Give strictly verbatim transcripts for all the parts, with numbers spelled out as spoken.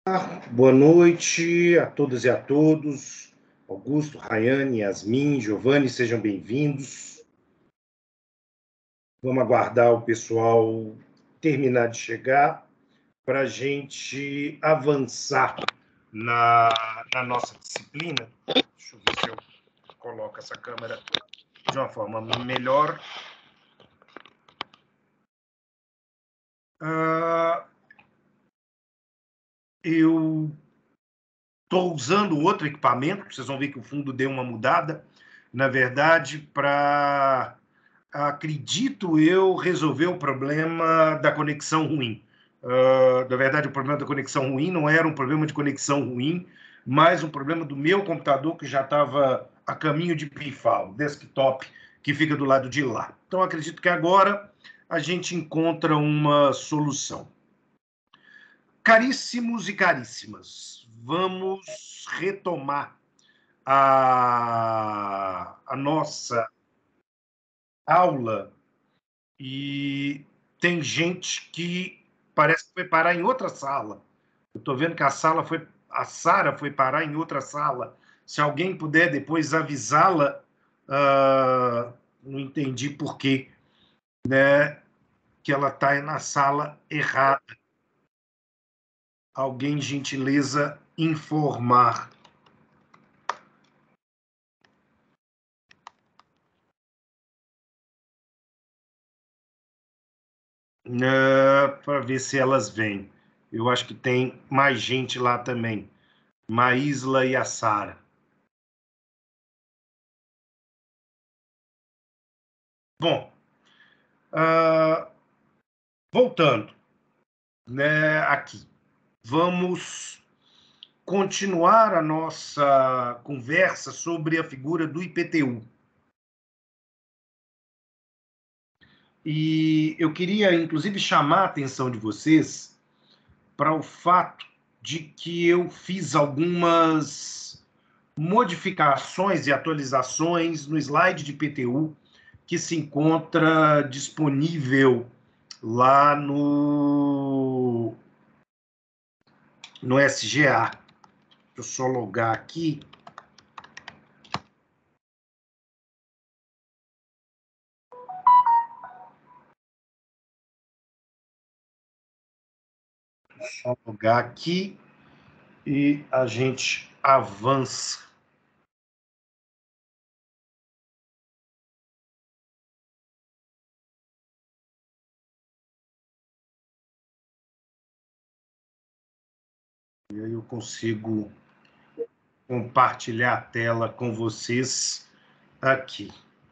Boa noite a todas e a todos. Augusto, Rayane, Yasmin, Giovanni, sejam bem-vindos. Vamos aguardar o pessoal terminar de chegar para a gente avançar na, na nossa disciplina. Deixa eu ver se eu coloco essa câmera de uma forma melhor. Uh, eu estou usando outro equipamento, vocês vão ver que o fundo deu uma mudada, na verdade, para, acredito eu, resolver o problema da conexão ruim. Uh, na verdade, o problema da conexão ruim não era um problema de conexão ruim, mas um problema do meu computador que já estava a caminho de pifar, o desktop que fica do lado de lá. Então, acredito que agora a gente encontra uma solução. Caríssimos e caríssimas, vamos retomar a, a nossa aula e tem gente que parece que foi parar em outra sala. Eu estou vendo que a sala foi, a Sara foi parar em outra sala. Se alguém puder depois avisá-la, uh, não entendi por quê, né, que ela está na sala errada. Alguém, gentileza, informar. Uh, para ver se elas vêm. Eu acho que tem mais gente lá também. Maísla e a Sara. Bom, uh, voltando, né, aqui. Vamos continuar a nossa conversa sobre a figura do I P T U. E eu queria, inclusive, chamar a atenção de vocês para o fato de que eu fiz algumas modificações e atualizações no slide de I P T U que se encontra disponível lá no, no S G A. Deixa eu só logar aqui. Só logar aqui e a gente avança. E aí eu consigo compartilhar a tela com vocês aqui.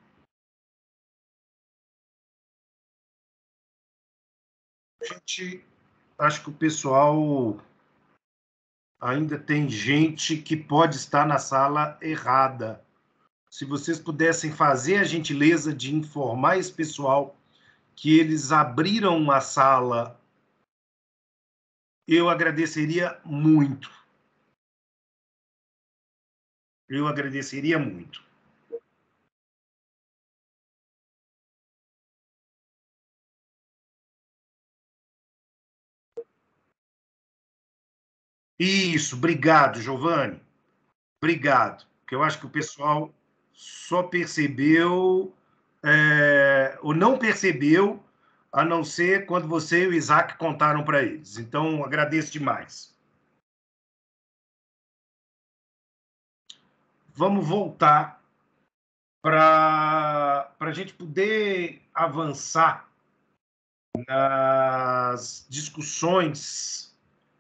Gente, acho que o pessoal ainda tem gente que pode estar na sala errada. Se vocês pudessem fazer a gentileza de informar esse pessoal que eles abriram uma sala, eu agradeceria muito. Eu agradeceria muito. Isso, obrigado, Giovanni. Obrigado. Porque eu acho que o pessoal só percebeu, é, ou não percebeu, a não ser quando você e o Isaac contaram para eles. Então, agradeço demais. Vamos voltar para a gente poder avançar nas discussões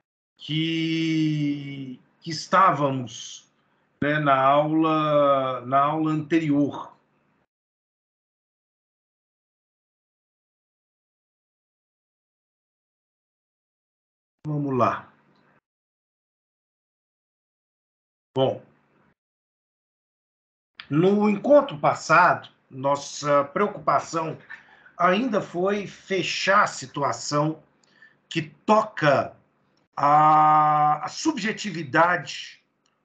que, que estávamos, né, na aula, na aula anterior. Vamos lá. Bom, no encontro passado, nossa preocupação ainda foi fechar a situação que toca a, a subjetividade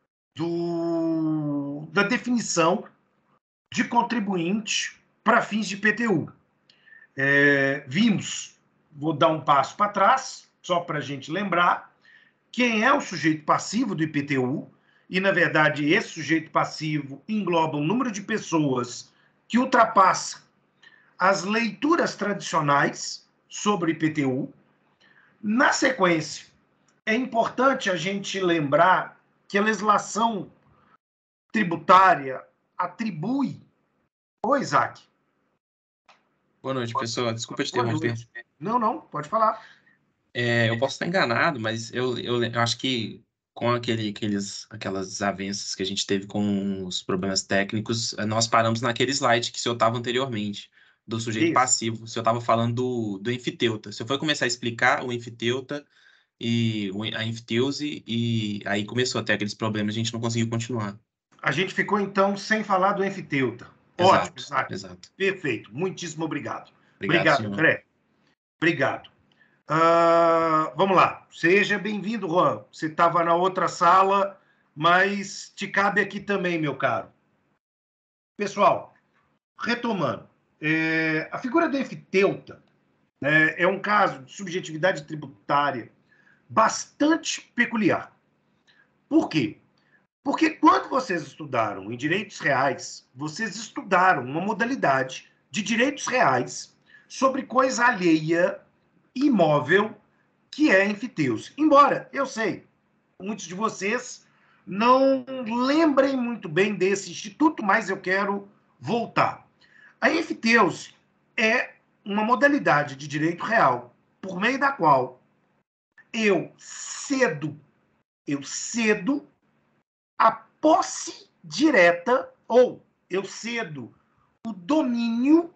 do, da definição de contribuinte para fins de I P T U. É, vimos, vou dar um passo para trás, só para a gente lembrar, quem é o sujeito passivo do I P T U, e, na verdade, esse sujeito passivo engloba um número de pessoas que ultrapassa as leituras tradicionais sobre o I P T U. Na sequência, é importante a gente lembrar que a legislação tributária atribui... Oi, Isaac. Boa noite, pessoal. Desculpa te Boa interromper. noite. Não, não, pode falar. É, eu posso estar enganado, mas eu, eu, eu acho que com aquele, aqueles, aquelas desavenças que a gente teve com os problemas técnicos, eh, nós paramos naquele slide que o senhor estava anteriormente, do sujeito Isso. passivo. O senhor estava falando do, do enfiteuta. O senhor foi começar a explicar o enfiteuta e o- a enfiteuse, e aí começou até aqueles problemas, a gente não conseguiu continuar. A gente ficou, então, sem falar do enfiteuta. Ótimo, Exato, Isaac. exato. Perfeito. Muitíssimo obrigado. Obrigado, Obrigado, senhor. André. Obrigado. Uh, vamos lá. Seja bem-vindo, Juan. Você estava na outra sala, mas te cabe aqui também, meu caro. Pessoal, retomando. É, a figura do enfiteuta, né, é um caso de subjetividade tributária bastante peculiar. Por quê? Porque quando vocês estudaram em direitos reais, vocês estudaram uma modalidade de direitos reais sobre coisa alheia, imóvel, que é enfiteuse. Embora, eu sei, muitos de vocês não lembrem muito bem desse instituto, mas eu quero voltar. A enfiteuse é uma modalidade de direito real por meio da qual eu cedo, eu cedo a posse direta ou eu cedo o domínio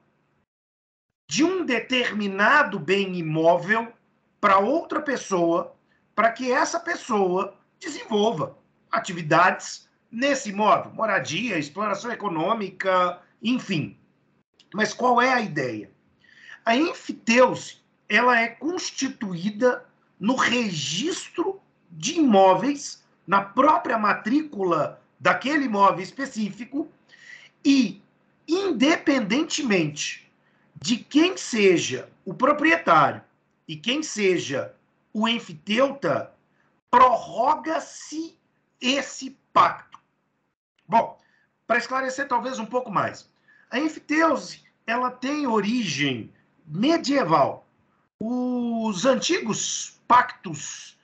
de um determinado bem imóvel para outra pessoa, para que essa pessoa desenvolva atividades nesse imóvel, moradia, exploração econômica, enfim. Mas qual é a ideia? A enfiteuse, ela é constituída no registro de imóveis, na própria matrícula daquele imóvel específico, e, independentemente de quem seja o proprietário e quem seja o enfiteuta, prorroga-se esse pacto. Bom, para esclarecer talvez um pouco mais, a enfiteuse, ela tem origem medieval. Os antigos pactos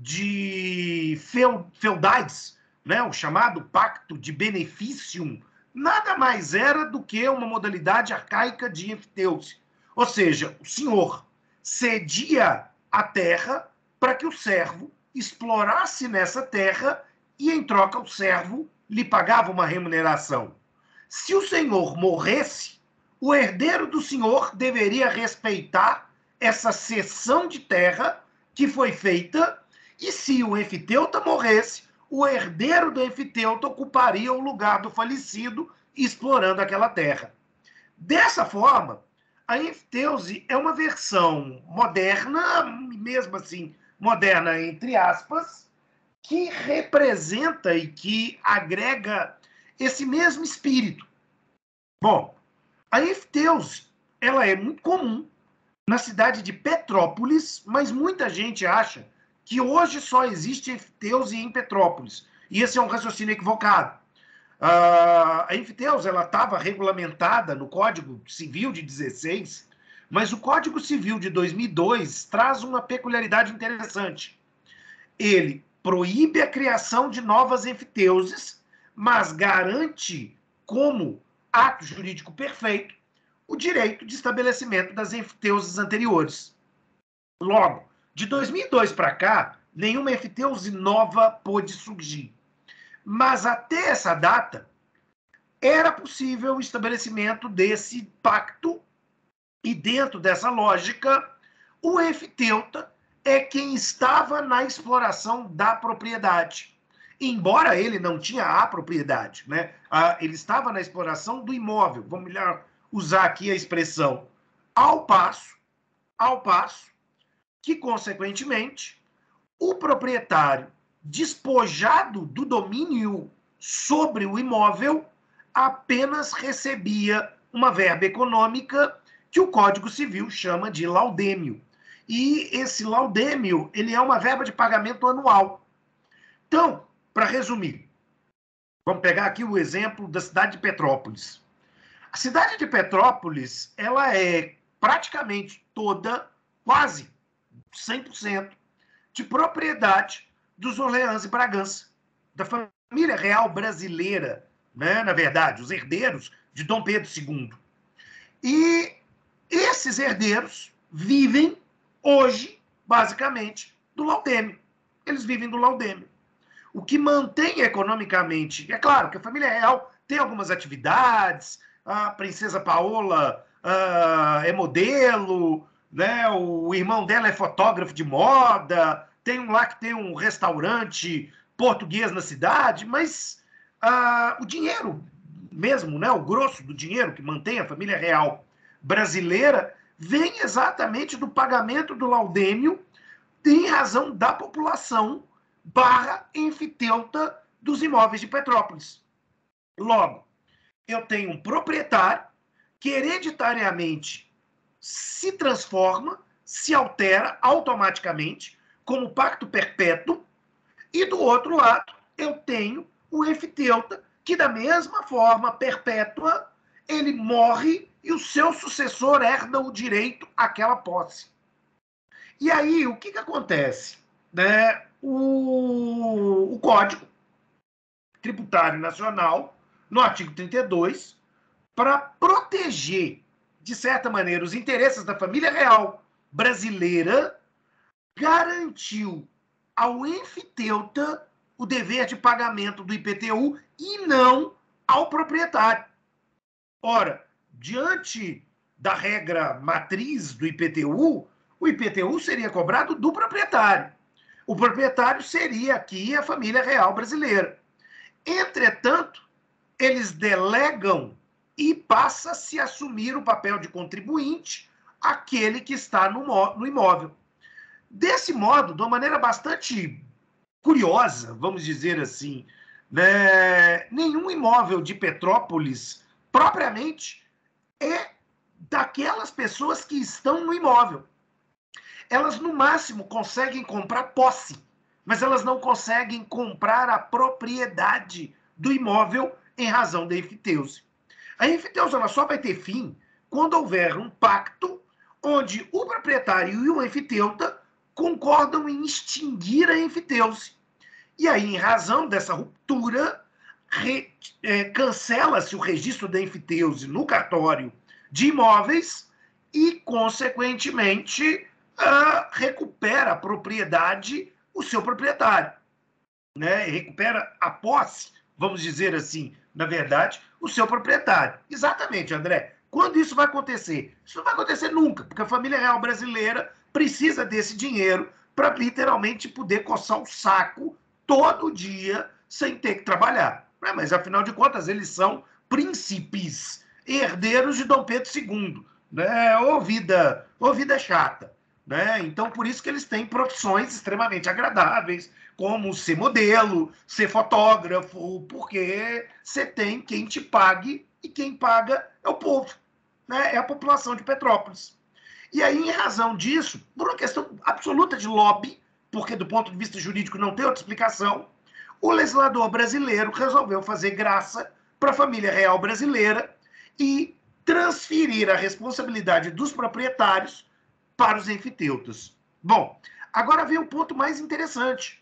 de feudais, né, o chamado pacto de beneficium, nada mais era do que uma modalidade arcaica de enfiteuse. Ou seja, o senhor cedia a terra para que o servo explorasse nessa terra e, em troca, o servo lhe pagava uma remuneração. Se o senhor morresse, o herdeiro do senhor deveria respeitar essa cessão de terra que foi feita, e se o enfiteuta morresse, o herdeiro do enfiteuta ocuparia o lugar do falecido, explorando aquela terra. Dessa forma, a enfiteuse é uma versão moderna, mesmo assim, moderna entre aspas, que representa e que agrega esse mesmo espírito. Bom, a enfiteuse, ela é muito comum na cidade de Petrópolis, mas muita gente acha que hoje só existe enfiteuse em Petrópolis. E esse é um raciocínio equivocado. Uh, a enfiteuse estava regulamentada no Código Civil de dezesseis, mas o Código Civil de dois mil e dois traz uma peculiaridade interessante. Ele proíbe a criação de novas enfiteuses, mas garante, como ato jurídico perfeito, o direito de estabelecimento das enfiteuses anteriores. Logo, de dois mil e dois para cá, nenhuma enfiteuse nova pôde surgir. Mas até essa data, era possível o estabelecimento desse pacto, e dentro dessa lógica, o enfiteuta é quem estava na exploração da propriedade. Embora ele não tinha a propriedade, né? Ele estava na exploração do imóvel. Vamos usar aqui a expressão ao passo, ao passo que, consequentemente, o proprietário, despojado do domínio sobre o imóvel, apenas recebia uma verba econômica que o Código Civil chama de laudêmio. e esse laudêmio, ele é uma verba de pagamento anual. Então, para resumir, vamos pegar aqui o exemplo da cidade de Petrópolis. A cidade de Petrópolis, ela é praticamente toda, quase cem por cento, de propriedade dos Orleans e Bragança, da família real brasileira, né? Na verdade, os herdeiros de Dom Pedro segundo. E esses herdeiros vivem hoje, basicamente, do laudêmio. Eles vivem do laudêmio. O que mantém economicamente... É claro que a família real tem algumas atividades, a princesa Paola uh, é modelo, né? O irmão dela é fotógrafo de moda, tem um lá que tem um restaurante português na cidade, mas uh, o dinheiro mesmo, né? O grosso do dinheiro que mantém a família real brasileira vem exatamente do pagamento do laudêmio em razão da população barra enfiteuta dos imóveis de Petrópolis. Logo, eu tenho um proprietário que hereditariamente se transforma, se altera automaticamente como pacto perpétuo, e do outro lado eu tenho o enfiteuta que, da mesma forma perpétua, ele morre e o seu sucessor herda o direito àquela posse. E aí, o que, que acontece? Né? O, o Código Tributário Nacional, no artigo trinta e dois, para proteger, de certa maneira, os interesses da família real brasileira, garantiu ao enfiteuta o dever de pagamento do I P T U e não ao proprietário. Ora, diante da regra matriz do I P T U, o I P T U seria cobrado do proprietário. O proprietário seria aqui a família real brasileira. Entretanto, eles delegam e passa a se assumir o papel de contribuinte aquele que está no imóvel. Desse modo, de uma maneira bastante curiosa, vamos dizer assim, né, nenhum imóvel de Petrópolis, propriamente, é daquelas pessoas que estão no imóvel. Elas, no máximo, conseguem comprar posse, mas elas não conseguem comprar a propriedade do imóvel em razão da enfiteuse. A enfiteuse ela só vai ter fim quando houver um pacto onde o proprietário e o enfiteuta concordam em extinguir a enfiteuse. E aí, em razão dessa ruptura, re, é, cancela-se o registro da enfiteuse no cartório de imóveis e, consequentemente, uh, recupera a propriedade o seu proprietário. Né? Recupera a posse, vamos dizer assim, na verdade, o seu proprietário. Exatamente, André. Quando isso vai acontecer? Isso não vai acontecer nunca, porque a família real brasileira precisa desse dinheiro para literalmente poder coçar o saco todo dia sem ter que trabalhar. Mas, afinal de contas, eles são príncipes, herdeiros de Dom Pedro segundo. Né? Ou vida, ou vida chata. Né? Então, por isso que eles têm profissões extremamente agradáveis, como ser modelo, ser fotógrafo, porque você tem quem te pague e quem paga é o povo, né? É a população de Petrópolis. E aí, em razão disso, por uma questão absoluta de lobby, porque do ponto de vista jurídico não tem outra explicação, o legislador brasileiro resolveu fazer graça para a família real brasileira e transferir a responsabilidade dos proprietários para os enfiteutas. Bom, agora vem o ponto mais interessante.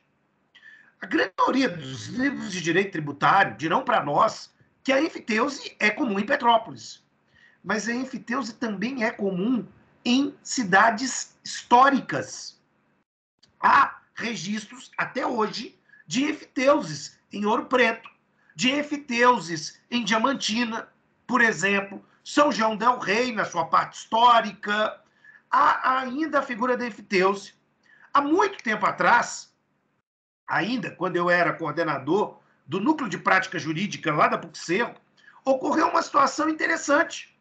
A grande maioria dos livros de direito tributário dirão para nós que a enfiteuse é comum em Petrópolis. Mas a enfiteuse também é comum em cidades históricas. Há registros, até hoje, de enfiteuses em Ouro Preto, de enfiteuses em Diamantina, por exemplo, São João del Rei, na sua parte histórica. Há ainda a figura da enfiteuse. Há muito tempo atrás, ainda quando eu era coordenador do Núcleo de Prática Jurídica lá da P U C-Cerro, ocorreu uma situação interessante.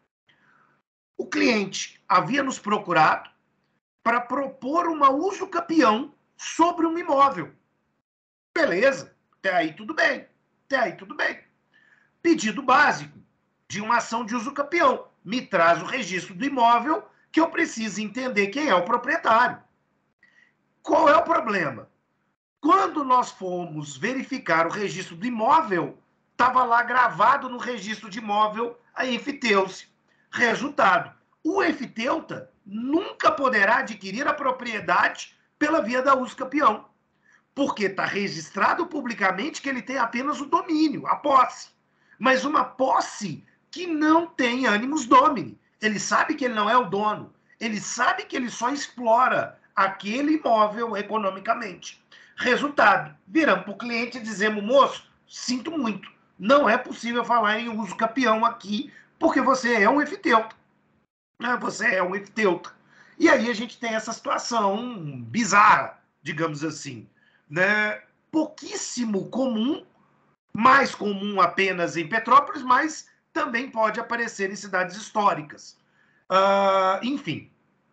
O cliente havia nos procurado para propor uma usucapião sobre um imóvel. Beleza, até aí tudo bem, até aí tudo bem. Pedido básico de uma ação de usucapião. Me traz o registro do imóvel que eu preciso entender quem é o proprietário. Qual é o problema? Quando nós fomos verificar o registro do imóvel, estava lá gravado no registro de imóvel a enfiteuse. Resultado, o enfiteuta nunca poderá adquirir a propriedade pela via da uso campeão, porque está registrado publicamente que ele tem apenas o domínio, a posse. Mas uma posse que não tem ânimos domini. Ele sabe que ele não é o dono. Ele sabe que ele só explora aquele imóvel economicamente. Resultado, viramos para o cliente e dizemos, moço, sinto muito, não é possível falar em uso campeão aqui, porque você é um enfiteuta. Você é um enfiteuta. E aí a gente tem essa situação bizarra, digamos assim, né? Pouquíssimo comum, mais comum apenas em Petrópolis, mas também pode aparecer em cidades históricas. Uh, enfim,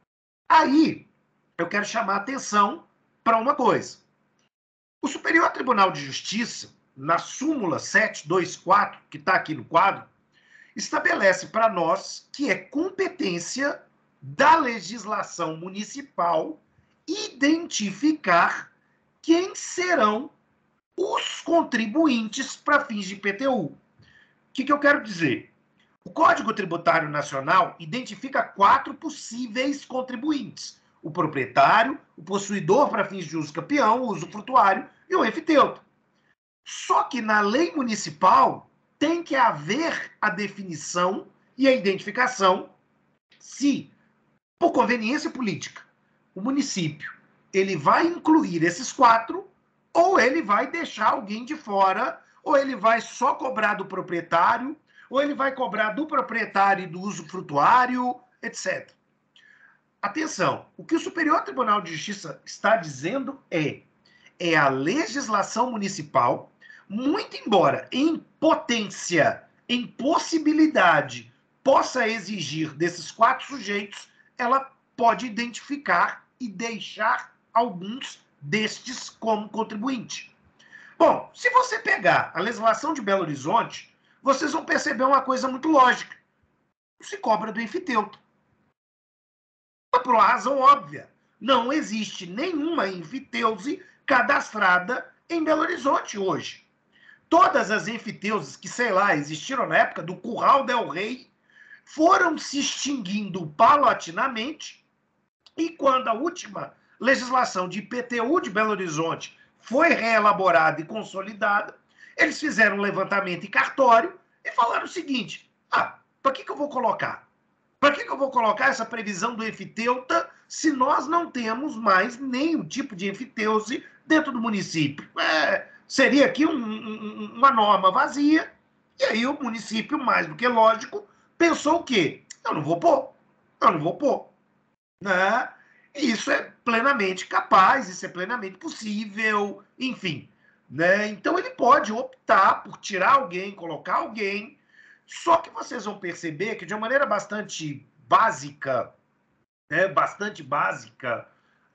aí eu quero chamar a atenção para uma coisa. O Superior Tribunal de Justiça, na súmula setecentos e vinte e quatro, que está aqui no quadro, estabelece para nós que é competência da legislação municipal identificar quem serão os contribuintes para fins de I P T U. O que, que eu quero dizer? O Código Tributário Nacional identifica quatro possíveis contribuintes: o proprietário, o possuidor para fins de uso campeão, o usufrutuário e o enfiteuta. Só que na lei municipal tem que haver a definição e a identificação se, por conveniência política, o município ele vai incluir esses quatro, ou ele vai deixar alguém de fora, ou ele vai só cobrar do proprietário, ou ele vai cobrar do proprietário e do usufrutuário, etcétera. Atenção, o que o Superior Tribunal de Justiça está dizendo é, é a legislação municipal, muito embora em potência, em possibilidade, possa exigir desses quatro sujeitos, ela pode identificar e deixar alguns destes como contribuinte. Bom, se você pegar a legislação de Belo Horizonte, vocês vão perceber uma coisa muito lógica. Se cobra do enfiteuta. Por uma razão óbvia. Não existe nenhuma enfiteuse cadastrada em Belo Horizonte hoje. Todas as enfiteuses que, sei lá, existiram na época do Curral del Rei foram se extinguindo paulatinamente, e quando a última legislação de I P T U de Belo Horizonte foi reelaborada e consolidada, eles fizeram um levantamento em cartório e falaram o seguinte: ah, para que, que eu vou colocar? Para que, que eu vou colocar essa previsão do enfiteuta se nós não temos mais nenhum tipo de enfiteuse dentro do município? É, seria aqui um, um, uma norma vazia, e aí o município, mais do que lógico, pensou o quê? Eu não vou pôr, eu não vou pôr. Né? E isso é plenamente capaz, isso é plenamente possível, enfim. Né? Então ele pode optar por tirar alguém, colocar alguém, só que vocês vão perceber que de uma maneira bastante básica, né, bastante básica,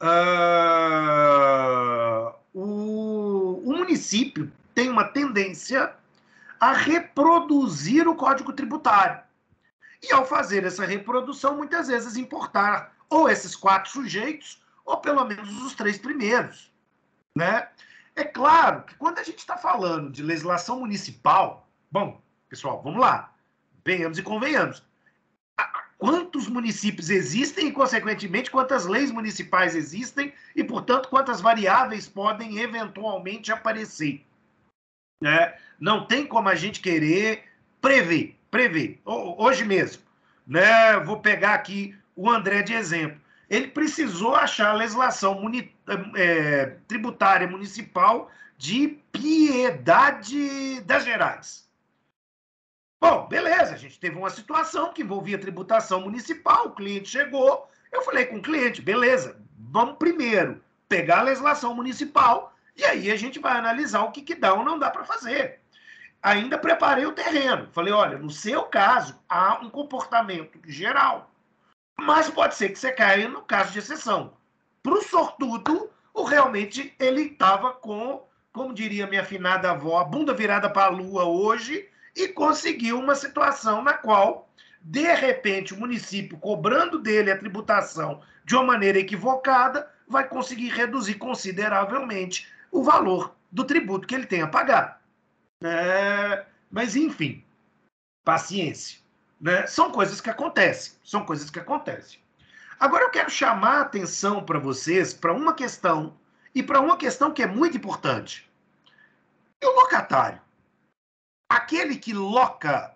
uh, o, o município tem uma tendência a reproduzir o Código Tributário. E ao fazer essa reprodução, muitas vezes importar ou esses quatro sujeitos, ou pelo menos os três primeiros. Né? É claro que quando a gente está falando de legislação municipal, bom, pessoal, vamos lá, venhamos e convenhamos. Quantos municípios existem e, consequentemente, quantas leis municipais existem e, portanto, quantas variáveis podem eventualmente aparecer. Né? Não tem como a gente querer prever, prever. Hoje mesmo, né? Vou pegar aqui o André de exemplo. Ele precisou achar a legislação muni- é, tributária municipal de Piedade das Gerais. Bom, beleza, a gente teve uma situação que envolvia tributação municipal, o cliente chegou, eu falei com o cliente, beleza, vamos primeiro pegar a legislação municipal e aí a gente vai analisar o que, que dá ou não dá para fazer. Ainda preparei o terreno, falei, olha, no seu caso, há um comportamento geral, mas pode ser que você caia no caso de exceção. Para o sortudo, o realmente ele estava com, como diria minha afinada avó, a bunda virada para a lua hoje, e conseguiu uma situação na qual de repente, o município, cobrando dele a tributação de uma maneira equivocada, vai conseguir reduzir consideravelmente o valor do tributo que ele tem a pagar. É, mas, enfim, paciência. Né? São coisas que acontecem. São coisas que acontecem. Agora, eu quero chamar a atenção para vocês para uma questão, e para uma questão que é muito importante. E o locatário? Aquele que loca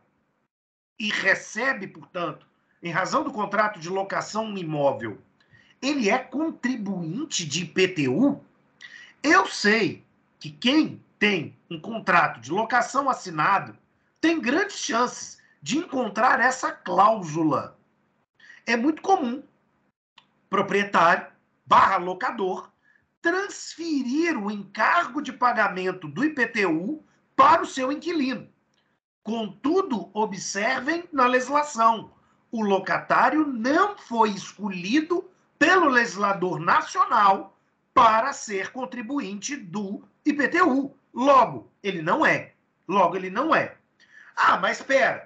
e recebe, portanto, em razão do contrato de locação um imóvel, ele é contribuinte de I P T U? Eu sei que quem tem um contrato de locação assinado tem grandes chances de encontrar essa cláusula. É muito comum proprietário barra locador transferir o encargo de pagamento do I P T U para o seu inquilino. Contudo, observem na legislação, o locatário não foi escolhido pelo legislador nacional para ser contribuinte do I P T U. Logo, ele não é. Logo, ele não é. Ah, mas espera.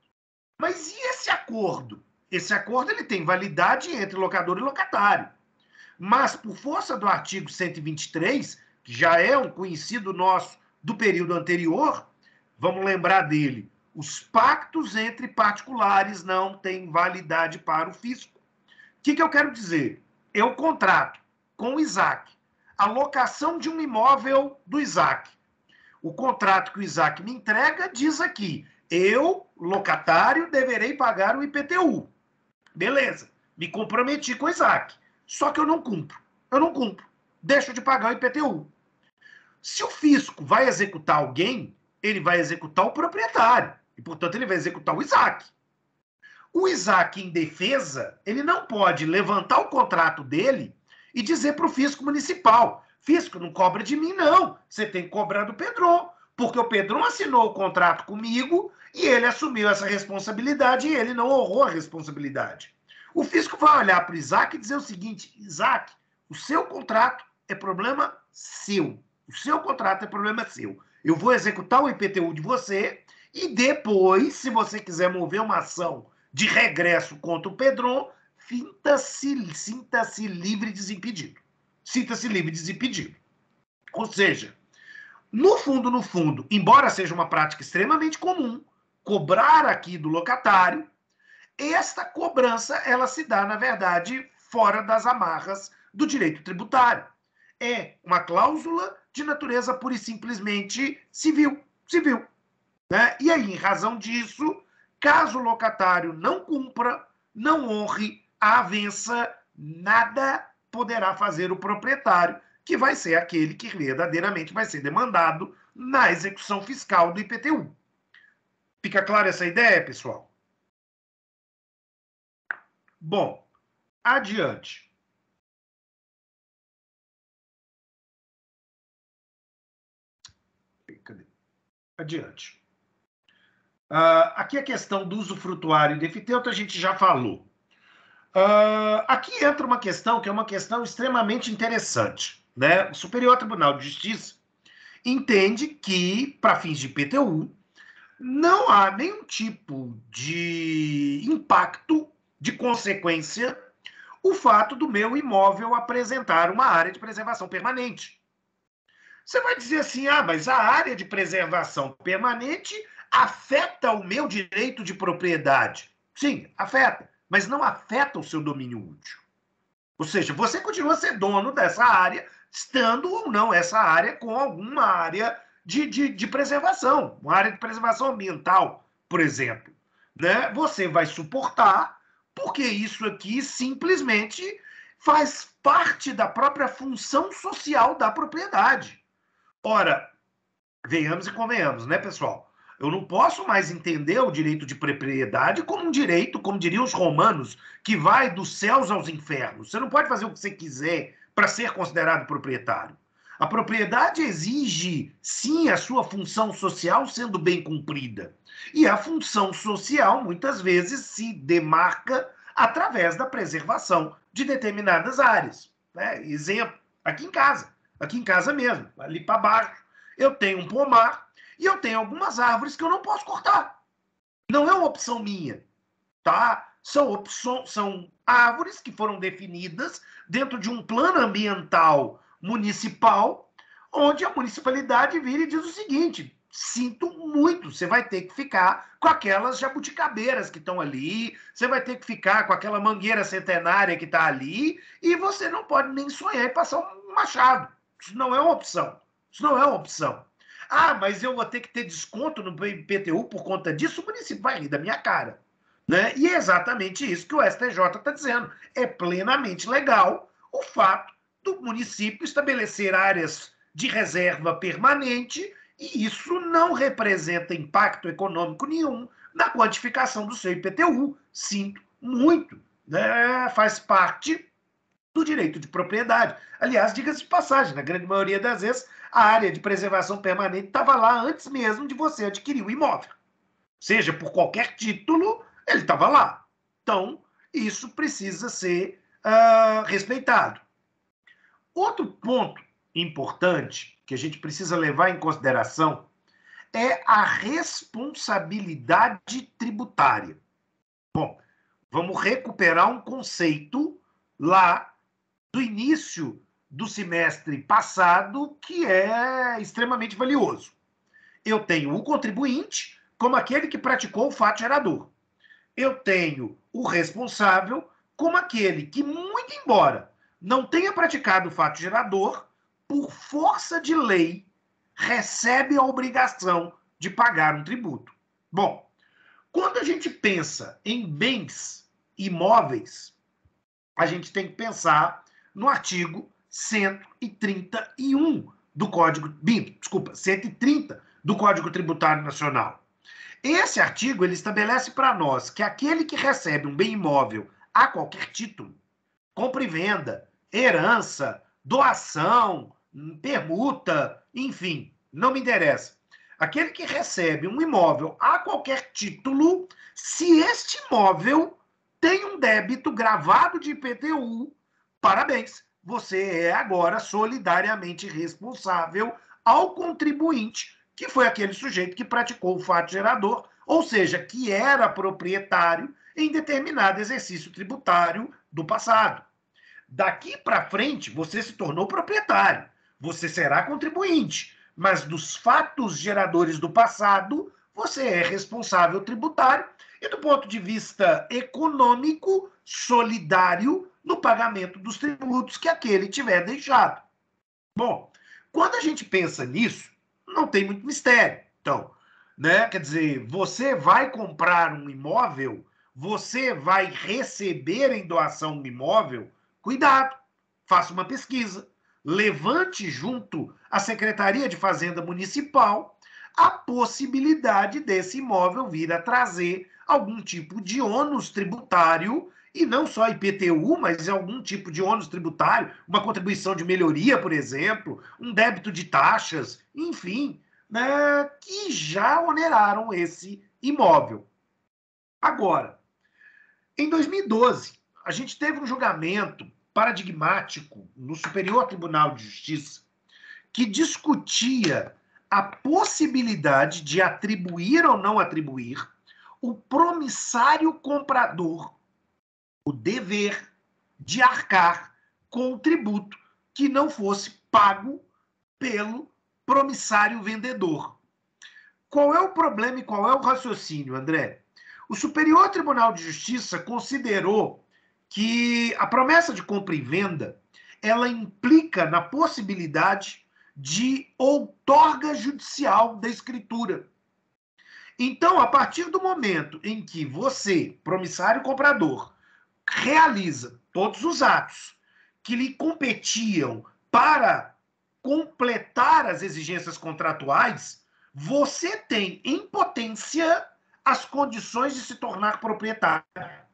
Mas e esse acordo? Esse acordo ele tem validade entre locador e locatário. Mas, por força do artigo cento e vinte e três, que já é um conhecido nosso do período anterior, vamos lembrar dele, os pactos entre particulares não têm validade para o fisco. O que, que eu quero dizer? Eu contrato com o Isaac a locação de um imóvel do Isaac. O contrato que o Isaac me entrega diz aqui, eu, locatário, deverei pagar o I P T U. Beleza, me comprometi com o Isaac. Só que eu não cumpro. Eu não cumpro. Deixo de pagar o I P T U. Se o fisco vai executar alguém, ele vai executar o proprietário. E, portanto, ele vai executar o Isaac. O Isaac, em defesa, ele não pode levantar o contrato dele e dizer para o fisco municipal, fisco, não cobra de mim, não. Você tem que cobrar do Pedron. Porque o Pedron assinou o contrato comigo e ele assumiu essa responsabilidade e ele não honrou a responsabilidade. O fisco vai olhar para o Isaac e dizer o seguinte, Isaac, o seu contrato é problema seu. O seu contrato é problema seu. Eu vou executar o I P T U de você e depois, se você quiser mover uma ação de regresso contra o Pedron, sinta-se sinta-se livre e desimpedido. Sinta-se livre e desimpedido. Ou seja, no fundo, no fundo, embora seja uma prática extremamente comum, cobrar aqui do locatário, esta cobrança, ela se dá, na verdade, fora das amarras do direito tributário. É uma cláusula de natureza pura e simplesmente civil. Civil. Né? E aí, em razão disso, caso o locatário não cumpra, não honre a avença, nada poderá fazer o proprietário, que vai ser aquele que verdadeiramente vai ser demandado na execução fiscal do I P T U. Fica clara essa ideia, pessoal? Bom, adiante. Cadê? Adiante. Uh, aqui a questão do usufrutuário e defiteuto a gente já falou. Uh, aqui entra uma questão que é uma questão extremamente interessante. Né? O Superior Tribunal de Justiça entende que, para fins de I P T U, não há nenhum tipo de impacto, de consequência, o fato do meu imóvel apresentar uma área de preservação permanente. Você vai dizer assim, ah, mas a área de preservação permanente afeta o meu direito de propriedade. Sim, afeta, mas não afeta o seu domínio útil. Ou seja, você continua a ser dono dessa área, estando ou não essa área com alguma área de, de, de preservação, uma área de preservação ambiental, por exemplo. Né? Você vai suportar, porque isso aqui simplesmente faz parte da própria função social da propriedade. Ora, venhamos e convenhamos, né, pessoal? Eu não posso mais entender o direito de propriedade como um direito, como diriam os romanos, que vai dos céus aos infernos. Você não pode fazer o que você quiser para ser considerado proprietário. A propriedade exige, sim, a sua função social sendo bem cumprida. E a função social, muitas vezes, se demarca através da preservação de determinadas áreas. Né? Exemplo, aqui em casa. Aqui em casa mesmo, ali para baixo, eu tenho um pomar e eu tenho algumas árvores que eu não posso cortar. Não é uma opção minha. tá? São opções, são árvores que foram definidas dentro de um plano ambiental municipal, onde a municipalidade vira e diz o seguinte: sinto muito, você vai ter que ficar com aquelas jabuticabeiras que estão ali, você vai ter que ficar com aquela mangueira centenária que está ali, e você não pode nem sonhar em passar um machado. Isso não é uma opção. Isso não é uma opção. Ah, mas eu vou ter que ter desconto no I P T U por conta disso, o município vai rir da minha cara. Né? E é exatamente isso que o S T J está dizendo. É plenamente legal o fato do município estabelecer áreas de reserva permanente, e isso não representa impacto econômico nenhum na quantificação do seu I P T U. Sinto muito. Né? Faz parte do direito de propriedade. Aliás, diga-se de passagem, na grande maioria das vezes, a área de preservação permanente estava lá antes mesmo de você adquirir o imóvel. Seja por qualquer título, ele estava lá. Então, isso precisa ser uh, respeitado. Outro ponto importante que a gente precisa levar em consideração é a responsabilidade tributária. Bom, vamos recuperar um conceito lá do início do semestre passado que é extremamente valioso. Eu tenho o contribuinte como aquele que praticou o fato gerador. Eu tenho o responsável como aquele que, muito embora não tenha praticado o fato gerador, por força de lei, recebe a obrigação de pagar um tributo. Bom, quando a gente pensa em bens imóveis, a gente tem que pensar no artigo cento e trinta e um do Código, desculpa, cento e trinta do Código Tributário Nacional. Esse artigo ele estabelece para nós que aquele que recebe um bem imóvel a qualquer título, compra e venda, herança, doação, permuta, enfim, não me interessa. Aquele que recebe um imóvel a qualquer título, se este imóvel tem um débito gravado de I P T U, parabéns, você é agora solidariamente responsável ao contribuinte, que foi aquele sujeito que praticou o fato gerador, ou seja, que era proprietário em determinado exercício tributário do passado. Daqui para frente, você se tornou proprietário, você será contribuinte, mas dos fatos geradores do passado, você é responsável tributário e, do ponto de vista econômico, solidário no pagamento dos tributos que aquele tiver deixado. Bom, quando a gente pensa nisso, não tem muito mistério. Então, né, quer dizer, você vai comprar um imóvel, você vai receber em doação um imóvel, cuidado, faça uma pesquisa, levante junto à Secretaria de Fazenda Municipal a possibilidade desse imóvel vir a trazer algum tipo de ônus tributário, e não só I P T U, mas algum tipo de ônus tributário, uma contribuição de melhoria, por exemplo, um débito de taxas, enfim, né, que já oneraram esse imóvel. Agora, em dois mil e doze, a gente teve um julgamento paradigmático no Superior Tribunal de Justiça que discutia a possibilidade de atribuir ou não atribuir o promissário comprador o dever de arcar com o tributo que não fosse pago pelo promissário vendedor. Qual é o problema e qual é o raciocínio, André? O Superior Tribunal de Justiça considerou que a promessa de compra e venda ela implica na possibilidade de outorga judicial da escritura. Então, a partir do momento em que você, promissário comprador, realiza todos os atos que lhe competiam para completar as exigências contratuais, você tem em potência as condições de se tornar proprietário.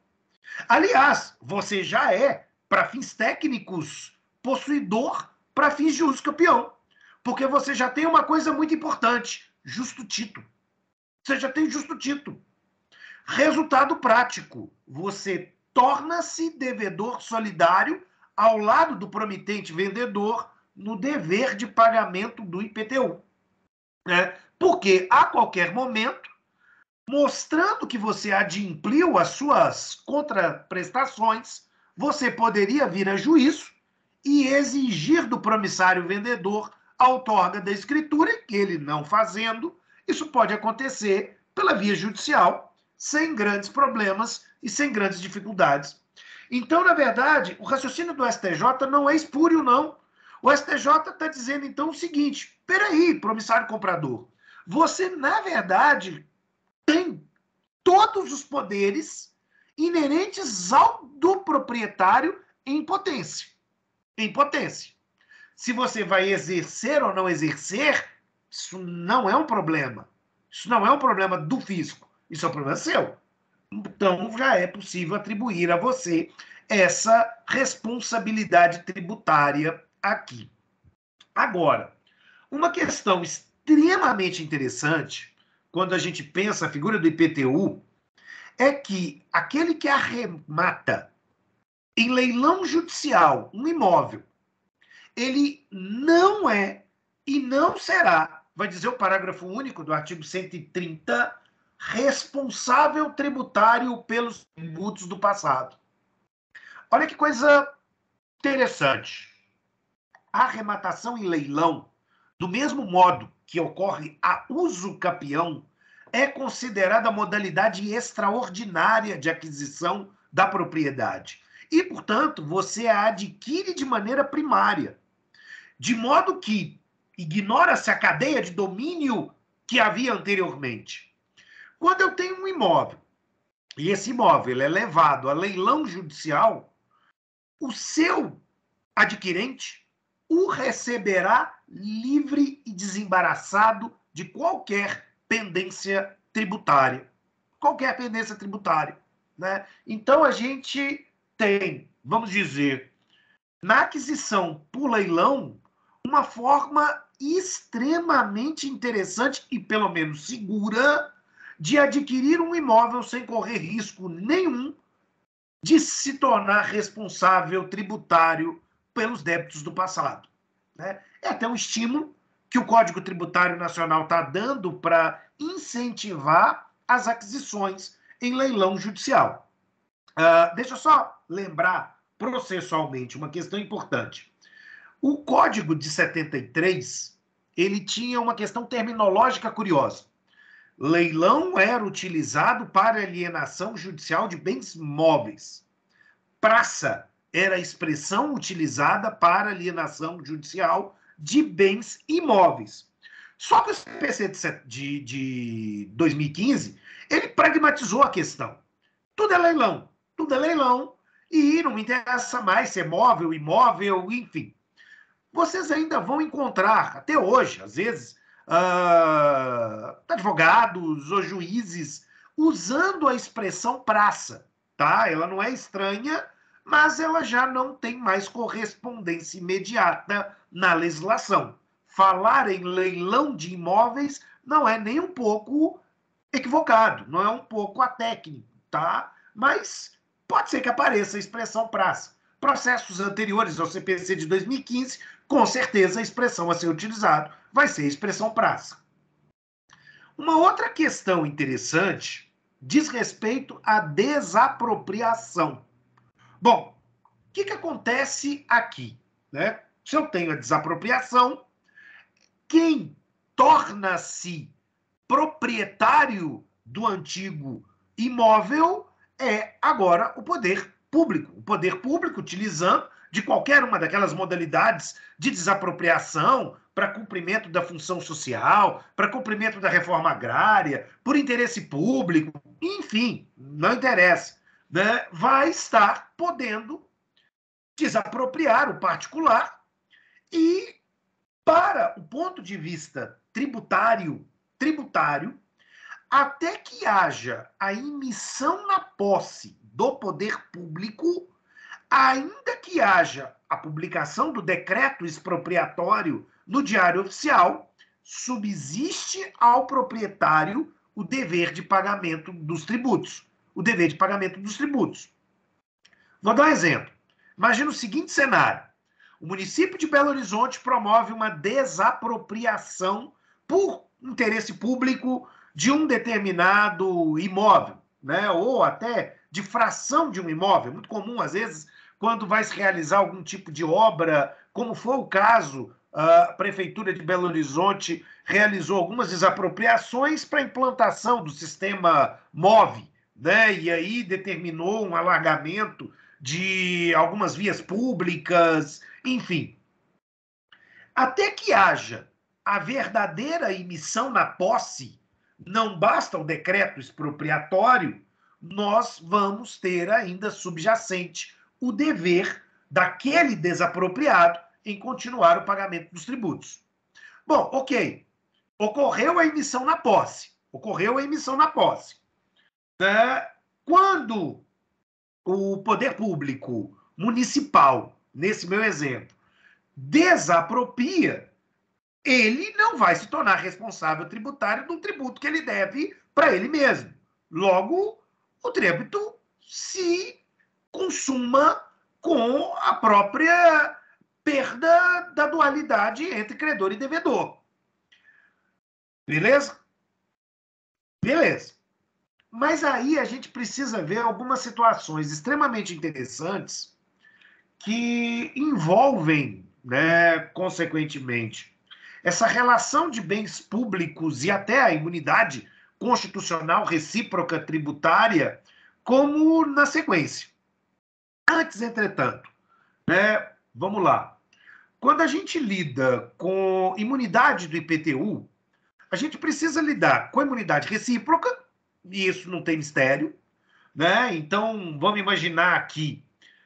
Aliás, você já é, para fins técnicos, possuidor para fins de uso campeão, porque você já tem uma coisa muito importante, justo título. Você já tem justo título. Resultado prático, você torna-se devedor solidário ao lado do promitente vendedor no dever de pagamento do I P T U. Né? Porque, a qualquer momento, mostrando que você adimpliu as suas contraprestações, você poderia vir a juízo e exigir do promissário vendedor a outorga da escritura, que ele não fazendo, isso pode acontecer pela via judicial, sem grandes problemas e sem grandes dificuldades. Então, na verdade, o raciocínio do S T J não é espúrio, não. O S T J está dizendo, então, o seguinte: peraí, promissário comprador, você, na verdade, tem todos os poderes inerentes ao do proprietário em potência. Em potência. Se você vai exercer ou não exercer, isso não é um problema. Isso não é um problema do fisco. Isso é um problema seu. Então, já é possível atribuir a você essa responsabilidade tributária aqui. Agora, uma questão extremamente interessante, quando a gente pensa a figura do I P T U, é que aquele que arremata em leilão judicial um imóvel, ele não é e não será, vai dizer o parágrafo único do artigo cento e trinta, responsável tributário pelos tributos do passado. Olha que coisa interessante. A arrematação em leilão, do mesmo modo que ocorre a uso capião, é considerada a modalidade extraordinária de aquisição da propriedade. E, portanto, você a adquire de maneira primária. De modo que ignora-se a cadeia de domínio que havia anteriormente. Quando eu tenho um imóvel, e esse imóvel é levado a leilão judicial, o seu adquirente o receberá livre e desembaraçado de qualquer pendência tributária. Qualquer pendência tributária. Né? Então, a gente tem, vamos dizer, na aquisição por leilão, uma forma extremamente interessante e, pelo menos, segura de adquirir um imóvel sem correr risco nenhum de se tornar responsável tributário pelos débitos do passado. Né? É até um estímulo que o Código Tributário Nacional está dando para incentivar as aquisições em leilão judicial. Uh, deixa eu só lembrar processualmente uma questão importante. O Código de setenta e três, ele tinha uma questão terminológica curiosa. Leilão era utilizado para alienação judicial de bens móveis. Praça era a expressão utilizada para alienação judicial de bens imóveis. Só que o C P C de, de dois mil e quinze, ele pragmatizou a questão. Tudo é leilão, tudo é leilão, e não me interessa mais se é móvel, imóvel, enfim. Vocês ainda vão encontrar, até hoje, às vezes, uh, advogados ou juízes usando a expressão praça, tá? Ela não é estranha, mas ela já não tem mais correspondência imediata na legislação. Falar em leilão de imóveis não é nem um pouco equivocado, não é um pouco atécnico, tá? Mas pode ser que apareça a expressão praça. Processos anteriores ao C P C de dois mil e quinze, com certeza a expressão a ser utilizada vai ser a expressão praça. Uma outra questão interessante diz respeito à desapropriação. Bom, o que, que acontece aqui? Né? Se eu tenho a desapropriação, quem torna-se proprietário do antigo imóvel é agora o poder público. O poder público utilizando de qualquer uma daquelas modalidades de desapropriação para cumprimento da função social, para cumprimento da reforma agrária, por interesse público, enfim, não interessa, né? Vai estar podendo desapropriar o particular e, para o ponto de vista tributário, tributário, até que haja a emissão na posse do poder público, ainda que haja a publicação do decreto expropriatório no Diário Oficial, subsiste ao proprietário o dever de pagamento dos tributos. O dever de pagamento dos tributos. Vou dar um exemplo. Imagina o seguinte cenário. O município de Belo Horizonte promove uma desapropriação por interesse público de um determinado imóvel, né? Ou até de fração de um imóvel. Muito comum, às vezes, quando vai se realizar algum tipo de obra, como foi o caso, a Prefeitura de Belo Horizonte realizou algumas desapropriações para a implantação do sistema MOVE, né? E aí determinou um alargamento de algumas vias públicas, enfim. Até que haja a verdadeira emissão na posse, não basta o decreto expropriatório, nós vamos ter ainda subjacente o dever daquele desapropriado em continuar o pagamento dos tributos. Bom, ok. Ocorreu a emissão na posse. Ocorreu a emissão na posse. É, quando o poder público municipal, nesse meu exemplo, desapropria, ele não vai se tornar responsável tributário de um tributo que ele deve para ele mesmo. Logo, o tributo se consuma com a própria perda da dualidade entre credor e devedor. Beleza? Beleza. Mas aí a gente precisa ver algumas situações extremamente interessantes que envolvem, né, consequentemente, essa relação de bens públicos e até a imunidade constitucional recíproca tributária, como na sequência. Antes, entretanto, né, vamos lá. Quando a gente lida com imunidade do I P T U, a gente precisa lidar com a imunidade recíproca, e isso não tem mistério, né? Então, vamos imaginar aqui,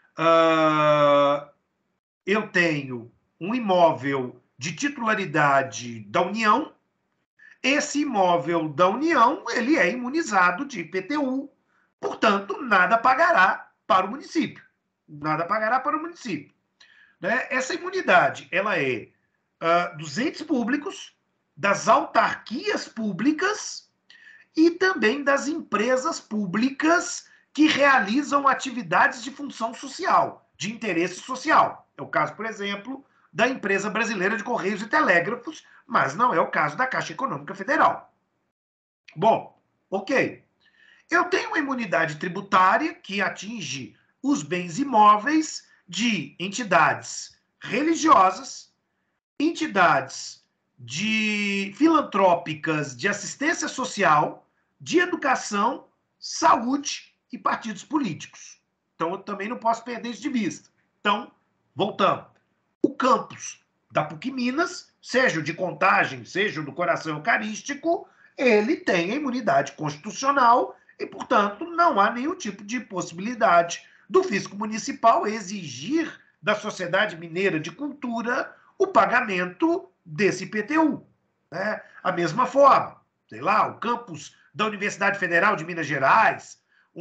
uh, eu tenho um imóvel de titularidade da União, esse imóvel da União, ele é imunizado de I P T U, portanto, nada pagará para o município. Nada pagará para o município. Né? Essa imunidade, ela é uh, dos entes públicos, das autarquias públicas e também das empresas públicas que realizam atividades de função social, de interesse social. É o caso, por exemplo, da Empresa Brasileira de Correios e Telégrafos, mas não é o caso da Caixa Econômica Federal. Bom, ok. Eu tenho uma imunidade tributária que atinge os bens imóveis de entidades religiosas, entidades de filantrópicas de assistência social, de educação, saúde e partidos políticos. Então, eu também não posso perder isso de vista. Então, voltando. O campus da PUC Minas, seja o de Contagem, seja o do Coração Eucarístico, ele tem a imunidade constitucional e, portanto, não há nenhum tipo de possibilidade do fisco municipal exigir da Sociedade Mineira de Cultura o pagamento desse I P T U. Né? A mesma forma, sei lá, o campus da Universidade Federal de Minas Gerais,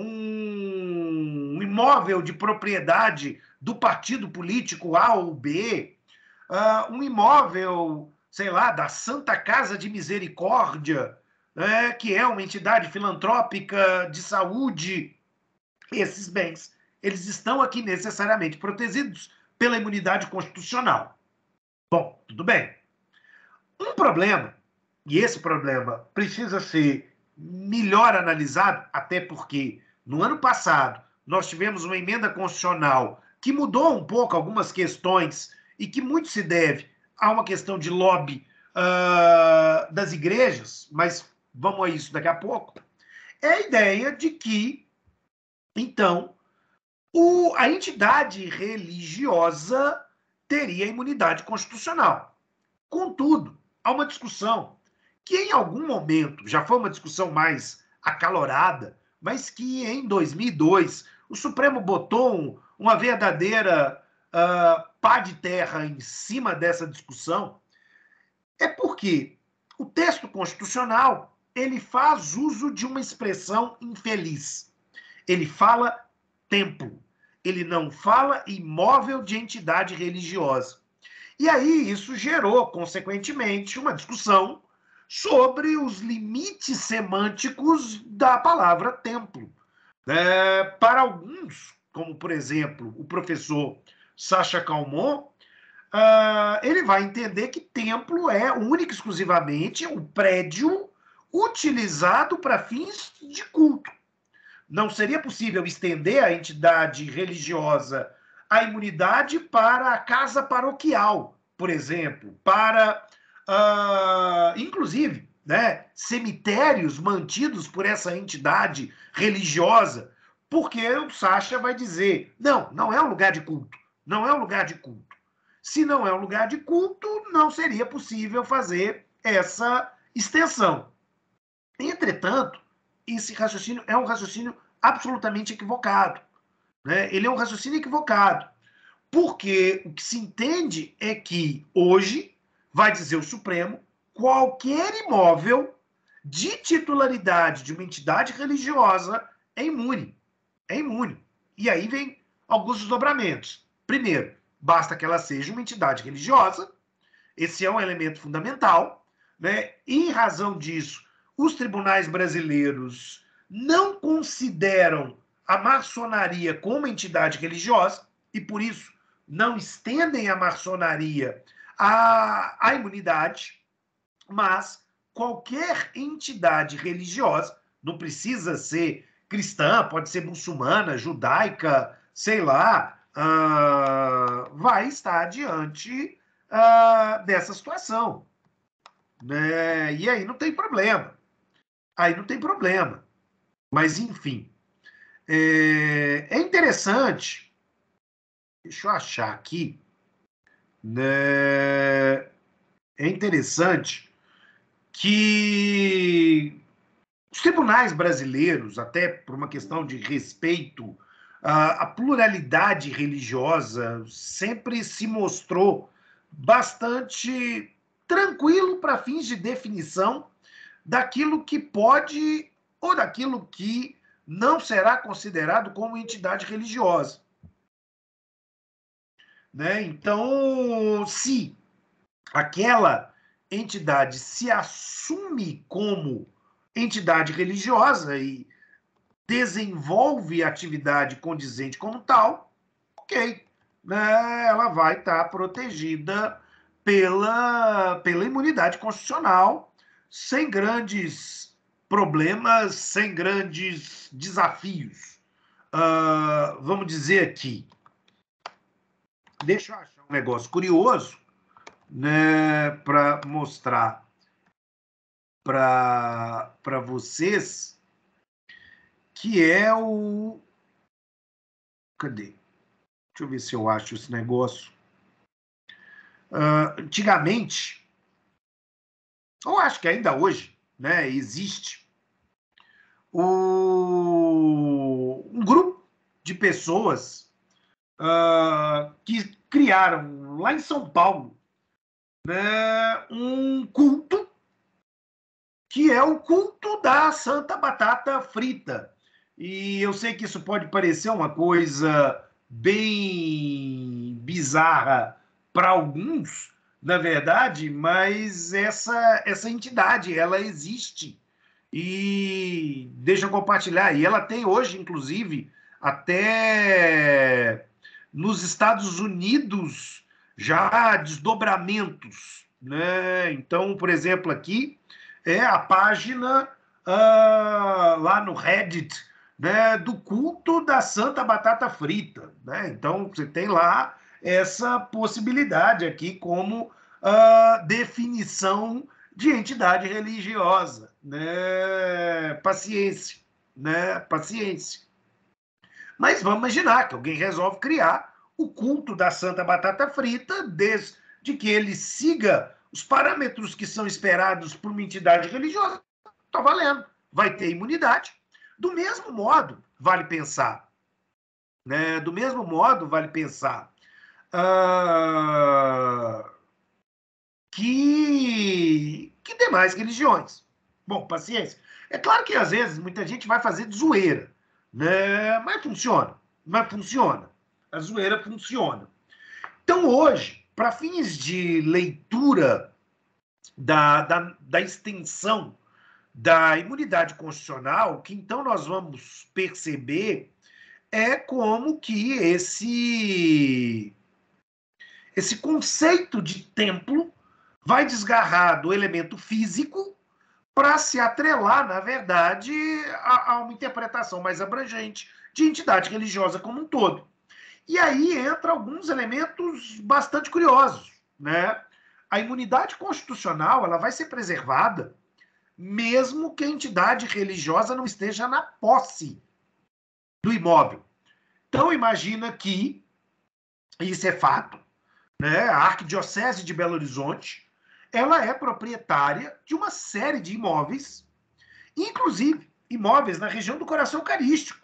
um imóvel de propriedade do partido político A ou B, uh, um imóvel, sei lá, da Santa Casa de Misericórdia, né, que é uma entidade filantrópica de saúde. Esses bens, eles estão aqui necessariamente protegidos pela imunidade constitucional. Bom, tudo bem. Um problema, e esse problema precisa ser melhor analisado, até porque no ano passado nós tivemos uma emenda constitucional que mudou um pouco algumas questões e que muito se deve a uma questão de lobby uh, das igrejas, mas vamos a isso daqui a pouco, é a ideia de que, então, o, a entidade religiosa teria imunidade constitucional. Contudo, há uma discussão que em algum momento, já foi uma discussão mais acalorada, mas que em dois mil e dois o Supremo botou um, uma verdadeira uh, pá de terra em cima dessa discussão, é porque o texto constitucional ele faz uso de uma expressão infeliz. Ele fala templo. Ele não fala imóvel de entidade religiosa. E aí isso gerou, consequentemente, uma discussão sobre os limites semânticos da palavra templo. É, para alguns, como, por exemplo, o professor Sacha Calmon, uh, ele vai entender que templo é único e exclusivamente o prédio utilizado para fins de culto. Não seria possível estender a entidade religiosa a imunidade para a casa paroquial, por exemplo, para, uh, inclusive, né, cemitérios mantidos por essa entidade religiosa, porque o Sacha vai dizer, não, não é um lugar de culto, não é um lugar de culto. Se não é um lugar de culto, não seria possível fazer essa extensão. Entretanto, esse raciocínio é um raciocínio absolutamente equivocado. Né? Ele é um raciocínio equivocado, porque o que se entende é que hoje, vai dizer o Supremo, qualquer imóvel de titularidade de uma entidade religiosa é imune. É imune. E aí vem alguns desdobramentos. Primeiro, basta que ela seja uma entidade religiosa, esse é um elemento fundamental, né? E, em razão disso, os tribunais brasileiros não consideram a maçonaria como entidade religiosa e, por isso, não estendem a maçonaria à, à imunidade, mas qualquer entidade religiosa, não precisa ser cristã, pode ser muçulmana, judaica, sei lá, uh, vai estar diante uh, dessa situação. Né? E aí não tem problema. Aí não tem problema. Mas, enfim. É, é interessante. Deixa eu achar aqui. Né? É interessante que os tribunais brasileiros, até por uma questão de respeito, a pluralidade religiosa sempre se mostrou bastante tranquilo para fins de definição daquilo que pode ou daquilo que não será considerado como entidade religiosa. Né? Então, se aquela entidade se assume como entidade religiosa e desenvolve atividade condizente como tal, ok. Né? Ela vai estar protegida pela, pela imunidade constitucional, sem grandes problemas, sem grandes desafios. Uh, vamos dizer aqui, deixa eu achar um negócio curioso, né, para mostrar para vocês, que é o... Cadê? Deixa eu ver se eu acho esse negócio. Uh, antigamente, eu acho que ainda hoje, né, existe o... um grupo de pessoas uh, que criaram lá em São Paulo, né, um culto que é o culto da Santa Batata Frita. E eu sei que isso pode parecer uma coisa bem bizarra para alguns, na verdade, mas essa, essa entidade, ela existe. E deixa eu compartilhar. E ela tem hoje, inclusive, até nos Estados Unidos, já desdobramentos. Né? Então, por exemplo, aqui é a página uh, lá no Reddit, né, do culto da Santa Batata Frita. Né? Então, você tem lá essa possibilidade aqui como uh, definição de entidade religiosa. Né? Paciência. Né? Paciência. Mas vamos imaginar que alguém resolve criar o culto da Santa Batata Frita, desde que ele siga os parâmetros que são esperados por uma entidade religiosa. Está valendo. Vai ter imunidade. Do mesmo modo, vale pensar, né? Do mesmo modo, vale pensar uh, que, que demais religiões. Bom, paciência. É claro que, às vezes, muita gente vai fazer de zoeira, né? Mas funciona. Mas funciona. A zoeira funciona. Então, hoje, para fins de leitura da, da, da extensão da imunidade constitucional, o que então nós vamos perceber é como que esse, esse conceito de templo vai desgarrar do elemento físico para se atrelar, na verdade, a, a uma interpretação mais abrangente de entidade religiosa como um todo. E aí entra alguns elementos bastante curiosos, né? A imunidade constitucional ela vai ser preservada mesmo que a entidade religiosa não esteja na posse do imóvel. Então, imagina que, isso é fato, né? A Arquidiocese de Belo Horizonte ela é proprietária de uma série de imóveis, inclusive imóveis na região do Coração Eucarístico.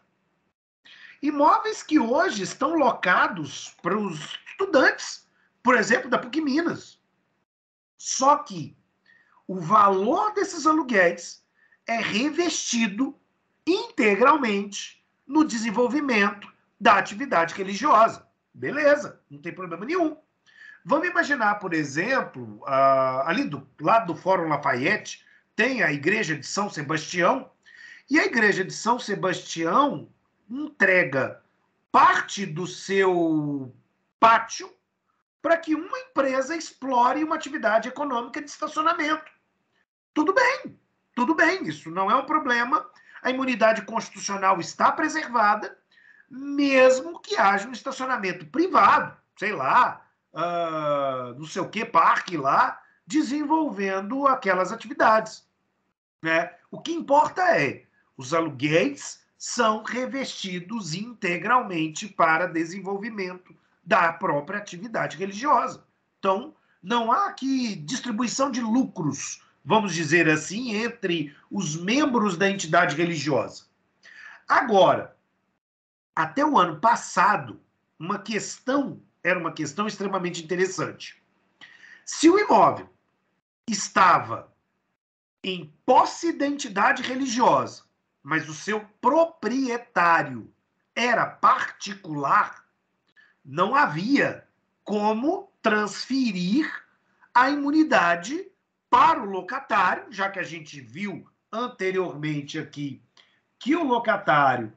Imóveis que hoje estão locados para os estudantes, por exemplo, da PUC Minas. Só que o valor desses aluguéis é revestido integralmente no desenvolvimento da atividade religiosa. Beleza, não tem problema nenhum. Vamos imaginar, por exemplo, uh, ali do lado do Fórum Lafayette, tem a Igreja de São Sebastião, e a Igreja de São Sebastião entrega parte do seu pátio para que uma empresa explore uma atividade econômica de estacionamento. Tudo bem, tudo bem, isso não é um problema. A imunidade constitucional está preservada, mesmo que haja um estacionamento privado, sei lá, uh, não sei o que, parque lá, desenvolvendo aquelas atividades. Né? O que importa é, os aluguéis são revestidos integralmente para desenvolvimento da própria atividade religiosa. Então, não há aqui distribuição de lucros, vamos dizer assim, entre os membros da entidade religiosa. Agora, até o ano passado, uma questão era uma questão extremamente interessante. Se o imóvel estava em posse da entidade religiosa, mas o seu proprietário era particular, não havia como transferir a imunidade para o locatário, já que a gente viu anteriormente aqui que o locatário,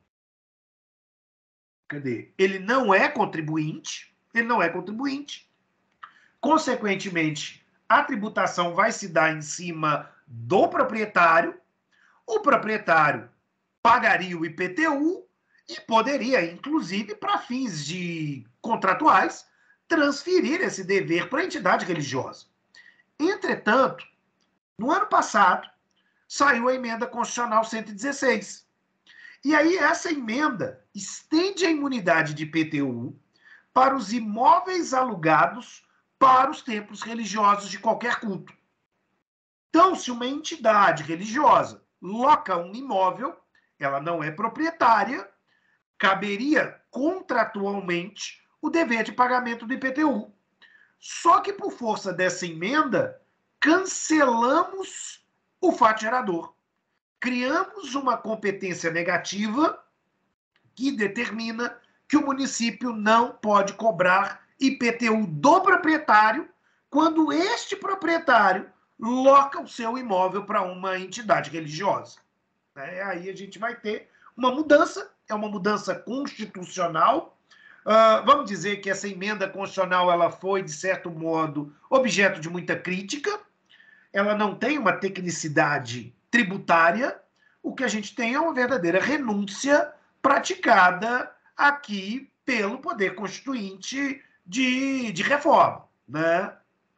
cadê? Ele não é contribuinte, ele não é contribuinte. Consequentemente, a tributação vai se dar em cima do proprietário, o proprietário pagaria o I P T U e poderia, inclusive, para fins de contratuais, transferir esse dever para a entidade religiosa. Entretanto, no ano passado, saiu a emenda constitucional cento e dezesseis. E aí essa emenda estende a imunidade de I P T U para os imóveis alugados para os templos religiosos de qualquer culto. Então, se uma entidade religiosa loca um imóvel, ela não é proprietária, caberia contratualmente o dever de pagamento do I P T U. Só que, por força dessa emenda, cancelamos o fato gerador. Criamos uma competência negativa que determina que o município não pode cobrar I P T U do proprietário quando este proprietário loca o seu imóvel para uma entidade religiosa. É, aí a gente vai ter uma mudança, é uma mudança constitucional. Uh, vamos dizer que essa emenda constitucional ela foi, de certo modo, objeto de muita crítica. Ela não tem uma tecnicidade tributária. O que a gente tem é uma verdadeira renúncia praticada aqui pelo Poder Constituinte de, de reforma. Né?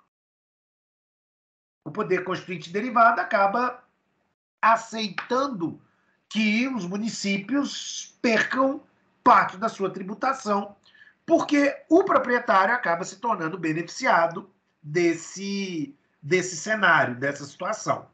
O Poder Constituinte derivado acaba aceitando que os municípios percam parte da sua tributação, porque o proprietário acaba se tornando beneficiado desse, desse cenário, dessa situação.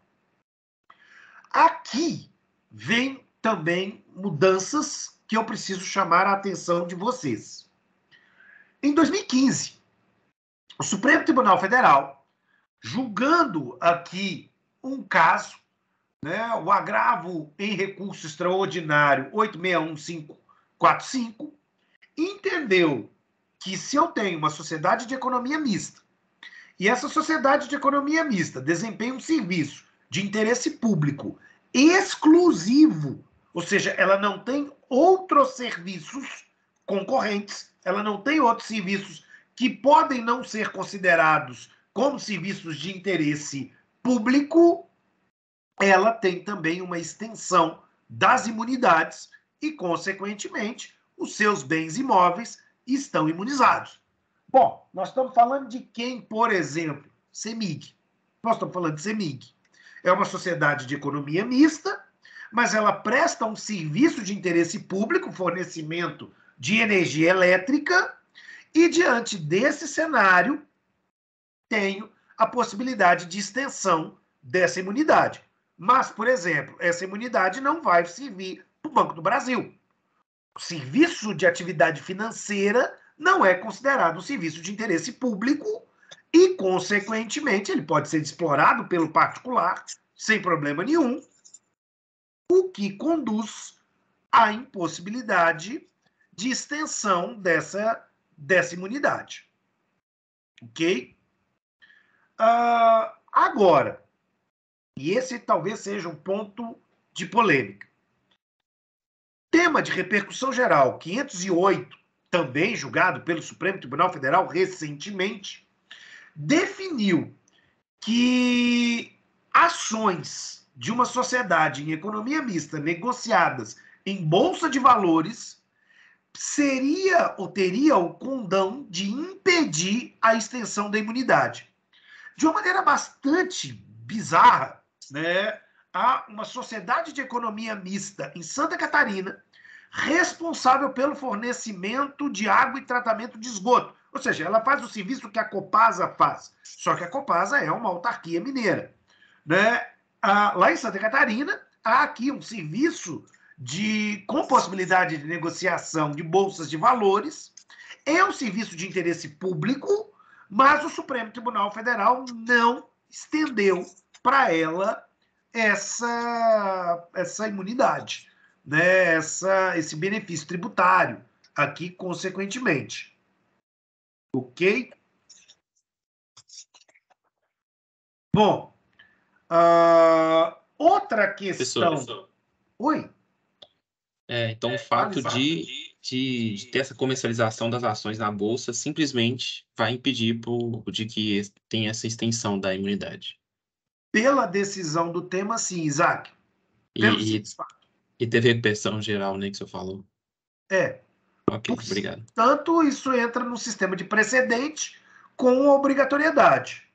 Aqui vem também mudanças que eu preciso chamar a atenção de vocês. Em dois mil e quinze, o Supremo Tribunal Federal, julgando aqui um caso, né, o agravo em recurso extraordinário oito seis um cinco quatro cinco, entendeu que se eu tenho uma sociedade de economia mista e essa sociedade de economia mista desempenha um serviço de interesse público exclusivo, ou seja, ela não tem outros serviços concorrentes, ela não tem outros serviços que podem não ser considerados como serviços de interesse público, ela tem também uma extensão das imunidades e, consequentemente, os seus bens imóveis estão imunizados. Bom, nós estamos falando de quem, por exemplo? CEMIG. Nós estamos falando de CEMIG. É uma sociedade de economia mista, mas ela presta um serviço de interesse público, fornecimento de energia elétrica, e diante desse cenário, tenho a possibilidade de extensão dessa imunidade. Mas, por exemplo, essa imunidade não vai servir para o Banco do Brasil. O serviço de atividade financeira não é considerado um serviço de interesse público e, consequentemente, ele pode ser explorado pelo particular sem problema nenhum, o que conduz à impossibilidade de extensão dessa, dessa imunidade. Ok? Uh, agora, e esse talvez seja um ponto de polêmica. Tema de repercussão geral quinhentos e oito, também julgado pelo Supremo Tribunal Federal recentemente, definiu que ações de uma sociedade em economia mista negociadas em bolsa de valores seria ou teria o condão de impedir a extensão da imunidade. De uma maneira bastante bizarra, né? Há uma sociedade de economia mista em Santa Catarina responsável pelo fornecimento de água e tratamento de esgoto. Ou seja, ela faz o serviço que a Copasa faz. Só que a Copasa é uma autarquia mineira. Né? Ah, lá em Santa Catarina, há aqui um serviço de, com possibilidade de negociação de bolsas de valores. É um serviço de interesse público, mas o Supremo Tribunal Federal não estendeu para ela essa, essa imunidade, né? essa, esse benefício tributário aqui, consequentemente. Ok? Bom, uh, outra questão... Professor. Oi? É, então, é, o fato de, de, de ter essa comercialização das ações na Bolsa simplesmente vai impedir por, de que tenha essa extensão da imunidade. Pela decisão do tema, sim, Isaac. Pelo e, e, e teve repercussão geral, né, que você falou. É. Ok, por, obrigado. Tanto isso entra no sistema de precedente com obrigatoriedade.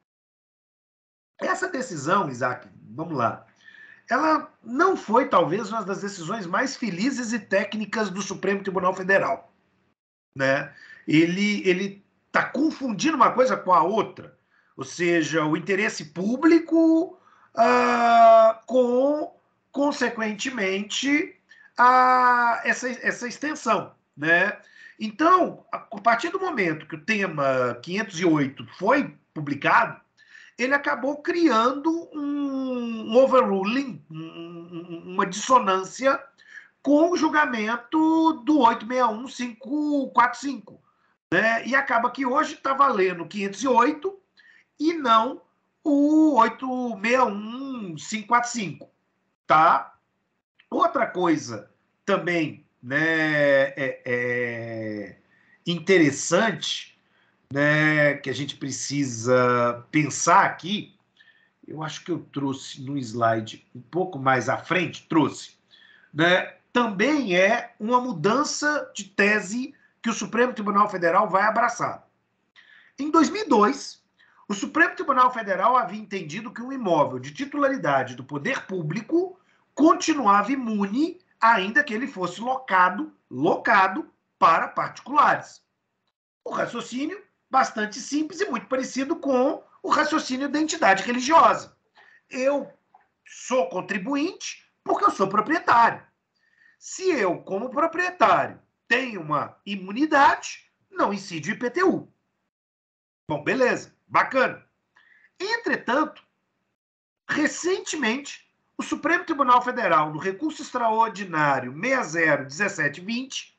Essa decisão, Isaac, vamos lá, ela não foi, talvez, uma das decisões mais felizes e técnicas do Supremo Tribunal Federal. Né? Ele ele está confundindo uma coisa com a outra. Ou seja, o interesse público uh, com, consequentemente, a, essa, essa extensão. Né? Então, a partir do momento que o tema quinhentos e oito foi publicado, ele acabou criando um overruling, um, uma dissonância com o julgamento do oito seis um ponto cinco quatro cinco. Né? E acaba que hoje está valendo quinhentos e oito e não o oito seis um ponto cinco quatro cinco. Tá? Outra coisa também, né, é, é interessante, né, que a gente precisa pensar aqui, eu acho que eu trouxe no slide um pouco mais à frente, trouxe, né, também é uma mudança de tese que o Supremo Tribunal Federal vai abraçar. Em dois mil e dois, o Supremo Tribunal Federal havia entendido que um imóvel de titularidade do poder público continuava imune, ainda que ele fosse locado, locado para particulares. O raciocínio bastante simples e muito parecido com o raciocínio da entidade religiosa. Eu sou contribuinte porque eu sou proprietário. Se eu, como proprietário, tenho uma imunidade, não incide o I P T U. Bom, beleza, bacana. Entretanto, recentemente, o Supremo Tribunal Federal, no recurso extraordinário seis zero um sete dois zero,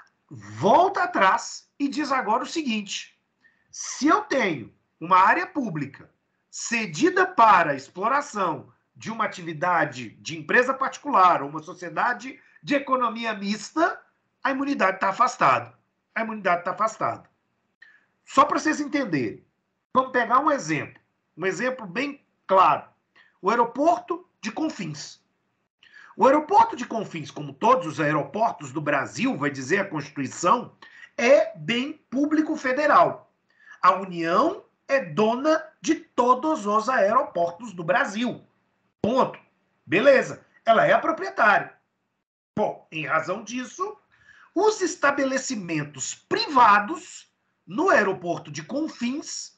volta atrás e diz agora o seguinte: se eu tenho uma área pública cedida para exploração de uma atividade de empresa particular ou uma sociedade de economia mista, a imunidade está afastada. A imunidade está afastada. Só para vocês entenderem, vamos pegar um exemplo, um exemplo bem claro. O aeroporto de Confins. O aeroporto de Confins, como todos os aeroportos do Brasil, vai dizer a Constituição, é bem público federal. A União é dona de todos os aeroportos do Brasil. Ponto. Beleza. Ela é a proprietária. Bom, em razão disso, os estabelecimentos privados no aeroporto de Confins,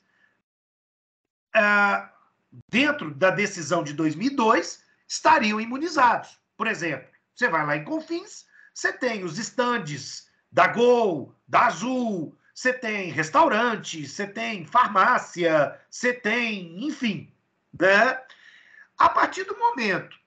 ah, dentro da decisão de dois mil e dois, estariam imunizados. Por exemplo, você vai lá em Confins, você tem os estandes da Gol, da Azul, você tem restaurante, você tem farmácia, você tem, enfim, né? A partir do momento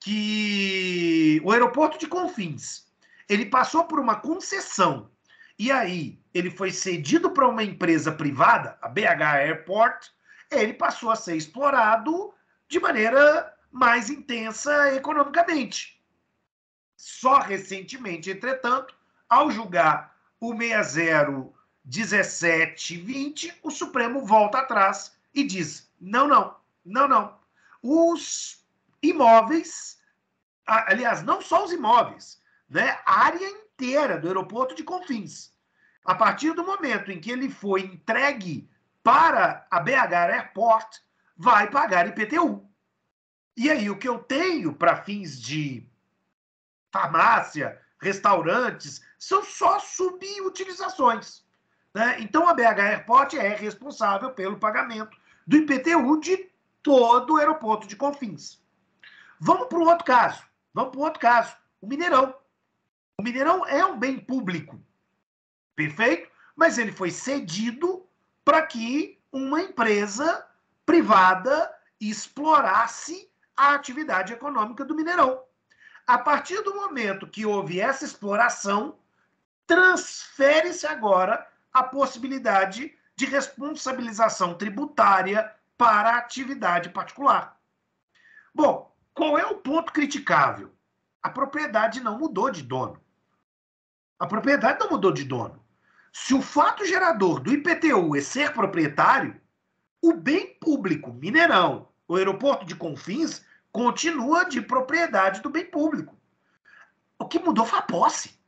que o aeroporto de Confins ele passou por uma concessão e aí ele foi cedido para uma empresa privada, a B H Airport, ele passou a ser explorado de maneira mais intensa economicamente. Só recentemente, entretanto, ao julgar o sessenta zero dezessete vinte, o Supremo volta atrás e diz: não, não, não, não. Os imóveis, aliás, não só os imóveis, né, a área inteira do aeroporto de Confins, a partir do momento em que ele foi entregue para a B H Airport, vai pagar I P T U. E aí, o que eu tenho para fins de farmácia, restaurantes, são só subutilizações, né? Então, a B H Airport é responsável pelo pagamento do I P T U de todo o aeroporto de Confins. Vamos para um outro caso. Vamos para um outro caso. O Mineirão. O Mineirão é um bem público. Perfeito? Mas ele foi cedido para que uma empresa privada explorasse a atividade econômica do Mineirão. A partir do momento que houve essa exploração, transfere-se agora a possibilidade de responsabilização tributária para a atividade particular. Bom, qual é o ponto criticável? A propriedade não mudou de dono. A propriedade não mudou de dono. Se o fato gerador do I P T U é ser proprietário, o bem público, Mineirão, o aeroporto de Confins, continua de propriedade do bem público. O que mudou foi a posse.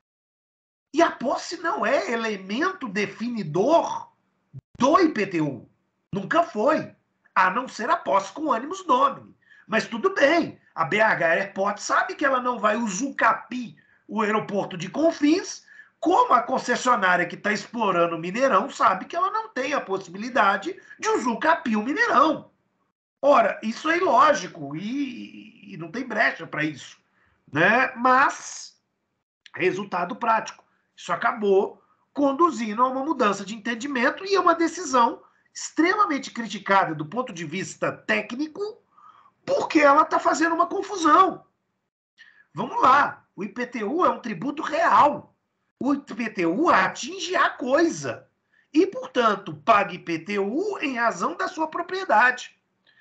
E a posse não é elemento definidor do I P T U. Nunca foi. A não ser a posse com ânimos domini. Mas tudo bem. A B H Airport sabe que ela não vai usucapir o aeroporto de Confins, como a concessionária que está explorando o Mineirão sabe que ela não tem a possibilidade de usucapir o Mineirão. Ora, isso é ilógico e, e não tem brecha para isso, né? Mas, resultado prático, isso acabou conduzindo a uma mudança de entendimento e a uma decisão extremamente criticada do ponto de vista técnico, porque ela está fazendo uma confusão. Vamos lá, o I P T U é um tributo real. O I P T U atinge a coisa e, portanto, paga I P T U em razão da sua propriedade.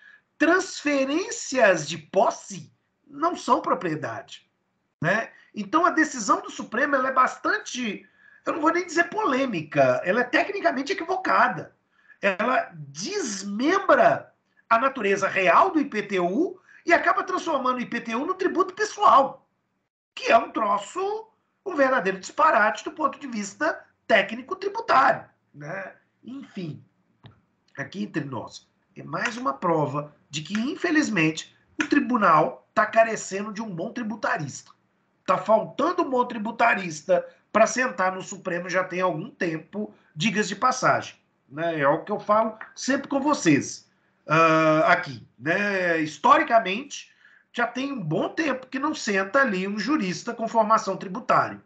Transferências de posse não são propriedade, né? Então, a decisão do Supremo ela é bastante, eu não vou nem dizer polêmica, ela é tecnicamente equivocada. Ela desmembra a natureza real do I P T U e acaba transformando o I P T U no tributo pessoal, que é um troço, um verdadeiro disparate do ponto de vista técnico tributário, né? Enfim, aqui entre nós, é mais uma prova de que, infelizmente, o tribunal está carecendo de um bom tributarista. Está faltando um bom tributarista para sentar no Supremo já tem algum tempo, diga-se de passagem. Né? É o que eu falo sempre com vocês uh, aqui. Né? Historicamente, já tem um bom tempo que não senta ali um jurista com formação tributária.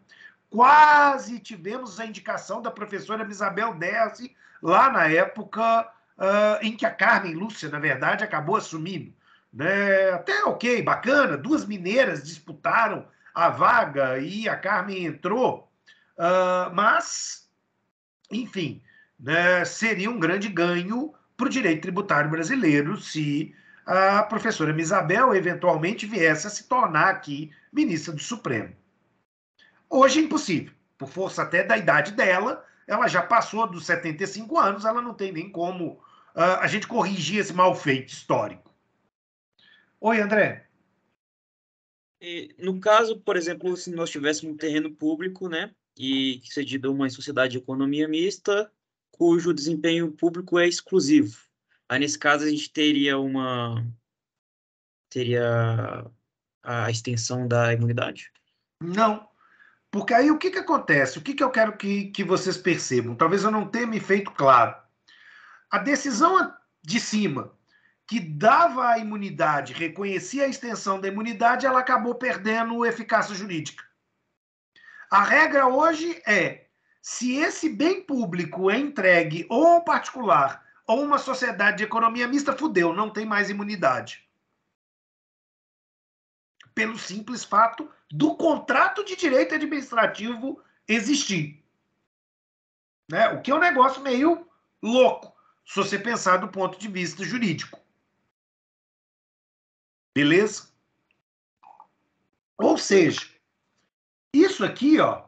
Quase tivemos a indicação da professora Isabel Dersi, lá na época uh, em que a Carmen Lúcia, na verdade, acabou assumindo. Né? Até ok, bacana, duas mineiras disputaram a vaga e a Carmen entrou, uh, mas, enfim, né, seria um grande ganho para o direito tributário brasileiro se a professora Isabel eventualmente viesse a se tornar aqui ministra do Supremo. Hoje é impossível, por força até da idade dela, ela já passou dos setenta e cinco anos, ela não tem nem como uh, a gente corrigir esse mal feito histórico. Oi, André. E, no caso, por exemplo, se nós tivéssemos um terreno público, né, e cedido a uma sociedade de economia mista, cujo desempenho público é exclusivo. Aí, nesse caso, a gente teria uma teria a extensão da imunidade? Não. Porque aí o que, que acontece? O que, que eu quero que, que vocês percebam? Talvez eu não tenha me feito claro. A decisão de cima, que dava a imunidade, reconhecia a extensão da imunidade, ela acabou perdendo eficácia jurídica. A regra hoje é, se esse bem público é entregue ou ao particular ou uma sociedade de economia mista, fudeu, não tem mais imunidade. Pelo simples fato do contrato de direito administrativo existir. Né? O que é um negócio meio louco, se você pensar do ponto de vista jurídico. Beleza? Ou seja, isso aqui, ó,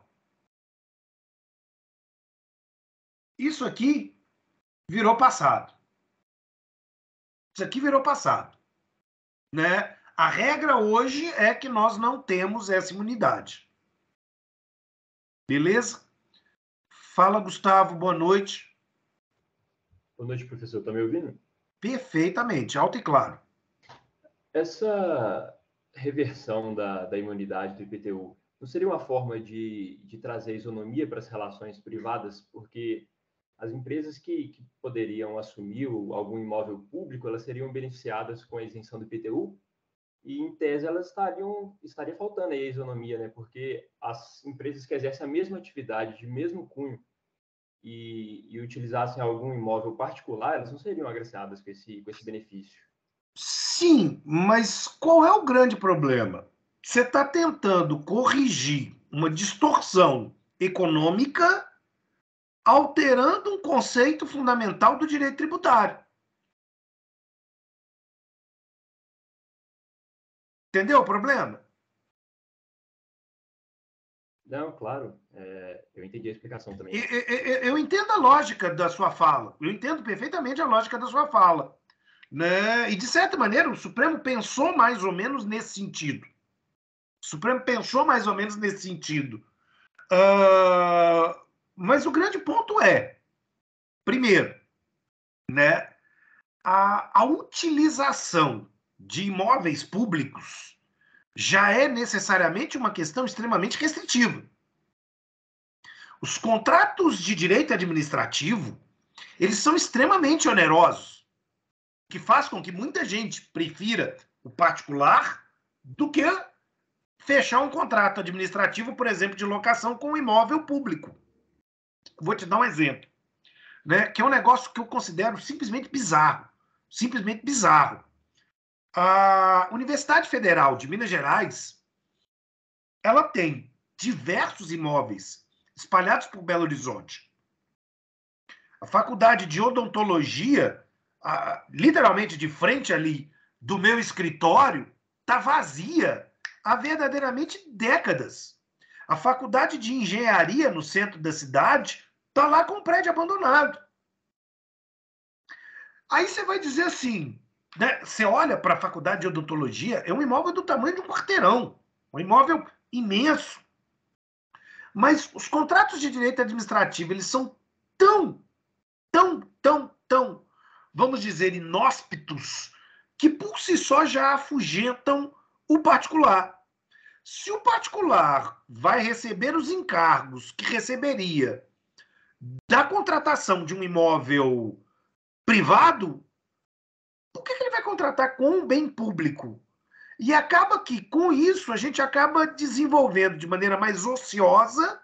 isso aqui virou passado. Isso aqui virou passado. Né? A regra hoje é que nós não temos essa imunidade. Beleza? Fala, Gustavo, boa noite. Boa noite, professor. Está me ouvindo? Perfeitamente, alto e claro. Essa reversão da, da imunidade do I P T U não seria uma forma de, de trazer isonomia para as relações privadas? Porque as empresas que, que poderiam assumir algum imóvel público, elas seriam beneficiadas com a isenção do I P T U? E, em tese, elas estariam, estaria faltando aí a isonomia, né? Porque as empresas que exercem a mesma atividade, de mesmo cunho, e, e utilizassem algum imóvel particular, elas não seriam agraciadas com esse, com esse benefício. Sim, mas qual é o grande problema? Você está tentando corrigir uma distorção econômica alterando um conceito fundamental do direito tributário. Entendeu o problema? Não, claro. É, eu entendi a explicação também. Eu, eu, eu entendo a lógica da sua fala. Eu entendo perfeitamente a lógica da sua fala. Né? E, de certa maneira, o Supremo pensou mais ou menos nesse sentido. O Supremo pensou mais ou menos nesse sentido. Uh, mas o grande ponto é, primeiro, né, a, a utilização de imóveis públicos já é necessariamente uma questão extremamente restritiva. Os contratos de direito administrativo, eles são extremamente onerosos, o que faz com que muita gente prefira o particular do que fechar um contrato administrativo, por exemplo, de locação com um imóvel público. Vou te dar um exemplo, né, que é um negócio que eu considero simplesmente bizarro. Simplesmente bizarro. A Universidade Federal de Minas Gerais, ela tem diversos imóveis espalhados por Belo Horizonte. A Faculdade de Odontologia, a, literalmente de frente ali do meu escritório, está vazia há verdadeiramente décadas. A Faculdade de Engenharia, no centro da cidade, está lá com um prédio abandonado. Aí você vai dizer assim, né, você olha para a Faculdade de Odontologia, é um imóvel do tamanho de um quarteirão, um imóvel imenso. Mas os contratos de direito administrativo, eles são tão, tão, tão, tão, vamos dizer, inóspitos, que por si só já afugentam o particular. Se o particular vai receber os encargos que receberia da contratação de um imóvel privado, por que ele vai contratar com um bem público? E acaba que, com isso, a gente acaba desenvolvendo de maneira mais ociosa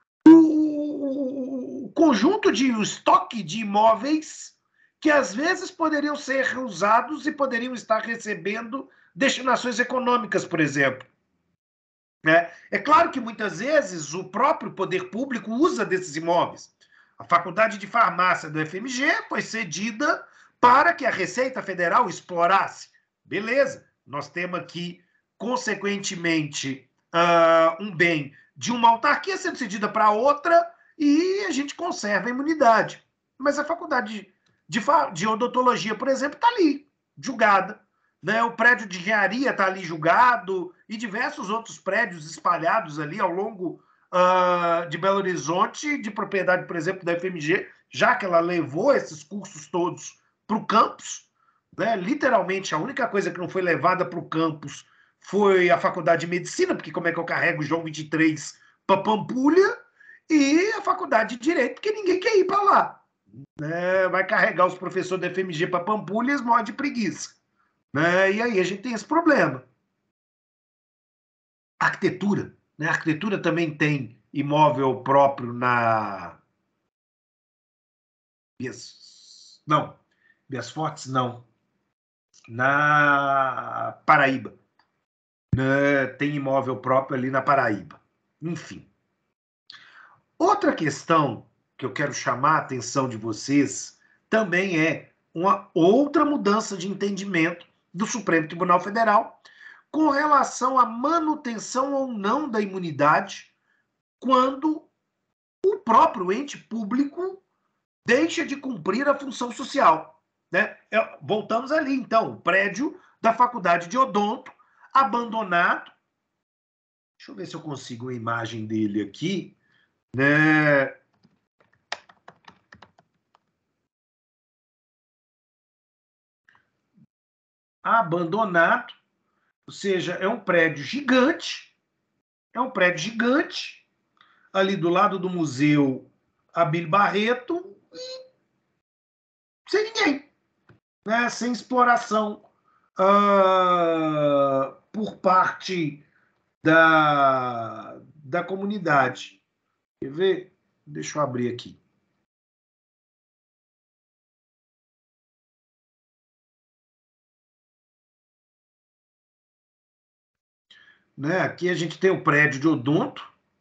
o, o conjunto de o estoque de imóveis que, às vezes, poderiam ser usados e poderiam estar recebendo destinações econômicas, por exemplo. É, é claro que, muitas vezes, o próprio poder público usa desses imóveis. A Faculdade de Farmácia do F M G foi cedida para que a Receita Federal explorasse. Beleza, nós temos aqui, consequentemente, uh, um bem de uma autarquia sendo cedida para outra e a gente conserva a imunidade. Mas a Faculdade de, de, de Odontologia, por exemplo, está ali, julgada, né? O prédio de engenharia está ali julgado e diversos outros prédios espalhados ali ao longo uh, de Belo Horizonte, de propriedade, por exemplo, da F M G, já que ela levou esses cursos todos para o campus, né? Literalmente, a única coisa que não foi levada para o campus foi a faculdade de medicina, porque como é que eu carrego o João vinte e três para Pampulha, e a faculdade de direito, porque ninguém quer ir para lá. Né? Vai carregar os professores da F M G para Pampulha e eles morrem de preguiça. Né? E aí a gente tem esse problema. Arquitetura. Né? A arquitetura também tem imóvel próprio na... Não, Bias Fortes não. Na Paraíba. Né? Tem imóvel próprio ali na Paraíba. Enfim. Outra questão que eu quero chamar a atenção de vocês também é uma outra mudança de entendimento do Supremo Tribunal Federal com relação à manutenção ou não da imunidade quando o próprio ente público deixa de cumprir a função social. Né? Voltamos ali, então, o prédio da Faculdade de Odonto, abandonado. Deixa eu ver se eu consigo a imagem dele aqui. Né? Abandonado, ou seja, é um prédio gigante, é um prédio gigante, ali do lado do Museu Abílio Barreto, e sem ninguém, né? Sem exploração uh, por parte da, da comunidade. Quer ver? Deixa eu abrir aqui. Né? Aqui a gente tem o prédio de Odonto,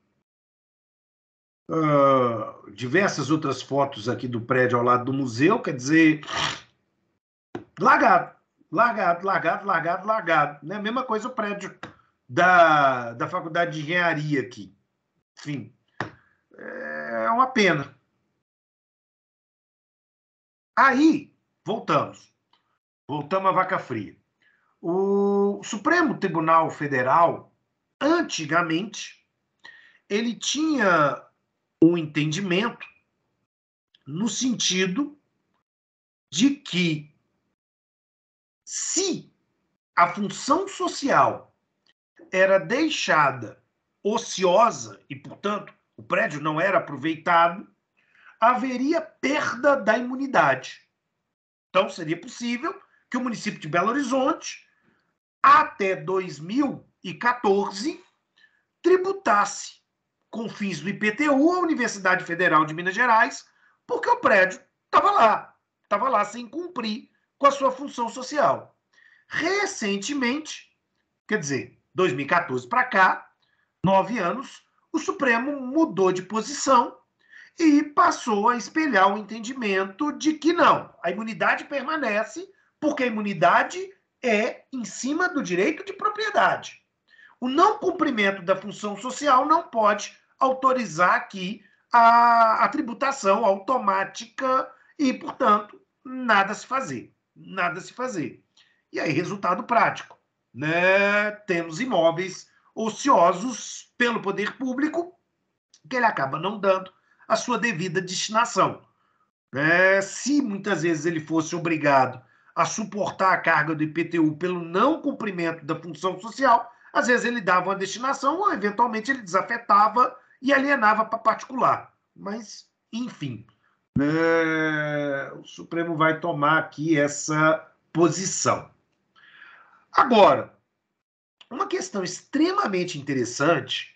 uh, diversas outras fotos aqui do prédio ao lado do museu, quer dizer, largado, largado, largado, largado, largado. Né? Mesma coisa o prédio da, da Faculdade de Engenharia aqui. Enfim, é uma pena. Aí, voltamos. Voltamos à vaca fria. O Supremo Tribunal Federal, antigamente, ele tinha um entendimento no sentido de que se a função social era deixada ociosa e, portanto, o prédio não era aproveitado, haveria perda da imunidade. Então, seria possível que o município de Belo Horizonte, até dois mil e quatorze, tributasse com fins do I P T U a Universidade Federal de Minas Gerais, porque o prédio estava lá, estava lá sem cumprir com a sua função social. Recentemente, quer dizer, dois mil e quatorze para cá, nove anos, o Supremo mudou de posição e passou a espelhar o entendimento de que não, a imunidade permanece porque a imunidade é em cima do direito de propriedade. O não cumprimento da função social não pode autorizar aqui a, a tributação automática e, portanto, nada se fazer. Nada se fazer. E aí, resultado prático. Né? Temos imóveis ociosos pelo poder público que ele acaba não dando a sua devida destinação. É, se muitas vezes ele fosse obrigado a suportar a carga do I P T U pelo não cumprimento da função social, às vezes ele dava uma destinação ou, eventualmente, ele desafetava e alienava para particular. Mas, enfim, é, o Supremo vai tomar aqui essa posição. Agora, uma questão extremamente interessante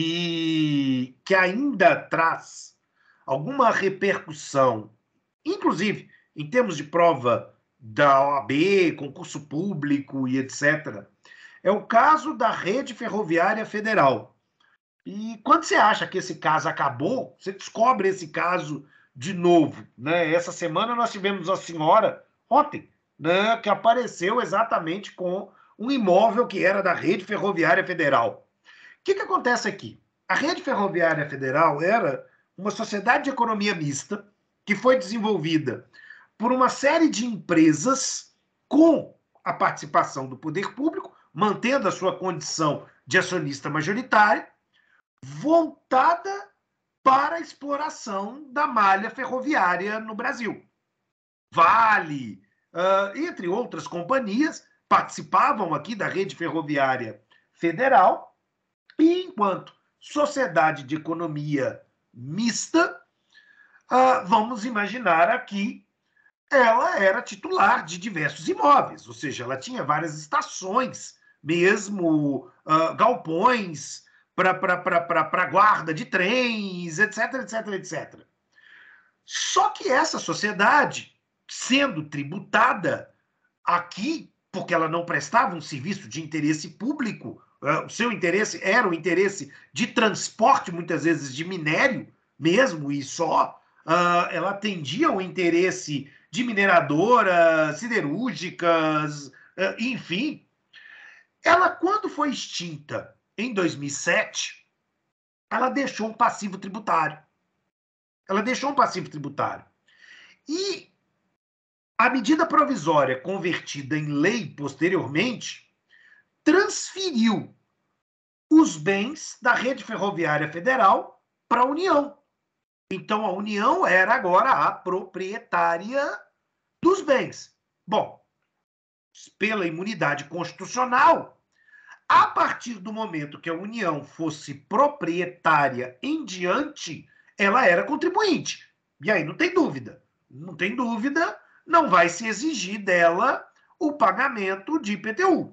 e que ainda traz alguma repercussão, inclusive em termos de prova da O A B, concurso público e etcétera, é o caso da Rede Ferroviária Federal. E quando você acha que esse caso acabou, você descobre esse caso de novo. Né? Essa semana nós tivemos uma senhora, ontem, né, que apareceu exatamente com um imóvel que era da Rede Ferroviária Federal. O que, que acontece aqui? A Rede Ferroviária Federal era uma sociedade de economia mista que foi desenvolvida por uma série de empresas com a participação do poder público, mantendo a sua condição de acionista majoritário, voltada para a exploração da malha ferroviária no Brasil. Vale, uh, entre outras companhias, participavam aqui da rede ferroviária federal, e enquanto sociedade de economia mista, uh, vamos imaginar aqui, ela era titular de diversos imóveis, ou seja, ela tinha várias estações, mesmo uh, galpões para guarda de trens, etc, etc, etcétera. Só que essa sociedade, sendo tributada aqui, porque ela não prestava um serviço de interesse público, uh, o seu interesse era o interesse de transporte, muitas vezes de minério mesmo, e só, uh, ela atendia ao interesse de mineradoras, siderúrgicas, uh, enfim. Ela, quando foi extinta em dois mil e sete, ela deixou um passivo tributário. Ela deixou um passivo tributário. E a medida provisória convertida em lei posteriormente transferiu os bens da rede ferroviária federal para a União. Então, a União era agora a proprietária dos bens. Bom, pela imunidade constitucional, a partir do momento que a União fosse proprietária em diante, ela era contribuinte. E aí não tem dúvida. Não tem dúvida, não vai se exigir dela o pagamento de I P T U.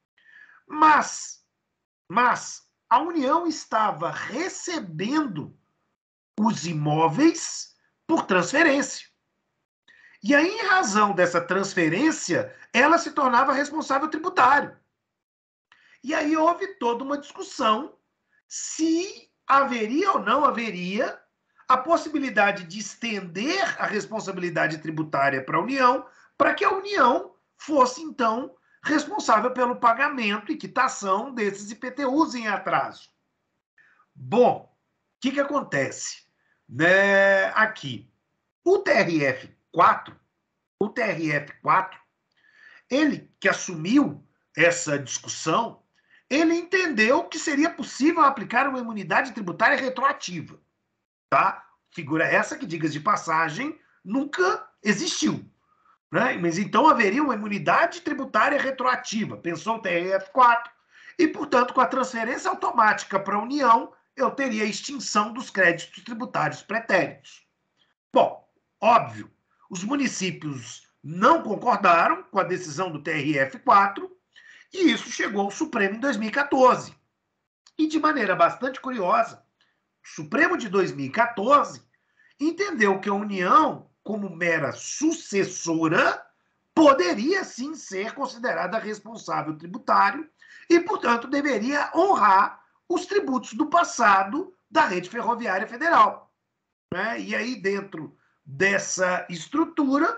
Mas, mas a União estava recebendo os imóveis por transferência. E aí, em razão dessa transferência, ela se tornava responsável tributário. E aí houve toda uma discussão se haveria ou não haveria a possibilidade de estender a responsabilidade tributária para a União, para que a União fosse, então, responsável pelo pagamento e quitação desses I P T Us em atraso. Bom, o que, que acontece? Né, aqui, o T R F quatro, o T R F quatro, ele que assumiu essa discussão, ele entendeu que seria possível aplicar uma imunidade tributária retroativa. Tá? Figura essa que, diga-se de passagem, nunca existiu. Né? Mas então haveria uma imunidade tributária retroativa, pensou o T R F quatro, e, portanto, com a transferência automática para a União, eu teria a extinção dos créditos tributários pretéritos. Bom, óbvio, os municípios não concordaram com a decisão do T R F quatro, e isso chegou ao Supremo em dois mil e quatorze. E, de maneira bastante curiosa, o Supremo de dois mil e quatorze entendeu que a União, como mera sucessora, poderia sim ser considerada responsável tributário e, portanto, deveria honrar os tributos do passado da rede ferroviária federal. Né? E aí, dentro dessa estrutura,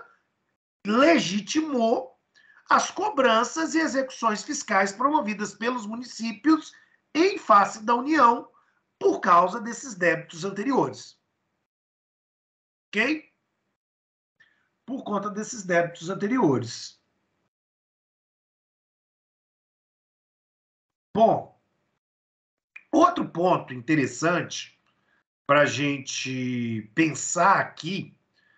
legitimou as cobranças e execuções fiscais promovidas pelos municípios em face da União por causa desses débitos anteriores. Ok? Por conta desses débitos anteriores. Bom, outro ponto interessante para a gente pensar aqui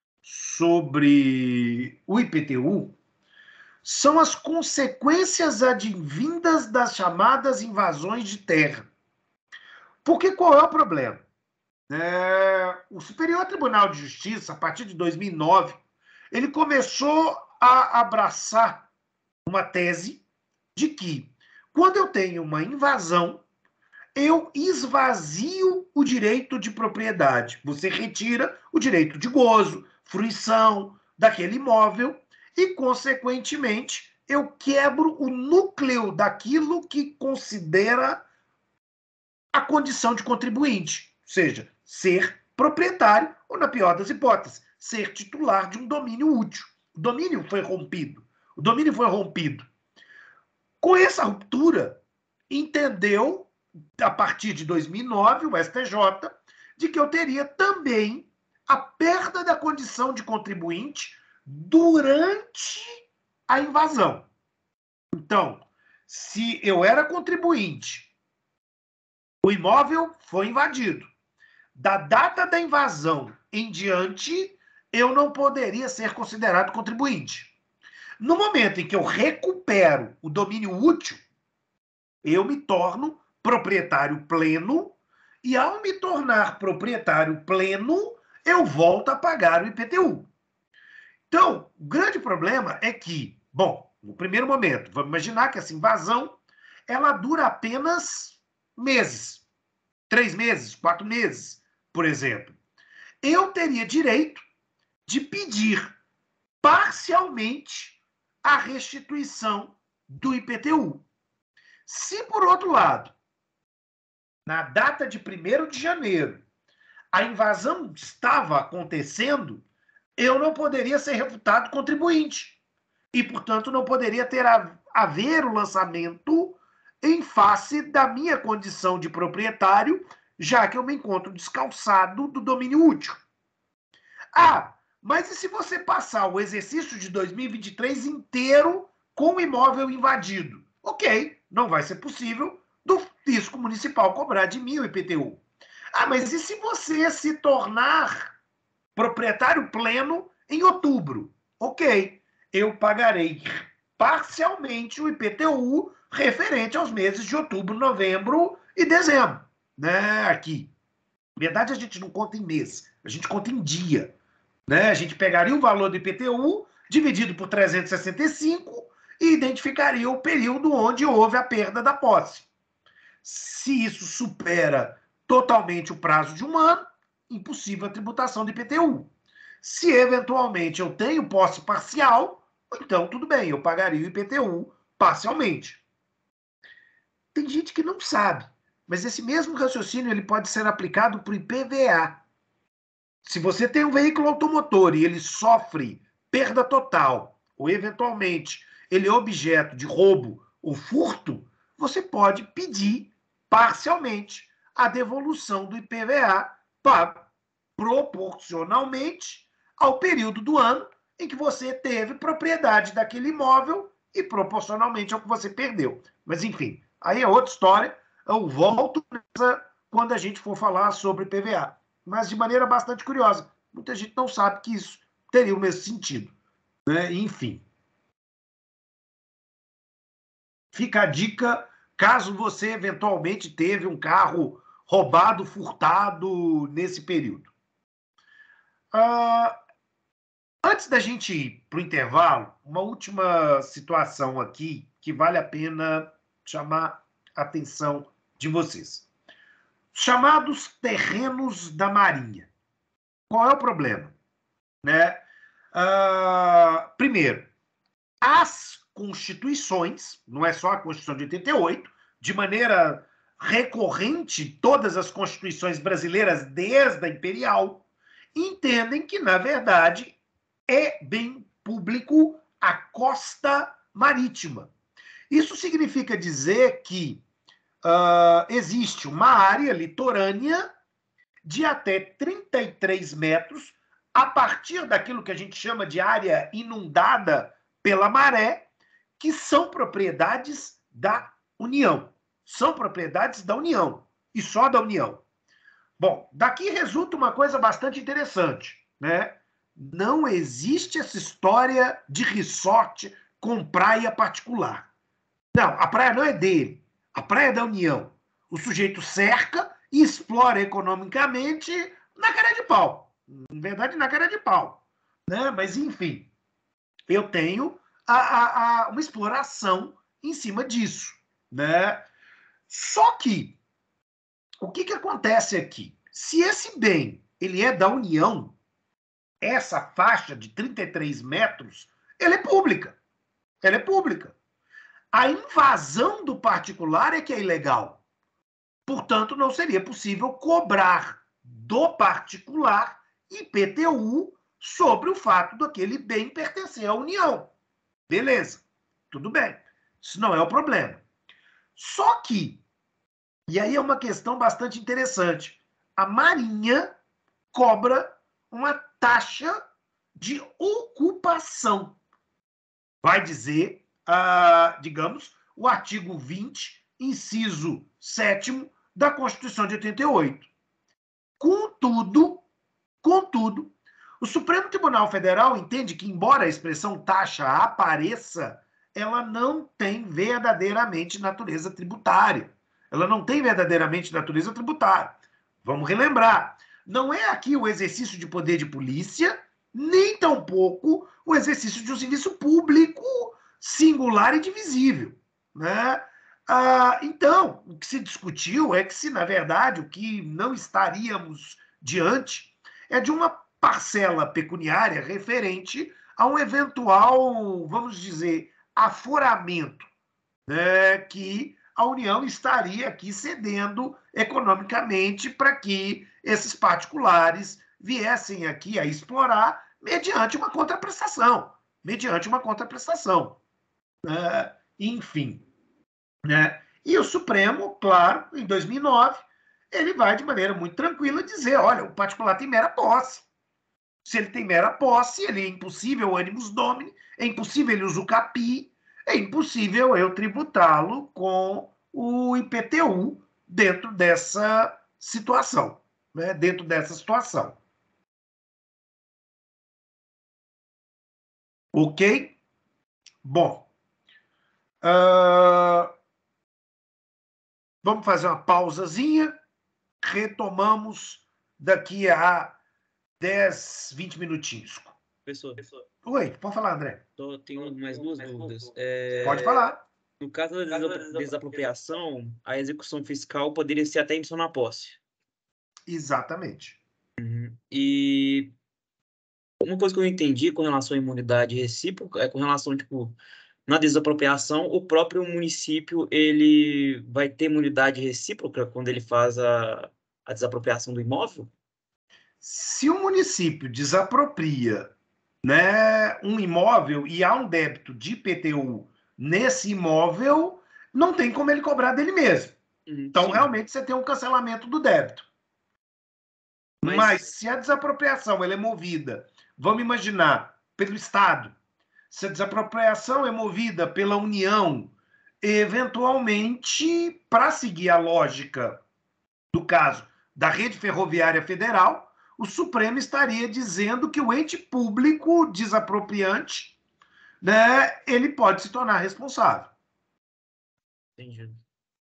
sobre o I P T U são as consequências advindas das chamadas invasões de terra. Porque qual é o problema? É, o Superior Tribunal de Justiça, a partir de dois mil e nove, ele começou a abraçar uma tese de que, quando eu tenho uma invasão, eu esvazio o direito de propriedade. Você retira o direito de gozo, fruição daquele imóvel e, consequentemente, eu quebro o núcleo daquilo que considera a condição de contribuinte, ou seja, ser proprietário ou, na pior das hipóteses, ser titular de um domínio útil. O domínio foi rompido. O domínio foi rompido. Com essa ruptura, entendeu, a partir de dois mil e nove, o S T J, de que eu teria também a perda da condição de contribuinte durante a invasão. Então, se eu era contribuinte, o imóvel foi invadido. Da data da invasão em diante, eu não poderia ser considerado contribuinte. No momento em que eu recupero o domínio útil, eu me torno proprietário pleno, e ao me tornar proprietário pleno, eu volto a pagar o I P T U. Então, o grande problema é que, bom, no primeiro momento, vamos imaginar que essa invasão ela dura apenas meses, três meses, quatro meses, por exemplo. Eu teria direito de pedir parcialmente a restituição do I P T U. Se, por outro lado, na data de primeiro de janeiro, a invasão estava acontecendo, eu não poderia ser reputado contribuinte. E, portanto, não poderia ter a haver o lançamento em face da minha condição de proprietário, já que eu me encontro descalçado do domínio útil. Ah, mas e se você passar o exercício de dois mil e vinte e três inteiro com o imóvel invadido? Ok, não vai ser possível do fisco municipal cobrar de mim o I P T U. Ah, mas e se você se tornar proprietário pleno em outubro? Ok, eu pagarei parcialmente o I P T U referente aos meses de outubro, novembro e dezembro. Né? Aqui. Na verdade, a gente não conta em mês, a gente conta em dia. Né? A gente pegaria o valor do I P T U dividido por trezentos e sessenta e cinco e identificaria o período onde houve a perda da posse. Se isso supera totalmente o prazo de um ano, impossível a tributação do I P T U. Se eventualmente eu tenho posse parcial, então tudo bem, eu pagaria o I P T U parcialmente. Tem gente que não sabe, mas esse mesmo raciocínio ele pode ser aplicado para o I P V A. Se você tem um veículo automotor e ele sofre perda total, ou eventualmente ele é objeto de roubo ou furto, você pode pedir parcialmente a devolução do I P V A para, proporcionalmente ao período do ano em que você teve propriedade daquele imóvel e proporcionalmente ao que você perdeu. Mas, enfim, aí é outra história. Eu volto nessa quando a gente for falar sobre I P V A. Mas de maneira bastante curiosa. Muita gente não sabe que isso teria o mesmo sentido. Né? Enfim. Fica a dica, caso você eventualmente teve um carro roubado, furtado nesse período. Uh, antes da gente ir para o intervalo, uma última situação aqui que vale a pena chamar a atenção de vocês. Chamados terrenos da Marinha. Qual é o problema? Né? Uh, primeiro, as constituições, não é só a Constituição de oitenta e oito, de maneira recorrente, todas as constituições brasileiras, desde a imperial, entendem que, na verdade, é bem público a costa marítima. Isso significa dizer que uh, existe uma área litorânea de até trinta e três metros, a partir daquilo que a gente chama de área inundada pela maré, que são propriedades da União. São propriedades da União, e só da União. Bom, daqui resulta uma coisa bastante interessante, né? Não existe essa história de resort com praia particular. Não, a praia não é dele, a praia é da União. O sujeito cerca e explora economicamente na cara de pau. Na verdade, na cara de pau. Né? Mas, enfim, eu tenho a, a, a, uma exploração em cima disso. Né? Só que, o que, que acontece aqui? Se esse bem ele é da União, essa faixa de trinta e três metros, ela é pública. Ela é pública. A invasão do particular é que é ilegal. Portanto, não seria possível cobrar do particular I P T U sobre o fato daquele bem pertencer à União. Beleza, tudo bem. Isso não é o problema. Só que, e aí é uma questão bastante interessante, a Marinha cobra uma taxa de ocupação. Vai dizer ah, digamos, o artigo vinte, inciso sétimo da Constituição de oitenta e oito. Contudo, contudo, o Supremo Tribunal Federal entende que, embora a expressão taxa apareça, ela não tem verdadeiramente natureza tributária. Ela não tem verdadeiramente natureza tributária. Vamos relembrar. Não é aqui o exercício de poder de polícia, nem tampouco o exercício de um serviço público singular e divisível, né? Ah, então, o que se discutiu é que se, na verdade, o que não estaríamos diante é de uma parcela pecuniária referente a um eventual, vamos dizer, aforamento, né, que a União estaria aqui cedendo economicamente para que esses particulares viessem aqui a explorar mediante uma contraprestação, mediante uma contraprestação. Uh, enfim, né? E o Supremo, claro, em dois mil e nove, ele vai de maneira muito tranquila dizer, olha, o particular tem mera posse. Se ele tem mera posse, ele é impossível animus domini, é impossível ele usucapiar, é impossível eu tributá-lo com o I P T U dentro dessa situação, né? Dentro dessa situação. Ok? Bom, uh, vamos fazer uma pausazinha, retomamos daqui a dez, vinte minutinhos. Professor, Oi, pode falar, André. tô, tenho mais duas dúvidas. É, Pode falar. No caso da desapro- desapropriação, a execução fiscal poderia ser até emissão na posse. Exatamente. E uma coisa que eu entendi com relação à imunidade recíproca é com relação, tipo, na desapropriação, o próprio município ele vai ter imunidade recíproca quando ele faz a, a desapropriação do imóvel? Se o município desapropria, né, um imóvel e há um débito de I P T U nesse imóvel, não tem como ele cobrar dele mesmo. Uhum, então, sim. realmente, você tem um cancelamento do débito. Mas, Mas se a desapropriação ela é movida, vamos imaginar, pelo Estado, se a desapropriação é movida pela União, eventualmente, para seguir a lógica do caso da Rede Ferroviária Federal, o Supremo estaria dizendo que o ente público desapropriante, né, ele pode se tornar responsável. Entendi.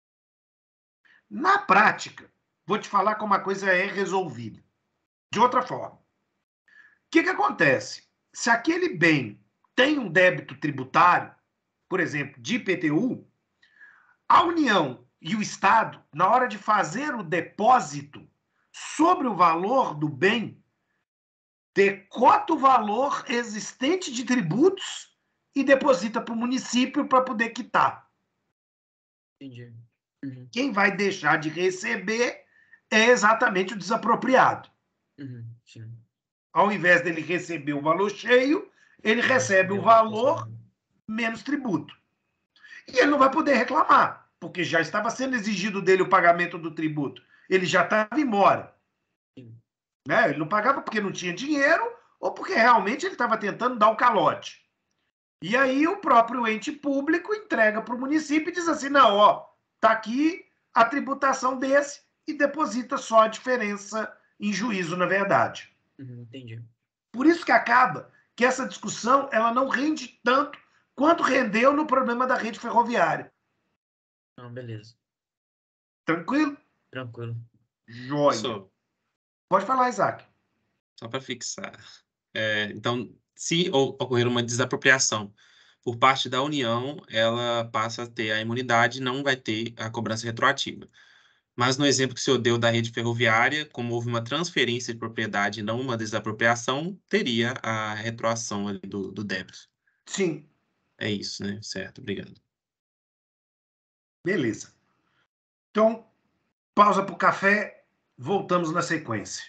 Na prática, vou te falar como a coisa é resolvida. De outra forma, o que, que acontece? Se aquele bem tem um débito tributário, por exemplo, de I P T U, a União e o Estado, na hora de fazer o depósito sobre o valor do bem, decota o valor existente de tributos e deposita para o município para poder quitar. Entendi. Uhum. Quem vai deixar de receber é exatamente o desapropriado. Uhum. Sim. Ao invés dele receber o valor cheio, ele recebe o valor menos tributo. E ele não vai poder reclamar, porque já estava sendo exigido dele o pagamento do tributo. Ele já estava embora. Né? Ele não pagava porque não tinha dinheiro ou porque realmente ele estava tentando dar o calote. E aí o próprio ente público entrega para o município e diz assim, não, ó, tá aqui a tributação desse e deposita só a diferença em juízo, na verdade. Uhum, entendi. Por isso que acaba que essa discussão ela não rende tanto quanto rendeu no problema da rede ferroviária. Não, beleza. Tranquilo? Tranquilo. Joia. Professor, Pode falar, Isaac. só para fixar. É, então, se o- ocorrer uma desapropriação por parte da União, ela passa a ter a imunidade e não vai ter a cobrança retroativa. Mas no exemplo que o senhor deu da rede ferroviária, como houve uma transferência de propriedade e não uma desapropriação, teria a retroação ali do, do débito. Sim. É isso, né? Certo, obrigado. Beleza. Então, pausa para o café, voltamos na sequência.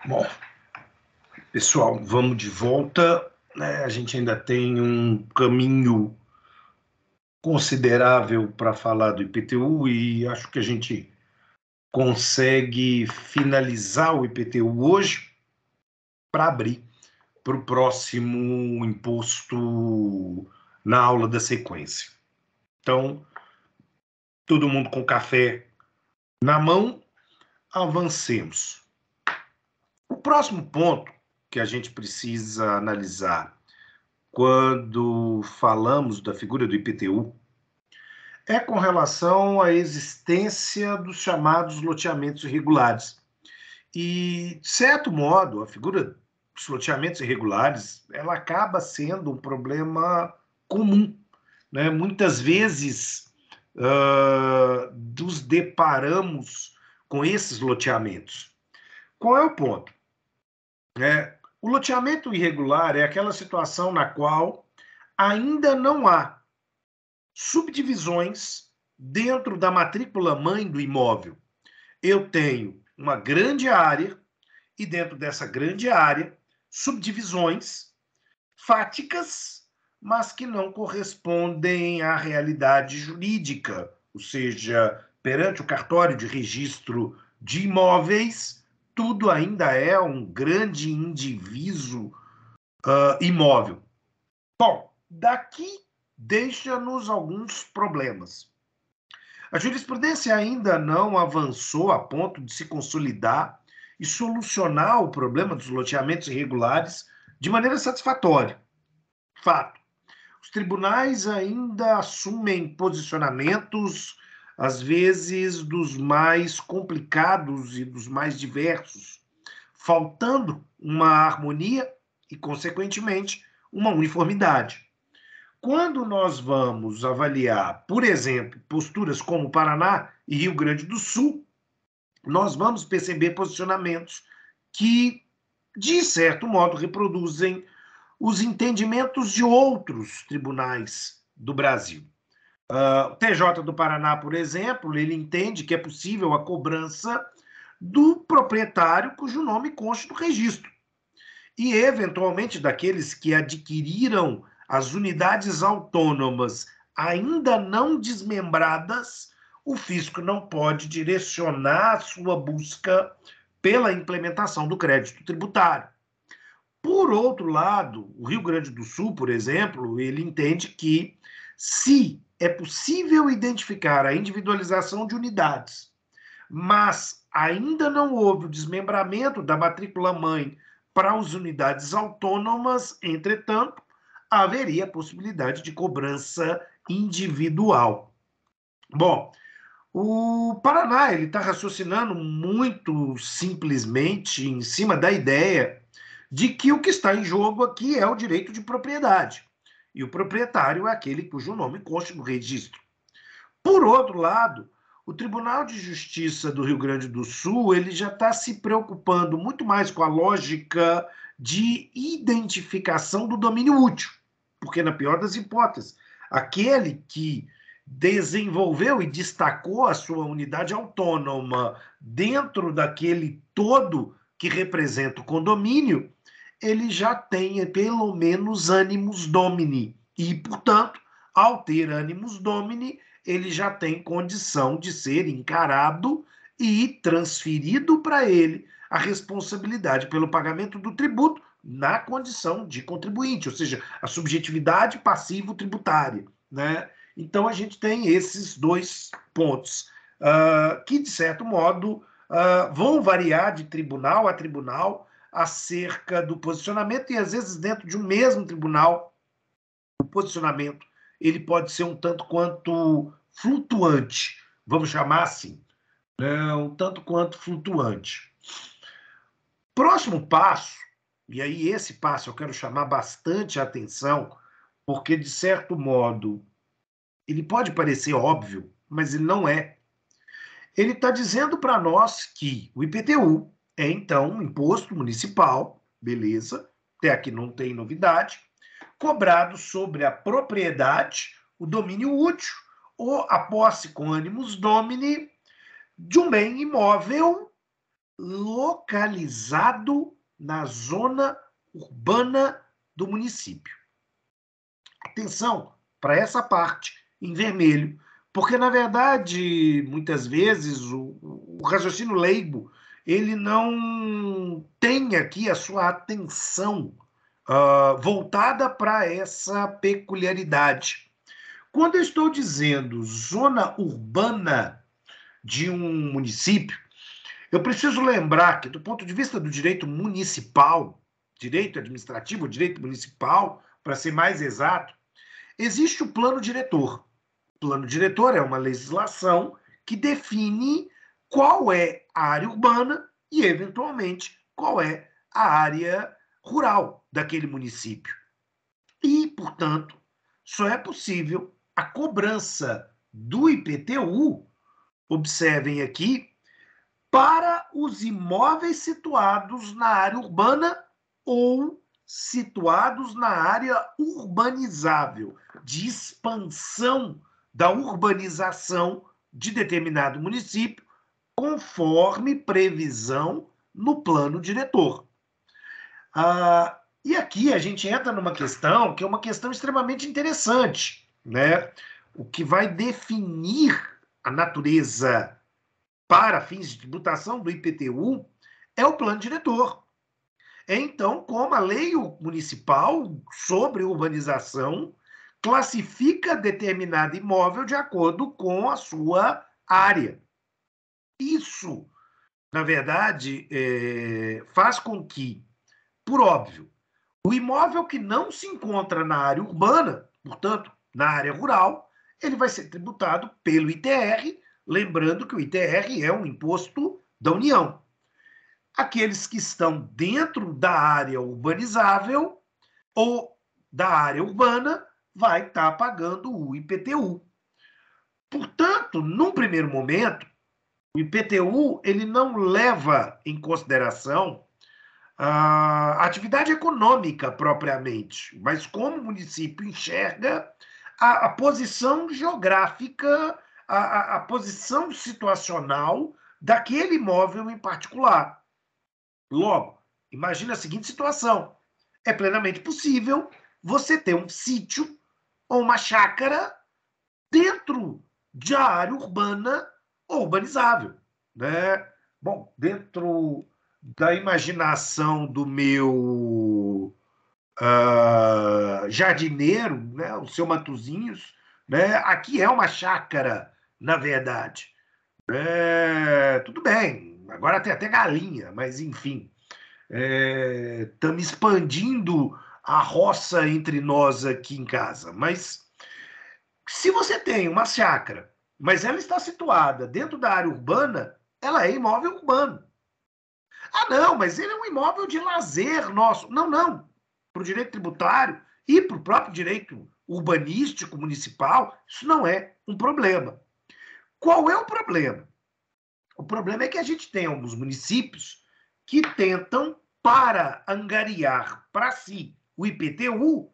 Bom, pessoal, vamos de volta, né? A gente ainda tem um caminho considerável para falar do I P T U e acho que a gente consegue finalizar o I P T U hoje para abrir para o próximo imposto na aula da sequência. Então, todo mundo com café na mão, avancemos. O próximo ponto que a gente precisa analisar quando falamos da figura do I P T U é com relação à existência dos chamados loteamentos irregulares. E, de certo modo, a figura dos loteamentos irregulares ela acaba sendo um problema comum, né? Muitas vezes uh, nos deparamos com esses loteamentos. Qual é o ponto? É, o loteamento irregular é aquela situação na qual ainda não há subdivisões dentro da matrícula mãe do imóvel. Eu tenho uma grande área e dentro dessa grande área, subdivisões fáticas, mas que não correspondem à realidade jurídica, ou seja, perante o cartório de registro de imóveis, tudo ainda é um grande indivíduo uh, imóvel. Bom, daqui deixa-nos alguns problemas. A jurisprudência ainda não avançou a ponto de se consolidar e solucionar o problema dos loteamentos irregulares de maneira satisfatória. Fato. Os tribunais ainda assumem posicionamentos, às vezes, dos mais complicados e dos mais diversos, faltando uma harmonia e, consequentemente, uma uniformidade. Quando nós vamos avaliar, por exemplo, posturas como Paraná e Rio Grande do Sul, nós vamos perceber posicionamentos que, de certo modo, reproduzem os entendimentos de outros tribunais do Brasil. Uh, o T J do Paraná, por exemplo, ele entende que é possível a cobrança do proprietário cujo nome conste no registro e, eventualmente, daqueles que adquiriram as unidades autônomas ainda não desmembradas, o fisco não pode direcionar a sua busca pela implementação do crédito tributário. Por outro lado, o Rio Grande do Sul, por exemplo, ele entende que se é possível identificar a individualização de unidades, mas ainda não houve o desmembramento da matrícula-mãe para as unidades autônomas, entretanto, haveria possibilidade de cobrança individual. Bom, o Paraná ele está raciocinando muito simplesmente em cima da ideia de que o que está em jogo aqui é o direito de propriedade. E o proprietário é aquele cujo nome consta no registro. Por outro lado, o Tribunal de Justiça do Rio Grande do Sul ele já está se preocupando muito mais com a lógica de identificação do domínio útil. Porque, na pior das hipóteses, aquele que desenvolveu e destacou a sua unidade autônoma dentro daquele todo que representa o condomínio, ele já tem pelo menos animus domini. E, portanto, ao ter animus domini, ele já tem condição de ser encarado e transferido para ele a responsabilidade pelo pagamento do tributo na condição de contribuinte, ou seja, a subjetividade passivo-tributária, né? Então, a gente tem esses dois pontos, uh, que, de certo modo, uh, vão variar de tribunal a tribunal acerca do posicionamento, e, às vezes, dentro de um mesmo tribunal, o posicionamento ele pode ser um tanto quanto flutuante, vamos chamar assim, né? Um tanto quanto flutuante. Próximo passo, e aí esse passo eu quero chamar bastante a atenção, porque, de certo modo, ele pode parecer óbvio, mas ele não é. Ele está dizendo para nós que o I P T U é, então, um imposto municipal, beleza, até aqui não tem novidade, cobrado sobre a propriedade, o domínio útil ou a posse com animus domini de um bem imóvel localizado na zona urbana do município. Atenção para essa parte em vermelho, porque, na verdade, muitas vezes, o, o raciocínio leigo ele não tem aqui a sua atenção uh, voltada para essa peculiaridade. Quando eu estou dizendo zona urbana de um município, eu preciso lembrar que, do ponto de vista do direito municipal, direito administrativo, direito municipal, para ser mais exato, existe o plano diretor. O plano diretor é uma legislação que define qual é a área urbana e, eventualmente, qual é a área rural daquele município. E, portanto, só é possível a cobrança do I P T U, observem aqui, para os imóveis situados na área urbana ou situados na área urbanizável, de expansão da urbanização de determinado município, conforme previsão no plano diretor. Ah, e aqui a gente entra numa questão que é uma questão extremamente interessante, né? O que vai definir a natureza para fins de tributação do I P T U é o plano diretor. É então como a lei municipal sobre urbanização classifica determinado imóvel de acordo com a sua área. Isso, na verdade, é, faz com que, por óbvio, o imóvel que não se encontra na área urbana, portanto, na área rural, ele vai ser tributado pelo I T R, lembrando que o I T R é um imposto da União. Aqueles que estão dentro da área urbanizável ou da área urbana vai estar pagando o I P T U. Portanto, num primeiro momento, o I P T U ele não leva em consideração a atividade econômica propriamente, mas como o município enxerga a, a posição geográfica, a, a, a posição situacional daquele imóvel em particular. Logo, imagine a seguinte situação. É plenamente possível você ter um sítio ou uma chácara dentro de área urbana ou urbanizável, né? Bom, dentro da imaginação do meu uh, jardineiro, né, o seu Matozinhos, né, aqui é uma chácara, na verdade. É, tudo bem, agora tem até galinha, mas enfim. Estamos é, expandindo a roça entre nós aqui em casa. Mas se você tem uma chácara, mas ela está situada dentro da área urbana, ela é imóvel urbano. Ah, não, mas ele é um imóvel de lazer nosso. Não, não. Para o direito tributário e para o próprio direito urbanístico municipal, isso não é um problema. Qual é o problema? O problema é que a gente tem alguns municípios que tentam, para angariar para si o I P T U,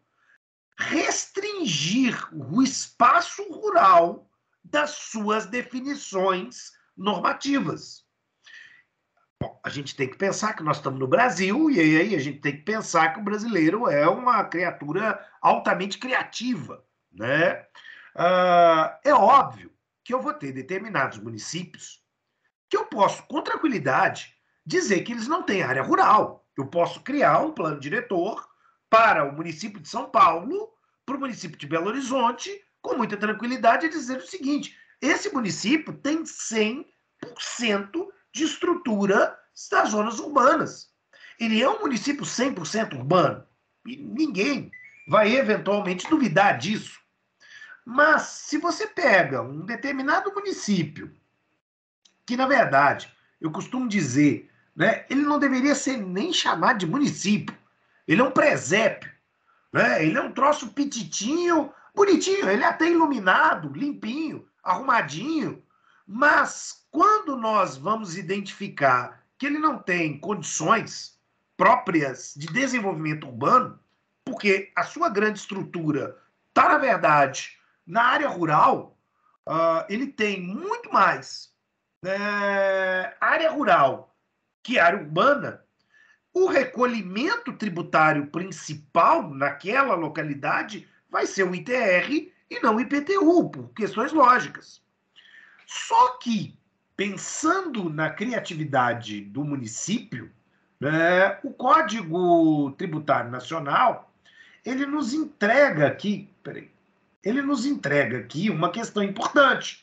restringir o espaço rural das suas definições normativas. Bom, a gente tem que pensar que nós estamos no Brasil, e aí a gente tem que pensar que o brasileiro é uma criatura altamente criativa, né? Ah, é óbvio que eu vou ter determinados municípios que eu posso, com tranquilidade, dizer que eles não têm área rural. Eu posso criar um plano diretor para o município de São Paulo, para o município de Belo Horizonte, com muita tranquilidade, e dizer o seguinte: esse município tem cem por cento de estrutura das zonas urbanas. Ele é um município cem por cento urbano. E ninguém vai eventualmente duvidar disso. Mas se você pega um determinado município, que na verdade, eu costumo dizer, né, ele não deveria ser nem chamado de município. Ele é um presépio. Né? Ele é um troço petitinho, bonitinho, ele é até iluminado, limpinho, arrumadinho. Mas quando nós vamos identificar que ele não tem condições próprias de desenvolvimento urbano, porque a sua grande estrutura está, na verdade, na área rural, uh, ele tem muito mais né, área rural que é área urbana, o recolhimento tributário principal naquela localidade vai ser o I T R e não o I P T U, por questões lógicas. Só que, pensando na criatividade do município, né, o Código Tributário Nacional, ele nos entrega aqui, peraí, ele nos entrega aqui uma questão importante.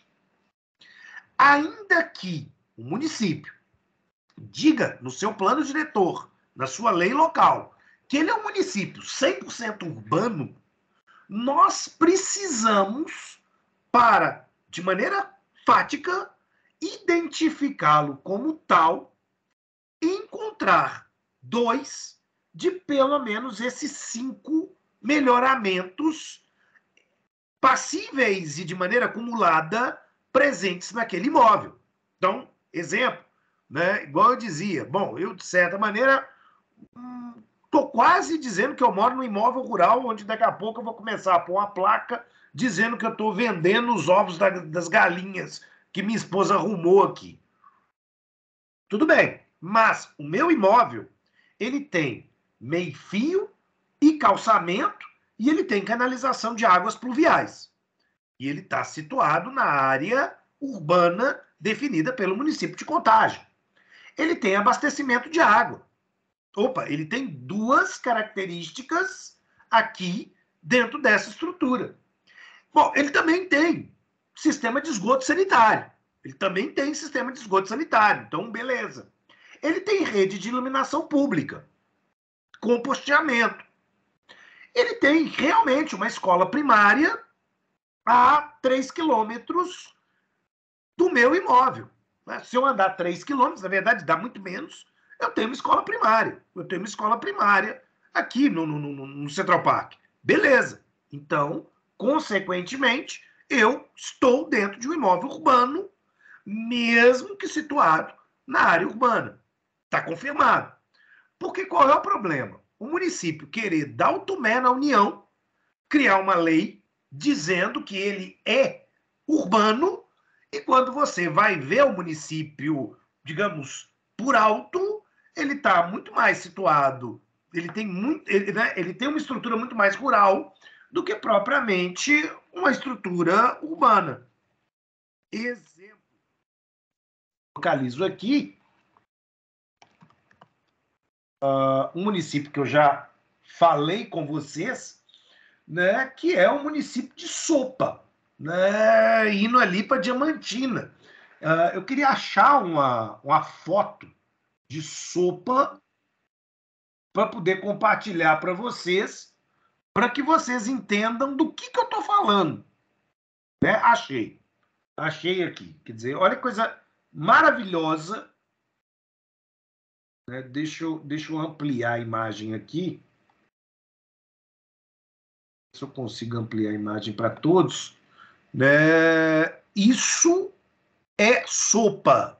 Ainda que o município diga no seu plano diretor, na sua lei local, que ele é um município cem por cento urbano, nós precisamos, para, de maneira fática, identificá-lo como tal e encontrar dois de pelo menos esses cinco melhoramentos passíveis e de maneira acumulada presentes naquele imóvel. Então, exemplo, né? Igual eu dizia, bom, eu de certa maneira estou hum, quase dizendo que eu moro num imóvel rural onde daqui a pouco eu vou começar a pôr uma placa dizendo que eu estou vendendo os ovos da, das galinhas que minha esposa arrumou aqui. Tudo bem, mas o meu imóvel, ele tem meio-fio e calçamento e ele tem canalização de águas pluviais. E ele está situado na área urbana definida pelo município de Contagem. Ele tem abastecimento de água. Opa, ele tem duas características aqui dentro dessa estrutura. Bom, ele também tem sistema de esgoto sanitário. Ele também tem sistema de esgoto sanitário. Então, beleza. Ele tem rede de iluminação pública, com posteamento. Ele tem realmente uma escola primária a três quilômetros do meu imóvel. Se eu andar três quilômetros, na verdade dá muito menos, eu tenho uma escola primária. Eu tenho uma escola primária aqui no, no, no, no Central Park. Beleza. Então, consequentemente, eu estou dentro de um imóvel urbano, mesmo que situado na área urbana. Está confirmado. Porque qual é o problema? O município querer dar o tumé na União, criar uma lei dizendo que ele é urbano, e quando você vai ver o município, digamos, por alto, ele está muito mais situado, ele tem, muito, ele, né, ele tem uma estrutura muito mais rural do que propriamente uma estrutura urbana. Exemplo. Localizo aqui uh, um município que eu já falei com vocês, né, que é o município de Sopa, né, indo ali para Diamantina. Uh, eu queria achar uma, uma foto de Sopa para poder compartilhar para vocês, para que vocês entendam do que, que eu estou falando. Né? Achei. Achei aqui. Quer dizer, olha que coisa maravilhosa. Né? Deixa eu, deixa eu ampliar a imagem aqui. Se eu consigo ampliar a imagem para todos. Né? Isso é Sopa.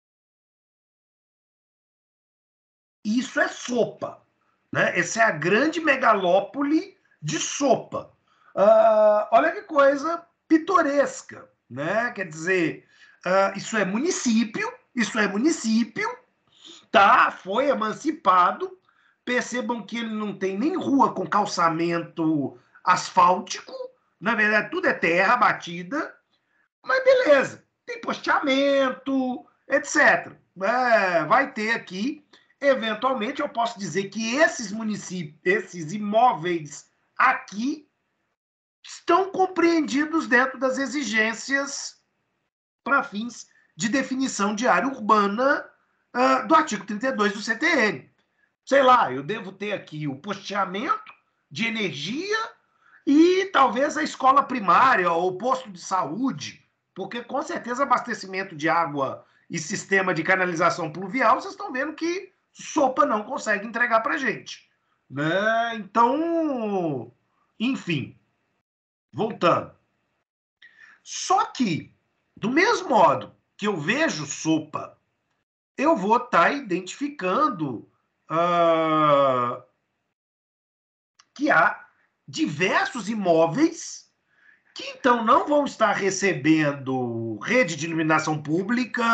Isso é Sopa. Né? Essa é a grande megalópole de Sopa. Uh, olha que coisa pitoresca. Né? Quer dizer, uh, isso é município, isso é município, tá? Foi emancipado. Percebam que ele não tem nem rua com calçamento asfáltico. Na verdade, tudo é terra batida. Mas beleza, tem posteamento, etcétera. É, vai ter aqui, eventualmente, eu posso dizer que esses municípios, esses imóveis aqui, estão compreendidos dentro das exigências para fins de definição de área urbana uh, do artigo trinta e dois do C T N. Sei lá, eu devo ter aqui o posteamento de energia e talvez a escola primária ou o posto de saúde, porque com certeza abastecimento de água e sistema de canalização pluvial, vocês estão vendo que Sopa não consegue entregar para a gente. Né? Então, enfim, voltando. Só que, do mesmo modo que eu vejo Sopa, eu vou estar tá identificando uh, que há diversos imóveis que, então, não vão estar recebendo rede de iluminação pública,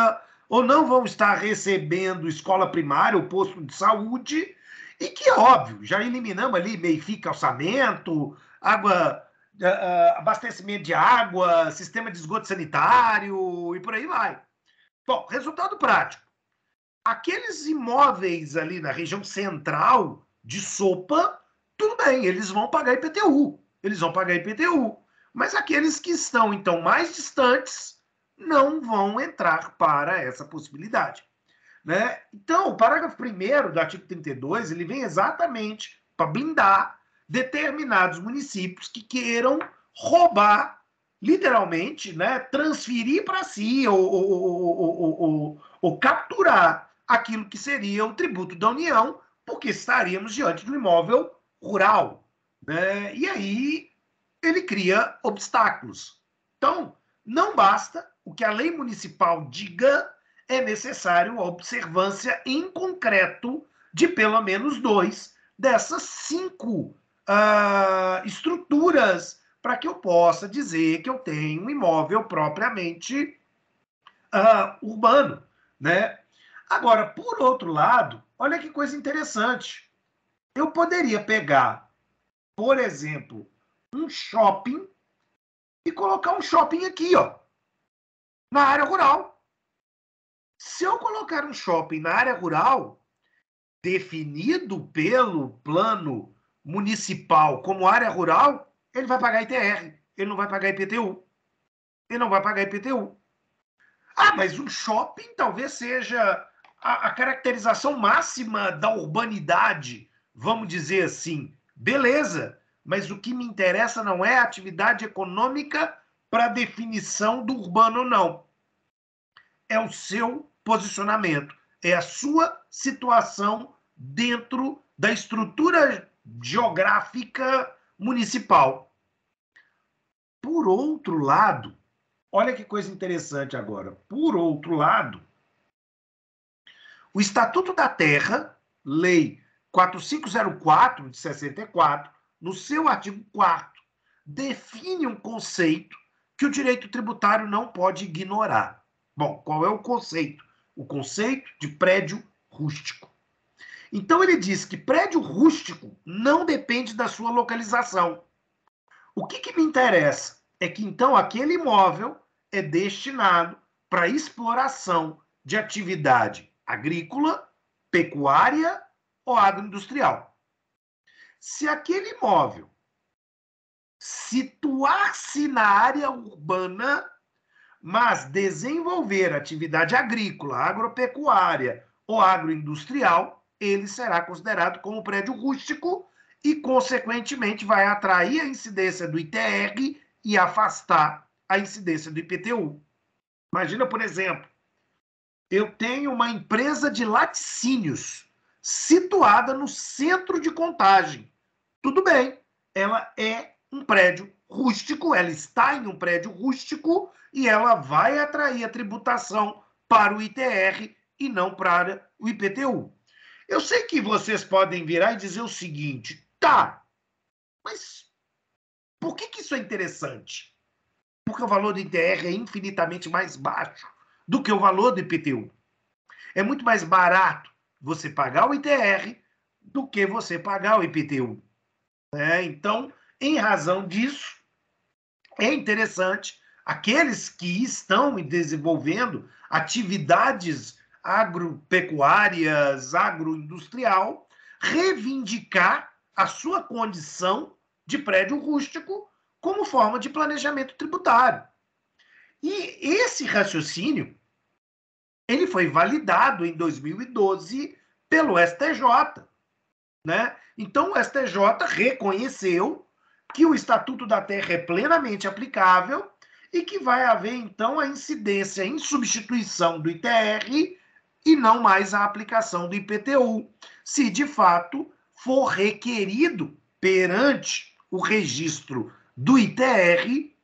ou não vão estar recebendo escola primária ou posto de saúde, e que, óbvio, já eliminamos ali meio-fio, calçamento, água, abastecimento de água, sistema de esgoto sanitário e por aí vai. Bom, resultado prático. Aqueles imóveis ali na região central de Sopa, tudo bem, eles vão pagar I P T U. Eles vão pagar I P T U. Mas aqueles que estão, então, mais distantes, não vão entrar para essa possibilidade. Né? Então, o parágrafo primeiro do artigo trinta e dois, ele vem exatamente para blindar determinados municípios que queiram roubar, literalmente, né, transferir para si ou, ou, ou, ou, ou capturar aquilo que seria o tributo da União, porque estaríamos diante de um imóvel rural. Né? E aí ele cria obstáculos. Então, não basta o que a lei municipal diga, é necessário a observância em concreto de pelo menos dois dessas cinco uh, estruturas para que eu possa dizer que eu tenho um imóvel propriamente uh, urbano. Né? Agora, por outro lado, olha que coisa interessante. Eu poderia pegar, por exemplo, um shopping e colocar um shopping aqui, ó, na área rural. Se eu colocar um shopping na área rural, definido pelo plano municipal como área rural, ele vai pagar I T R, ele não vai pagar I P T U. Ele não vai pagar I P T U. Ah, mas um shopping talvez seja a, a caracterização máxima da urbanidade, vamos dizer assim. Beleza, mas o que me interessa não é a atividade econômica para definição do urbano ou não. É o seu posicionamento, é a sua situação dentro da estrutura geográfica municipal. Por outro lado, olha que coisa interessante agora. Por outro lado, o Estatuto da Terra, Lei quatro mil quinhentos e quatro, de sessenta e quatro, no seu artigo quarto, define um conceito que o direito tributário não pode ignorar. Bom, qual é o conceito? O conceito de prédio rústico. Então, ele diz que prédio rústico não depende da sua localização. O que, que me interessa é que, então, aquele imóvel é destinado para exploração de atividade agrícola, pecuária ou agroindustrial. Se aquele imóvel situar-se na área urbana, mas desenvolver atividade agrícola, agropecuária ou agroindustrial, ele será considerado como prédio rústico e, consequentemente, vai atrair a incidência do I T R e afastar a incidência do I P T U. Imagina, por exemplo, eu tenho uma empresa de laticínios situada no centro de Contagem. Tudo bem, ela é um prédio rústico, ela está em um prédio rústico e ela vai atrair a tributação para o I T R e não para o I P T U. Eu sei que vocês podem virar e dizer o seguinte, tá, mas por que, que isso é interessante? Porque o valor do I T R é infinitamente mais baixo do que o valor do I P T U. É muito mais barato você pagar o I T R do que você pagar o I P T U. É, então, em razão disso, é interessante aqueles que estão desenvolvendo atividades agropecuárias, agroindustrial, reivindicar a sua condição de prédio rústico como forma de planejamento tributário. E esse raciocínio ele foi validado em dois mil e doze pelo S T J. Né? Então, o S T J reconheceu que o Estatuto da Terra é plenamente aplicável e que vai haver, então, a incidência em substituição do I T R e não mais a aplicação do I P T U, se de fato for requerido perante o registro do I T R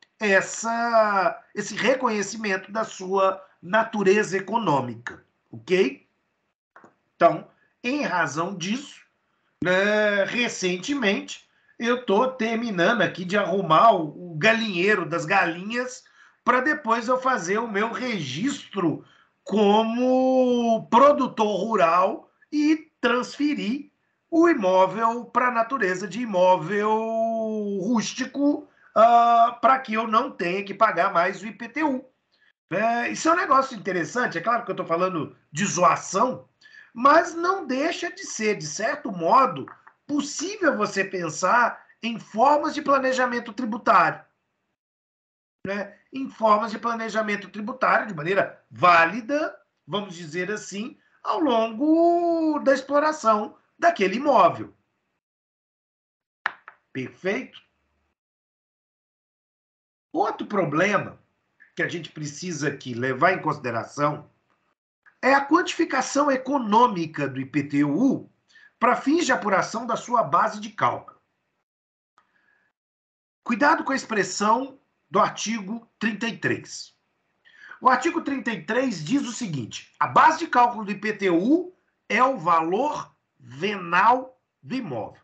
essa, esse reconhecimento da sua natureza econômica, ok? Então, em razão disso, né, recentemente, eu estou terminando aqui de arrumar o, o galinheiro das galinhas para depois eu fazer o meu registro como produtor rural e transferir o imóvel para a natureza de imóvel rústico, uh, para que eu não tenha que pagar mais o I P T U. É, isso é um negócio interessante, é claro que eu estou falando de zoação, mas não deixa de ser, de certo modo, possível você pensar em formas de planejamento tributário. Né? Em formas de planejamento tributário, de maneira válida, vamos dizer assim, ao longo da exploração daquele imóvel. Perfeito? Outro problema que a gente precisa aqui levar em consideração é a quantificação econômica do I P T U para fins de apuração da sua base de cálculo. Cuidado com a expressão do artigo trinta e três. O artigo trinta e três diz o seguinte: a base de cálculo do I P T U é o valor venal do imóvel.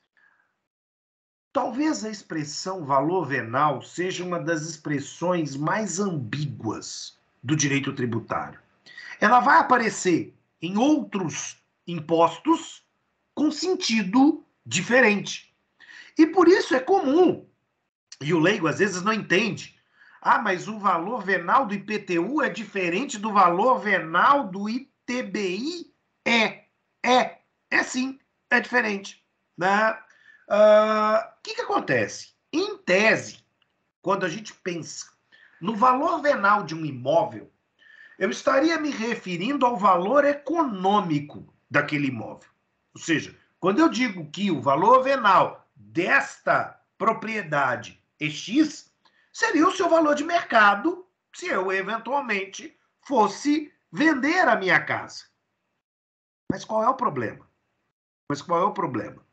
Talvez a expressão valor venal seja uma das expressões mais ambíguas do direito tributário. Ela vai aparecer em outros impostos com sentido diferente. E por isso é comum, e o leigo às vezes não entende, ah, mas o valor venal do I P T U é diferente do valor venal do I T B I? É, é, é sim, é diferente. Né? O uh, que, que acontece? Em tese, quando a gente pensa no valor venal de um imóvel, eu estaria me referindo ao valor econômico daquele imóvel. Ou seja, quando eu digo que o valor venal desta propriedade é X, seria o seu valor de mercado se eu eventualmente fosse vender a minha casa. Mas qual é o problema? Mas qual é o problema?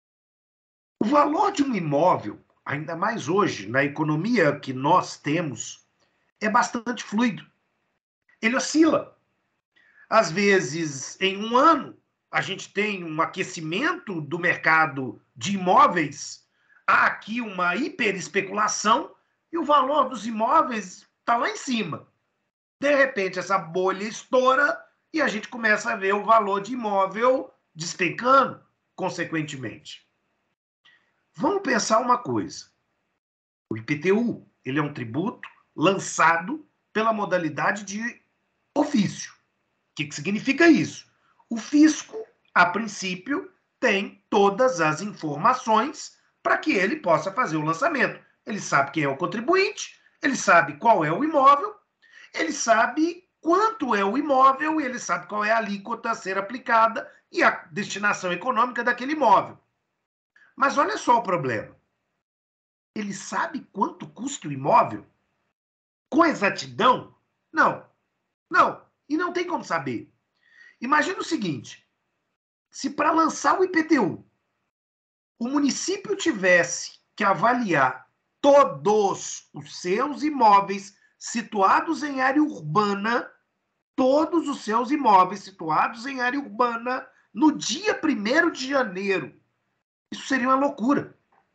O valor de um imóvel, ainda mais hoje, na economia que nós temos, é bastante fluido. Ele oscila. Às vezes, em um ano, a gente tem um aquecimento do mercado de imóveis, há aqui uma hiperespeculação e o valor dos imóveis está lá em cima. De repente, essa bolha estoura e a gente começa a ver o valor de imóvel despencando, consequentemente. Vamos pensar uma coisa. O I P T U, ele é um tributo lançado pela modalidade de ofício. O que, que significa isso? O fisco, a princípio, tem todas as informações para que ele possa fazer o lançamento. Ele sabe quem é o contribuinte, ele sabe qual é o imóvel, ele sabe quanto é o imóvel, ele sabe qual é a alíquota a ser aplicada e a destinação econômica daquele imóvel. Mas olha só o problema. Ele sabe quanto custa o imóvel? Com exatidão? Não. Não. E não tem como saber. Imagina o seguinte. Se para lançar o I P T U, o município tivesse que avaliar todos os seus imóveis situados em área urbana, todos os seus imóveis situados em área urbana, no dia primeiro de janeiro, isso seria uma loucura.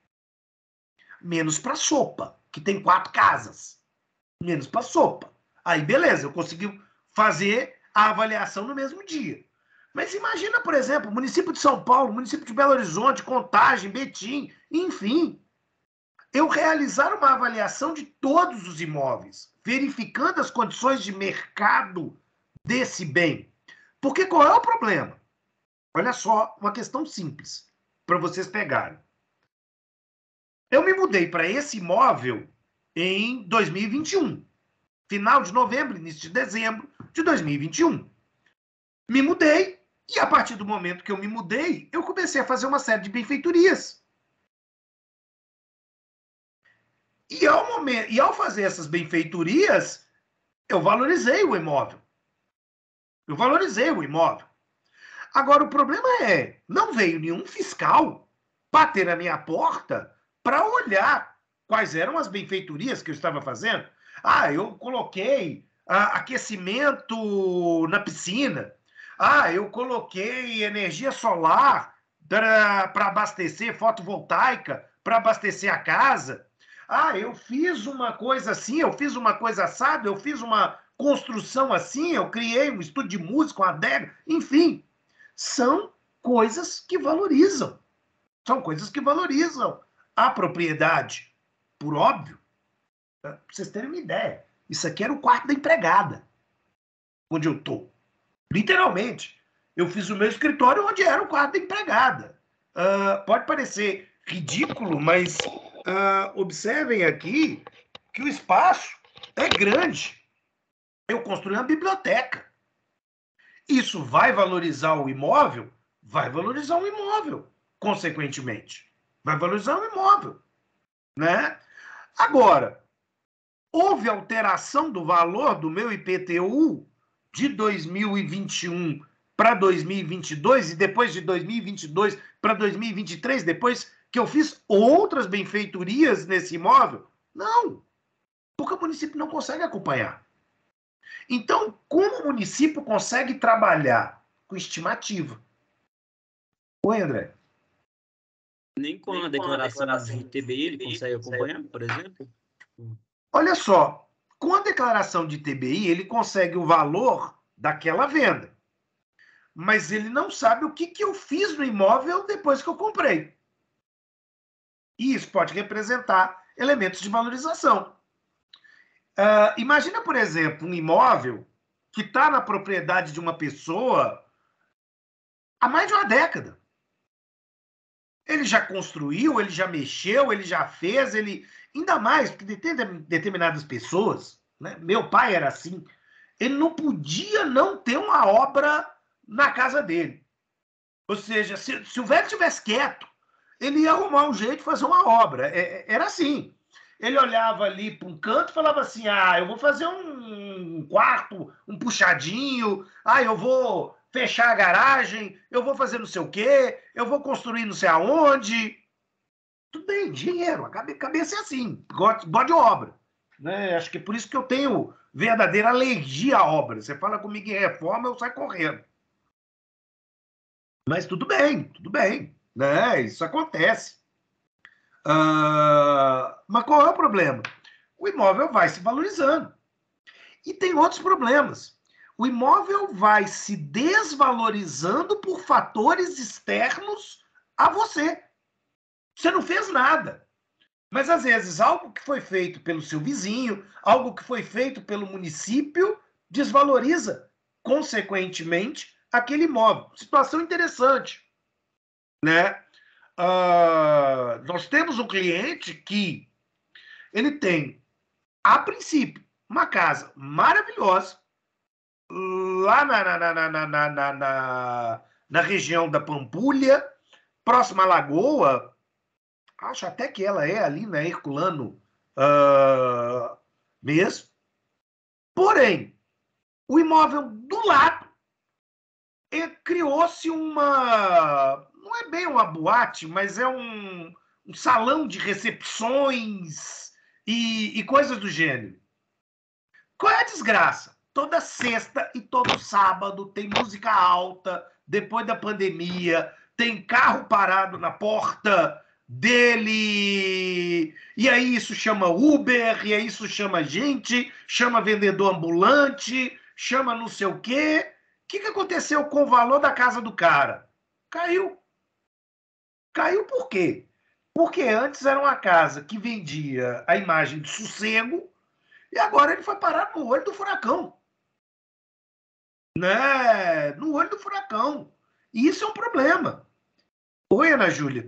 Menos para Sopa, que tem quatro casas. Menos para Sopa. Aí, beleza, eu consegui fazer a avaliação no mesmo dia. Mas imagina, por exemplo, o município de São Paulo, município de Belo Horizonte, Contagem, Betim, enfim. Eu realizar uma avaliação de todos os imóveis, verificando as condições de mercado desse bem. Porque qual é o problema? Olha só, uma questão simples, para vocês pegarem. Eu me mudei para esse imóvel em dois mil e vinte e um. Final de novembro, início de dezembro de dois mil e vinte e um. Me mudei e, a partir do momento que eu me mudei, eu comecei a fazer uma série de benfeitorias. E ao, momento, e ao fazer essas benfeitorias, eu valorizei o imóvel. Eu valorizei o imóvel. Agora, o problema é, não veio nenhum fiscal bater na minha porta para olhar quais eram as benfeitorias que eu estava fazendo. Ah, eu coloquei ah, aquecimento na piscina. Ah, eu coloquei energia solar para abastecer, fotovoltaica, para abastecer a casa. Ah, eu fiz uma coisa assim, eu fiz uma coisa assada, eu fiz uma, construção assim, eu criei um estúdio de música, uma adega, enfim. São coisas que valorizam. São coisas que valorizam a propriedade, por óbvio. Para vocês terem uma ideia, isso aqui era o quarto da empregada, onde eu estou. Literalmente. Eu fiz o meu escritório onde era o quarto da empregada. Uh, pode parecer ridículo, mas uh, observem aqui que o espaço é grande. Eu construí uma biblioteca. Isso vai valorizar o imóvel? Vai valorizar o imóvel, consequentemente. Vai valorizar o imóvel, né? Agora, houve alteração do valor do meu I P T U de dois mil e vinte e um para dois mil e vinte e dois e depois de dois mil e vinte e dois para dois mil e vinte e três, depois que eu fiz outras benfeitorias nesse imóvel? Não, porque o município não consegue acompanhar. Então, como o município consegue trabalhar com estimativa? Oi, André. Nem com a declaração de T B I ele consegue acompanhar, por exemplo? Olha só, com a declaração de T B I, ele consegue o valor daquela venda. Mas ele não sabe o que, que eu fiz no imóvel depois que eu comprei. E isso pode representar elementos de valorização. Uh, imagina, por exemplo, um imóvel que está na propriedade de uma pessoa há mais de uma década. Ele já construiu, ele já mexeu, ele já fez, ele... Ainda mais, porque tem determinadas pessoas, né? Meu pai era assim, ele não podia não ter uma obra na casa dele. Ou seja, se, se o velho estivesse quieto, ele ia arrumar um jeito de fazer uma obra. É, era assim. Ele olhava ali para um canto e falava assim, ah, eu vou fazer um quarto, um puxadinho, ah, eu vou fechar a garagem, eu vou fazer não sei o quê, eu vou construir não sei aonde. Tudo bem, dinheiro, a cabeça é assim, gosto de obra. Né? Acho que é por isso que eu tenho verdadeira alergia à obra. Você fala comigo em reforma, eu saio correndo. Mas tudo bem, tudo bem, né? Isso acontece. Uh, mas qual é o problema? O imóvel vai se valorizando. E tem outros problemas. O imóvel vai se desvalorizando por fatores externos a você. Você não fez nada. Mas, às vezes, algo que foi feito pelo seu vizinho, algo que foi feito pelo município, desvaloriza, consequentemente, aquele imóvel. Situação interessante, né? Uh, nós temos um cliente que ele tem, a princípio, uma casa maravilhosa lá na, na, na, na, na, na, na, na região da Pampulha, próxima à Lagoa, acho até que ela é ali na Herculano uh, mesmo. Porém, o imóvel do lado criou-se uma... Não é bem uma boate, mas é um, um salão de recepções e, e coisas do gênero. Qual é a desgraça? Toda sexta e todo sábado tem música alta, depois da pandemia, tem carro parado na porta dele, e aí isso chama Uber, e aí isso chama gente, chama vendedor ambulante, chama não sei o quê. O que, que aconteceu com o valor da casa do cara? Caiu. Caiu por quê? Porque antes era uma casa que vendia a imagem de sossego e agora ele foi parar no olho do furacão. Né? No olho do furacão. E isso é um problema. Oi, Ana Júlia.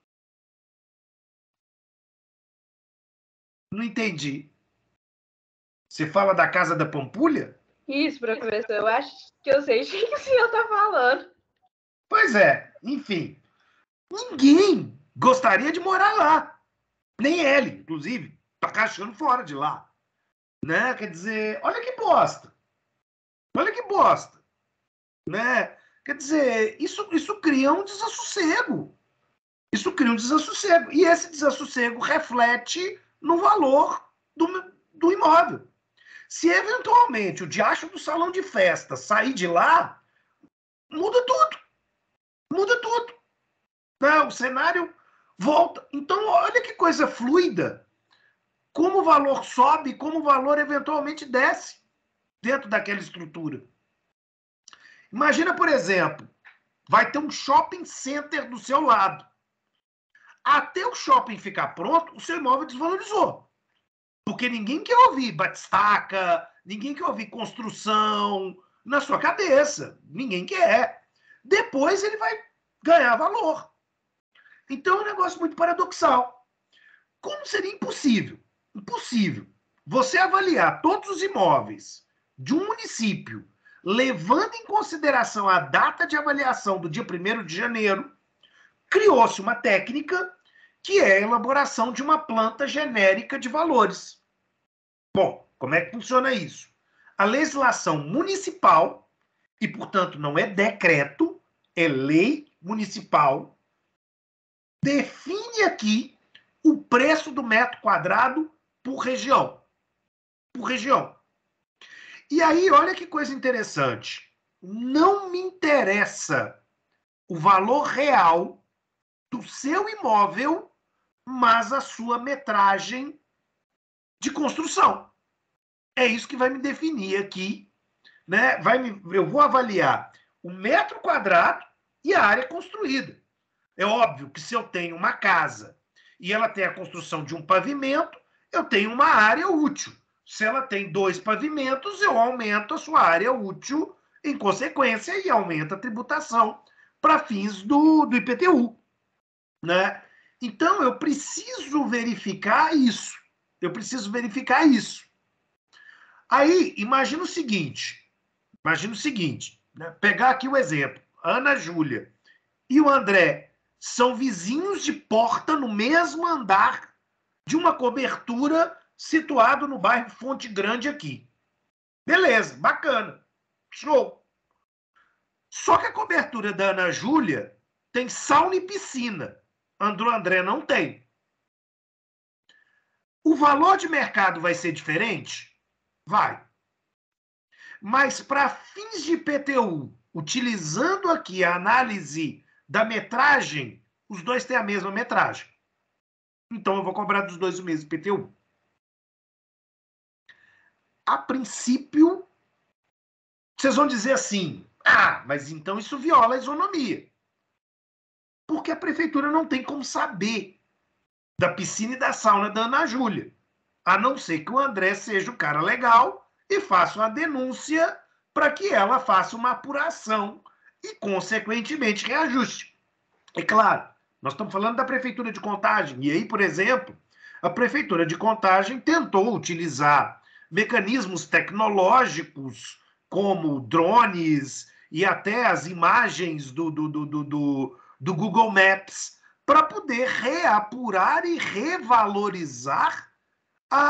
Não entendi. Você fala da Casa da Pampulha? Isso, professor. Eu acho que eu sei de que o senhor está falando. Pois é. Enfim. Ninguém gostaria de morar lá. Nem ele, inclusive. Tá cachando fora de lá. Né? Quer dizer, olha que bosta. Olha que bosta. Né? Quer dizer, isso, isso cria um desassossego. Isso cria um desassossego. E esse desassossego reflete no valor do, do imóvel. Se eventualmente o diacho do salão de festa sair de lá, muda tudo. Muda tudo. Não, o cenário volta. Então, olha que coisa fluida. Como o valor sobe, como o valor eventualmente desce. dentro daquela estrutura. Imagina, por exemplo, vai ter um shopping center do seu lado. Até o shopping ficar pronto, o seu imóvel desvalorizou. Porque ninguém quer ouvir batistaca, ninguém quer ouvir construção na sua cabeça. Ninguém quer. Depois ele vai ganhar valor. Então é um negócio muito paradoxal. Como seria impossível, impossível, você avaliar todos os imóveis de um município, levando em consideração a data de avaliação do dia primeiro de janeiro, criou-se uma técnica que é a elaboração de uma planta genérica de valores. Bom, como é que funciona isso? A legislação municipal, e portanto não é decreto, é lei municipal, define aqui o preço do metro quadrado por região. Por região. E aí, olha que coisa interessante. Não me interessa o valor real do seu imóvel, mas a sua metragem de construção. É isso que vai me definir aqui, né? Vai me, eu vou avaliar o metro quadrado e a área construída. É óbvio que se eu tenho uma casa e ela tem a construção de um pavimento, eu tenho uma área útil. Se ela tem dois pavimentos, eu aumento a sua área útil em consequência e aumento a tributação para fins do, do I P T U. Né? Então, eu preciso verificar isso. Eu preciso verificar isso. Aí, imagina o seguinte. Imagina o seguinte. Né? Pegar aqui o exemplo. A Ana Júlia e o André são vizinhos de porta no mesmo andar de uma cobertura situado no bairro Fonte Grande aqui. Beleza, bacana. Show. Só que a cobertura da Ana Júlia tem sauna e piscina. A do André não tem. O valor de mercado vai ser diferente? Vai. Mas para fins de I P T U, utilizando aqui a análise da metragem, os dois têm a mesma metragem. Então eu vou cobrar dos dois o mesmo I P T U. A princípio, vocês vão dizer assim, ah, mas então isso viola a isonomia. Porque a prefeitura não tem como saber da piscina e da sauna da Ana Júlia, a não ser que o André seja o cara legal e faça uma denúncia para que ela faça uma apuração e, consequentemente, reajuste. É claro, nós estamos falando da Prefeitura de Contagem, e aí, por exemplo, a Prefeitura de Contagem tentou utilizar mecanismos tecnológicos como drones e até as imagens do, do, do, do, do, do Google Maps para poder reapurar e revalorizar a,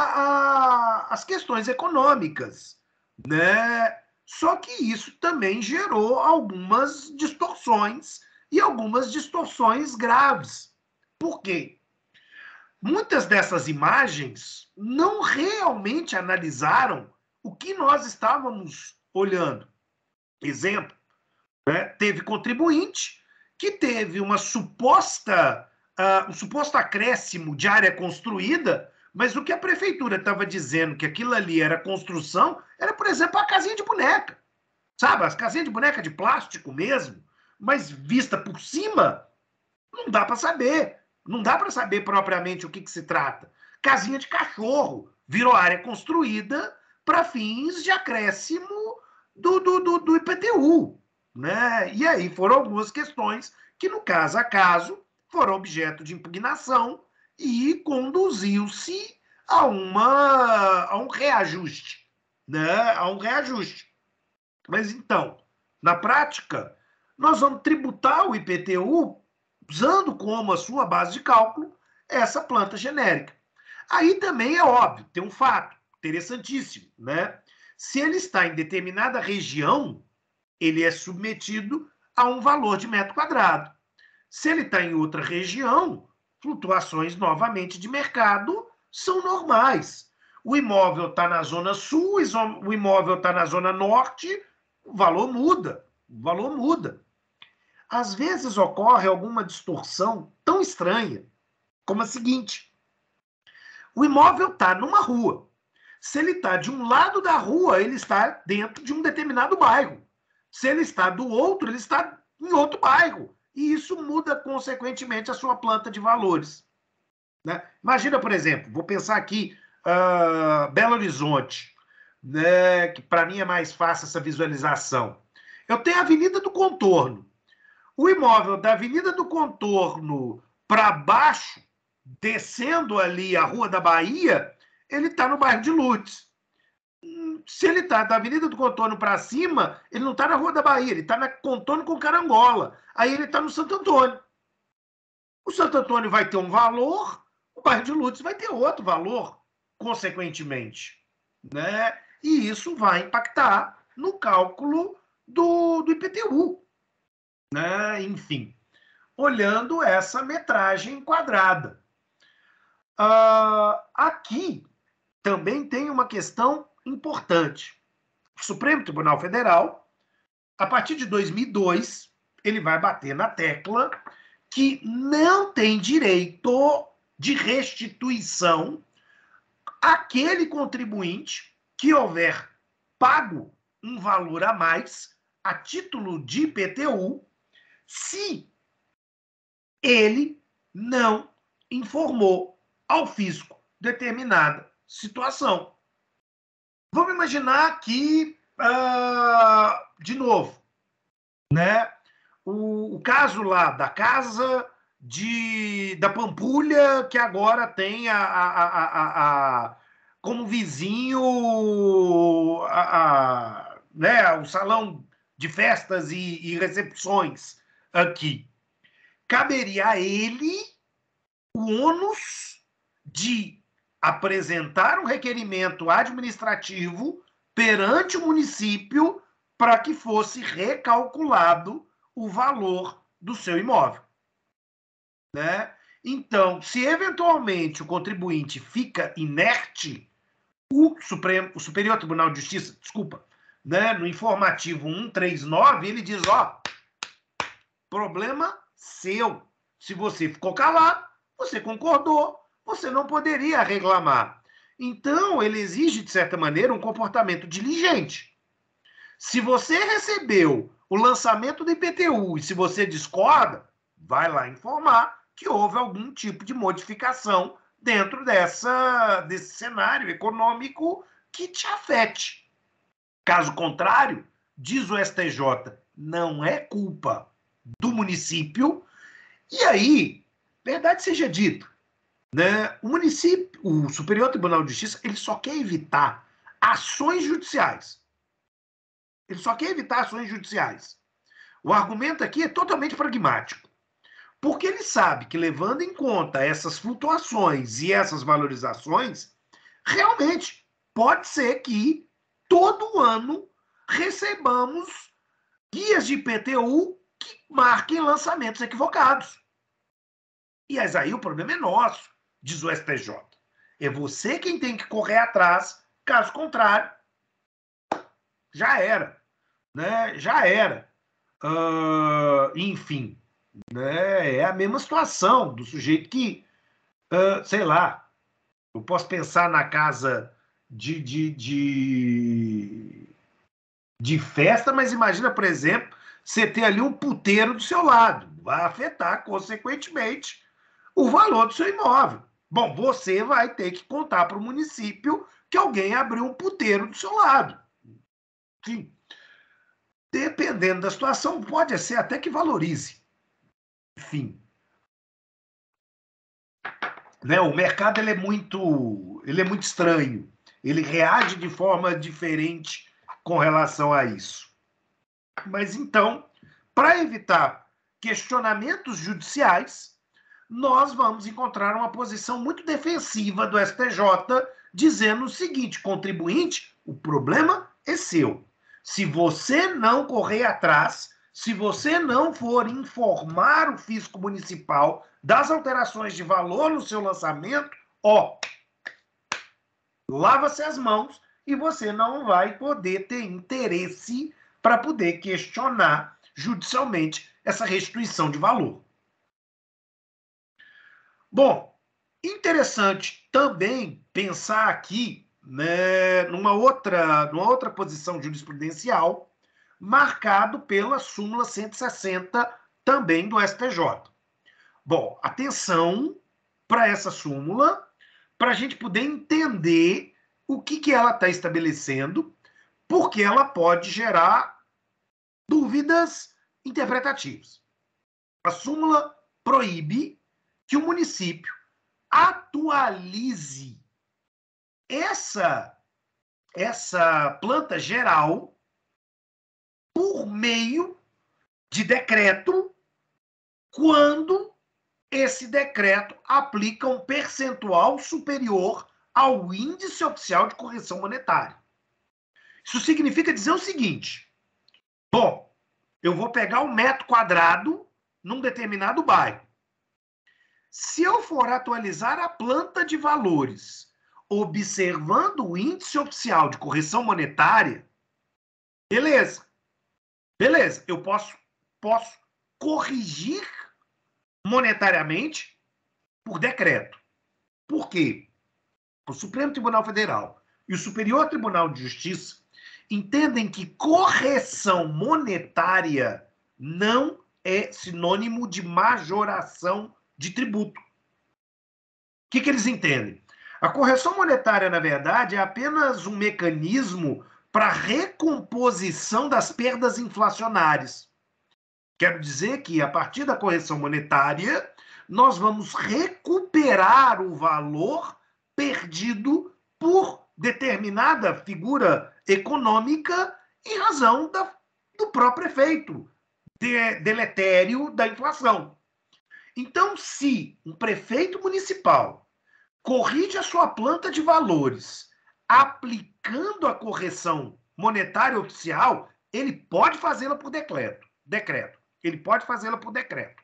a, as questões econômicas, né? Só que isso também gerou algumas distorções e algumas distorções graves. Por quê? Muitas dessas imagens não realmente analisaram o que nós estávamos olhando. Exemplo, né? Teve contribuinte que teve uma suposta, uh, um suposto acréscimo de área construída, mas o que a prefeitura estava dizendo que aquilo ali era construção, era, por exemplo, a casinha de boneca. Sabe, as casinhas de boneca de plástico mesmo, mas vista por cima, não dá para saber. Não dá para saber propriamente o que, que se trata. Casinha de cachorro virou área construída para fins de acréscimo do, do, do, do I P T U. Né? E aí foram algumas questões que, no caso a caso, foram objeto de impugnação e conduziu-se a, uma, a um reajuste. Né? A um reajuste. Mas então, na prática, nós vamos tributar o I P T U usando como a sua base de cálculo essa planta genérica. Aí também é óbvio, tem um fato interessantíssimo, né? Se ele está em determinada região, ele é submetido a um valor de metro quadrado. Se ele está em outra região, flutuações novamente de mercado são normais. O imóvel está na zona sul, o imóvel está na zona norte, o valor muda, o valor muda. Às vezes ocorre alguma distorção tão estranha como a seguinte: o imóvel está numa rua. Se ele está de um lado da rua, ele está dentro de um determinado bairro. Se ele está do outro, ele está em outro bairro. E isso muda, consequentemente, a sua planta de valores. Né? Imagina, por exemplo, vou pensar aqui, uh, Belo Horizonte, né, que para mim é mais fácil essa visualização. Eu tenho a Avenida do Contorno. O imóvel da Avenida do Contorno para baixo, descendo ali a Rua da Bahia, ele está no bairro de Lourdes. Se ele está da Avenida do Contorno para cima, ele não está na Rua da Bahia, ele está na Contorno com Carangola. Aí ele está no Santo Antônio. O Santo Antônio vai ter um valor, o bairro de Lourdes vai ter outro valor, consequentemente. Né? E isso vai impactar no cálculo do, do I P T U. Né? Enfim, olhando essa metragem quadrada. Uh, aqui também tem uma questão importante. O Supremo Tribunal Federal, a partir de dois mil e dois, ele vai bater na tecla que não tem direito de restituição aquele contribuinte que houver pago um valor a mais a título de I P T U se ele não informou ao fisco determinada situação. Vamos imaginar que, uh, de novo, né, o, o caso lá da casa de, da Pampulha, que agora tem a, a, a, a, a, como vizinho a, a, né, o salão de festas e, e recepções aqui. Caberia a ele o ônus de apresentar um requerimento administrativo perante o município para que fosse recalculado o valor do seu imóvel. Né? Então, se eventualmente o contribuinte fica inerte, o, Supremo, o Superior Tribunal de Justiça, desculpa, né, no informativo cento e trinta e nove, ele diz, ó, problema seu. Se você ficou calado, você concordou, você não poderia reclamar. Então, ele exige, de certa maneira, um comportamento diligente. Se você recebeu o lançamento do I P T U e se você discorda, vai lá informar que houve algum tipo de modificação dentro dessa, desse cenário econômico que te afete. Caso contrário, diz o S T J, não é culpa do município. E aí, verdade seja dito, né, o município, o Superior Tribunal de Justiça, ele só quer evitar ações judiciais. Ele só quer evitar ações judiciais. O argumento aqui é totalmente pragmático. Porque ele sabe que, levando em conta essas flutuações e essas valorizações, realmente pode ser que todo ano recebamos guias de I P T U que marquem lançamentos equivocados. E aí o problema é nosso, diz o S T J. É você quem tem que correr atrás, caso contrário, já era. Né? Já era. Uh, enfim, né? É a mesma situação do sujeito que, uh, sei lá, eu posso pensar na casa de, de, de, de festa, mas imagina, por exemplo, você ter ali um puteiro do seu lado. Vai afetar, consequentemente, o valor do seu imóvel. Bom, você vai ter que contar para o município que alguém abriu um puteiro do seu lado. Sim. Dependendo da situação, pode ser até que valorize. Enfim. Né? O mercado ele é, muito, ele é muito estranho. Ele reage de forma diferente com relação a isso. Mas, então, para evitar questionamentos judiciais, nós vamos encontrar uma posição muito defensiva do S T J, dizendo o seguinte, contribuinte, o problema é seu. Se você não correr atrás, se você não for informar o fisco municipal das alterações de valor no seu lançamento, ó, lava-se as mãos e você não vai poder ter interesse para poder questionar judicialmente essa restituição de valor. Bom, interessante também pensar aqui, né, numa, outra, numa outra posição jurisprudencial, marcado pela súmula cento e sessenta, também do S T J. Bom, atenção para essa súmula, para a gente poder entender o que, que ela está estabelecendo, porque ela pode gerar dúvidas interpretativas. A súmula proíbe que o município atualize essa, essa planta geral por meio de decreto, quando esse decreto aplica um percentual superior ao índice oficial de correção monetária. Isso significa dizer o seguinte: bom, eu vou pegar um metro quadrado num determinado bairro. Se eu for atualizar a planta de valores observando o índice oficial de correção monetária, beleza. Beleza, eu posso, posso corrigir monetariamente por decreto. Por quê? O Supremo Tribunal Federal e o Superior Tribunal de Justiça entendem que correção monetária não é sinônimo de majoração de tributo. O que, que eles entendem? A correção monetária, na verdade, é apenas um mecanismo para recomposição das perdas inflacionárias. Quero dizer que, a partir da correção monetária, nós vamos recuperar o valor perdido por determinada figura econômica em razão da, do próprio efeito de, deletério da inflação. Então, se um prefeito municipal corrige a sua planta de valores aplicando a correção monetária oficial, ele pode fazê-la por decreto. decreto. Ele pode fazê-la por decreto.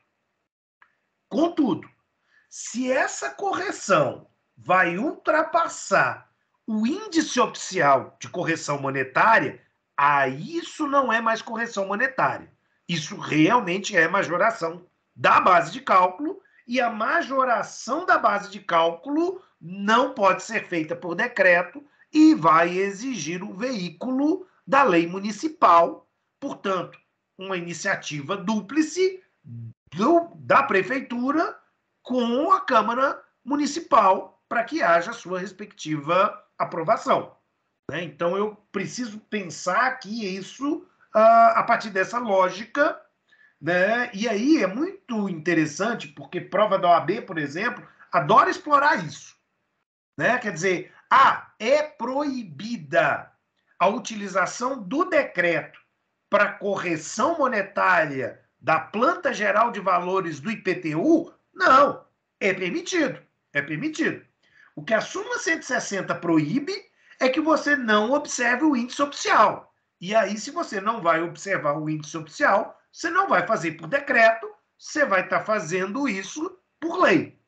Contudo, se essa correção vai ultrapassar o índice oficial de correção monetária, aí isso não é mais correção monetária. Isso realmente é majoração da base de cálculo, e a majoração da base de cálculo não pode ser feita por decreto e vai exigir o veículo da lei municipal, portanto, uma iniciativa dúplice do, da prefeitura com a Câmara Municipal para que haja sua respectiva aprovação. Né? Então, eu preciso pensar que isso, uh, a partir dessa lógica, né? E aí é muito interessante, porque prova da O A B, por exemplo, adora explorar isso. Né? Quer dizer, ah, é proibida a utilização do decreto para correção monetária da planta geral de valores do I P T U? Não, é permitido, é permitido. O que a súmula cento e sessenta proíbe é que você não observe o índice oficial. E aí, se você não vai observar o índice oficial, você não vai fazer por decreto, você vai estar fazendo isso por lei.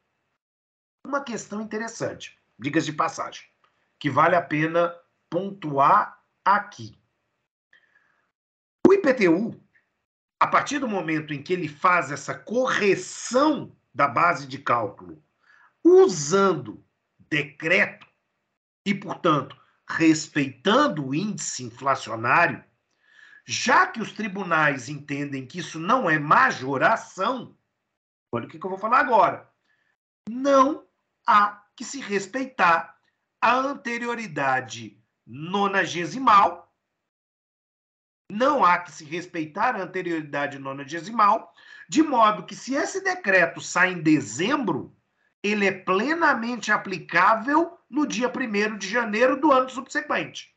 Uma questão interessante, diga-se de passagem, que vale a pena pontuar aqui. O I P T U, a partir do momento em que ele faz essa correção da base de cálculo usando decreto e, portanto, respeitando o índice inflacionário, já que os tribunais entendem que isso não é majoração, olha o que eu vou falar agora, não há que se respeitar a anterioridade nonagesimal, não há que se respeitar a anterioridade nonagesimal, de modo que, se esse decreto sai em dezembro, ele é plenamente aplicável no dia primeiro de janeiro do ano subsequente.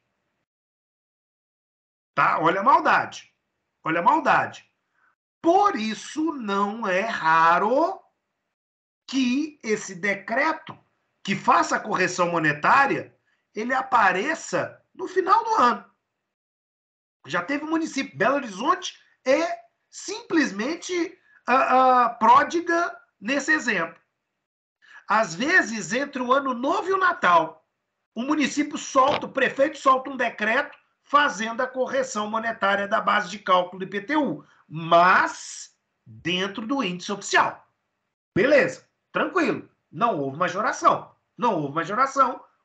Tá? Olha a maldade. Olha a maldade. Por isso, não é raro que esse decreto, que faça a correção monetária, ele apareça no final do ano. Já teve município, Belo Horizonte é simplesmente uh, uh, pródiga nesse exemplo. Às vezes, entre o ano novo e o Natal, o município solta, o prefeito solta um decreto fazendo a correção monetária da base de cálculo do I P T U, mas dentro do índice oficial. Beleza, tranquilo. Não houve majoração. Não houve majoração,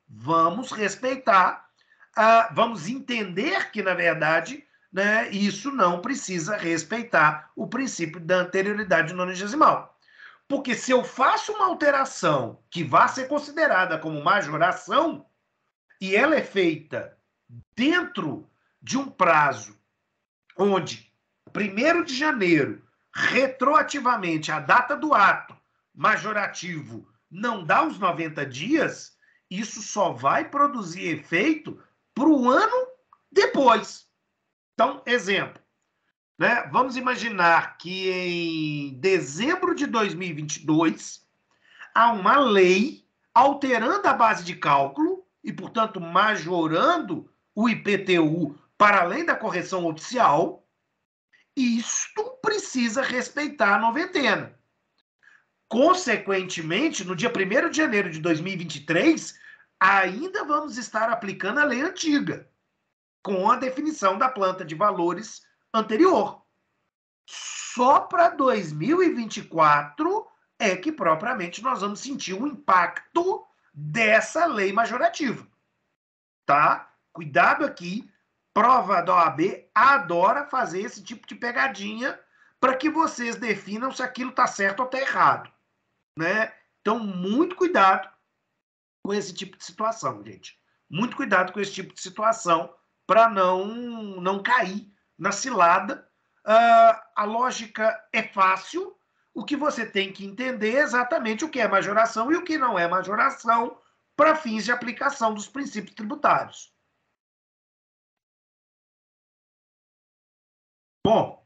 vamos respeitar, uh, vamos entender que, na verdade, né, isso não precisa respeitar o princípio da anterioridade nonagesimal. Porque se eu faço uma alteração que vá ser considerada como majoração, e ela é feita dentro de um prazo onde, primeiro de janeiro, retroativamente, a data do ato majorativo não dá os noventa dias, isso só vai produzir efeito para o ano depois. Então, exemplo, né? Vamos imaginar que em dezembro de dois mil e vinte e dois há uma lei alterando a base de cálculo e, portanto, majorando o I P T U para além da correção oficial. Isto precisa respeitar a noventena. Consequentemente, no dia primeiro de janeiro de dois mil e vinte e três, ainda vamos estar aplicando a lei antiga, com a definição da planta de valores anterior. Só para dois mil e vinte e quatro é que propriamente nós vamos sentir o impacto dessa lei majorativa. Tá? Cuidado aqui, prova da O A B adora fazer esse tipo de pegadinha para que vocês definam se aquilo está certo ou está errado. Né? Então, muito cuidado com esse tipo de situação, gente. Muito cuidado com esse tipo de situação para não, não cair na cilada. Uh, a lógica é fácil. O que você tem que entender é exatamente o que é majoração e o que não é majoração para fins de aplicação dos princípios tributários. Bom,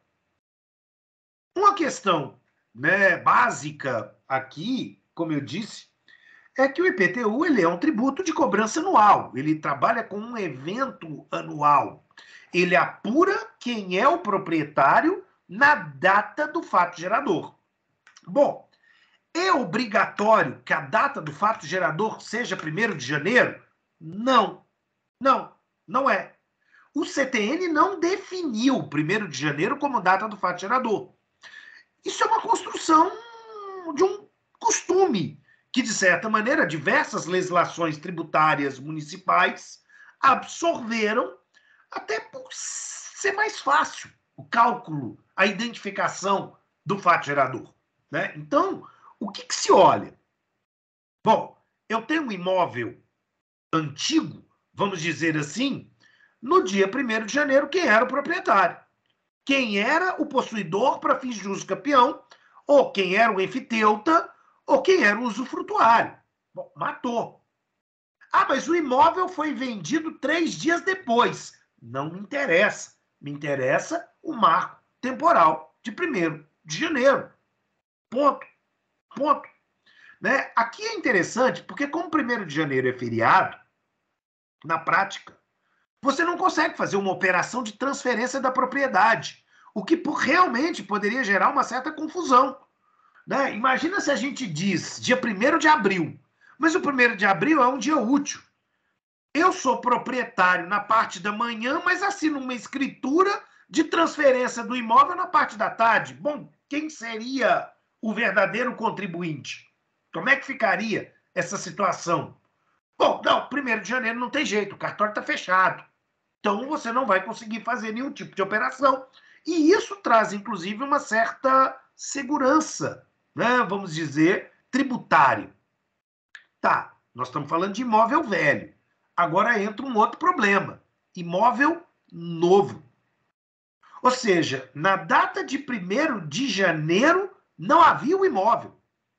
uma questão, né, básica aqui, como eu disse, é que o I P T U ele é um tributo de cobrança anual. Ele trabalha com um evento anual. Ele apura quem é o proprietário na data do fato gerador. Bom, é obrigatório que a data do fato gerador seja primeiro de janeiro? Não. Não, não é. O C T N não definiu primeiro de janeiro como data do fato gerador. Isso é uma construção de um costume que, de certa maneira, diversas legislações tributárias municipais absorveram até por ser mais fácil o cálculo, a identificação do fato gerador. Né? Então, o que, que se olha? Bom, eu tenho um imóvel antigo, vamos dizer assim, no dia primeiro de janeiro, quem era o proprietário? Quem era o possuidor para fins de uso campeão, ou quem era o enfiteuta, ou quem era o usufrutuário. Bom, matou. Ah, mas o imóvel foi vendido três dias depois. Não me interessa. Me interessa o marco temporal de primeiro de janeiro. Ponto. Ponto. Né? Aqui é interessante, porque como primeiro de janeiro é feriado, na prática, você não consegue fazer uma operação de transferência da propriedade, o que realmente poderia gerar uma certa confusão. Né? Imagina se a gente diz dia primeiro de abril, mas o primeiro de abril é um dia útil. Eu sou proprietário na parte da manhã, mas assino uma escritura de transferência do imóvel na parte da tarde. Bom, quem seria o verdadeiro contribuinte? Como é que ficaria essa situação? Bom, não, primeiro de janeiro não tem jeito, o cartório está fechado. Então, você não vai conseguir fazer nenhum tipo de operação. E isso traz, inclusive, uma certa segurança, né? Vamos dizer, tributária. Tá, nós estamos falando de imóvel velho. Agora entra um outro problema. Imóvel novo. Ou seja, na data de primeiro de janeiro, não havia o imóvel.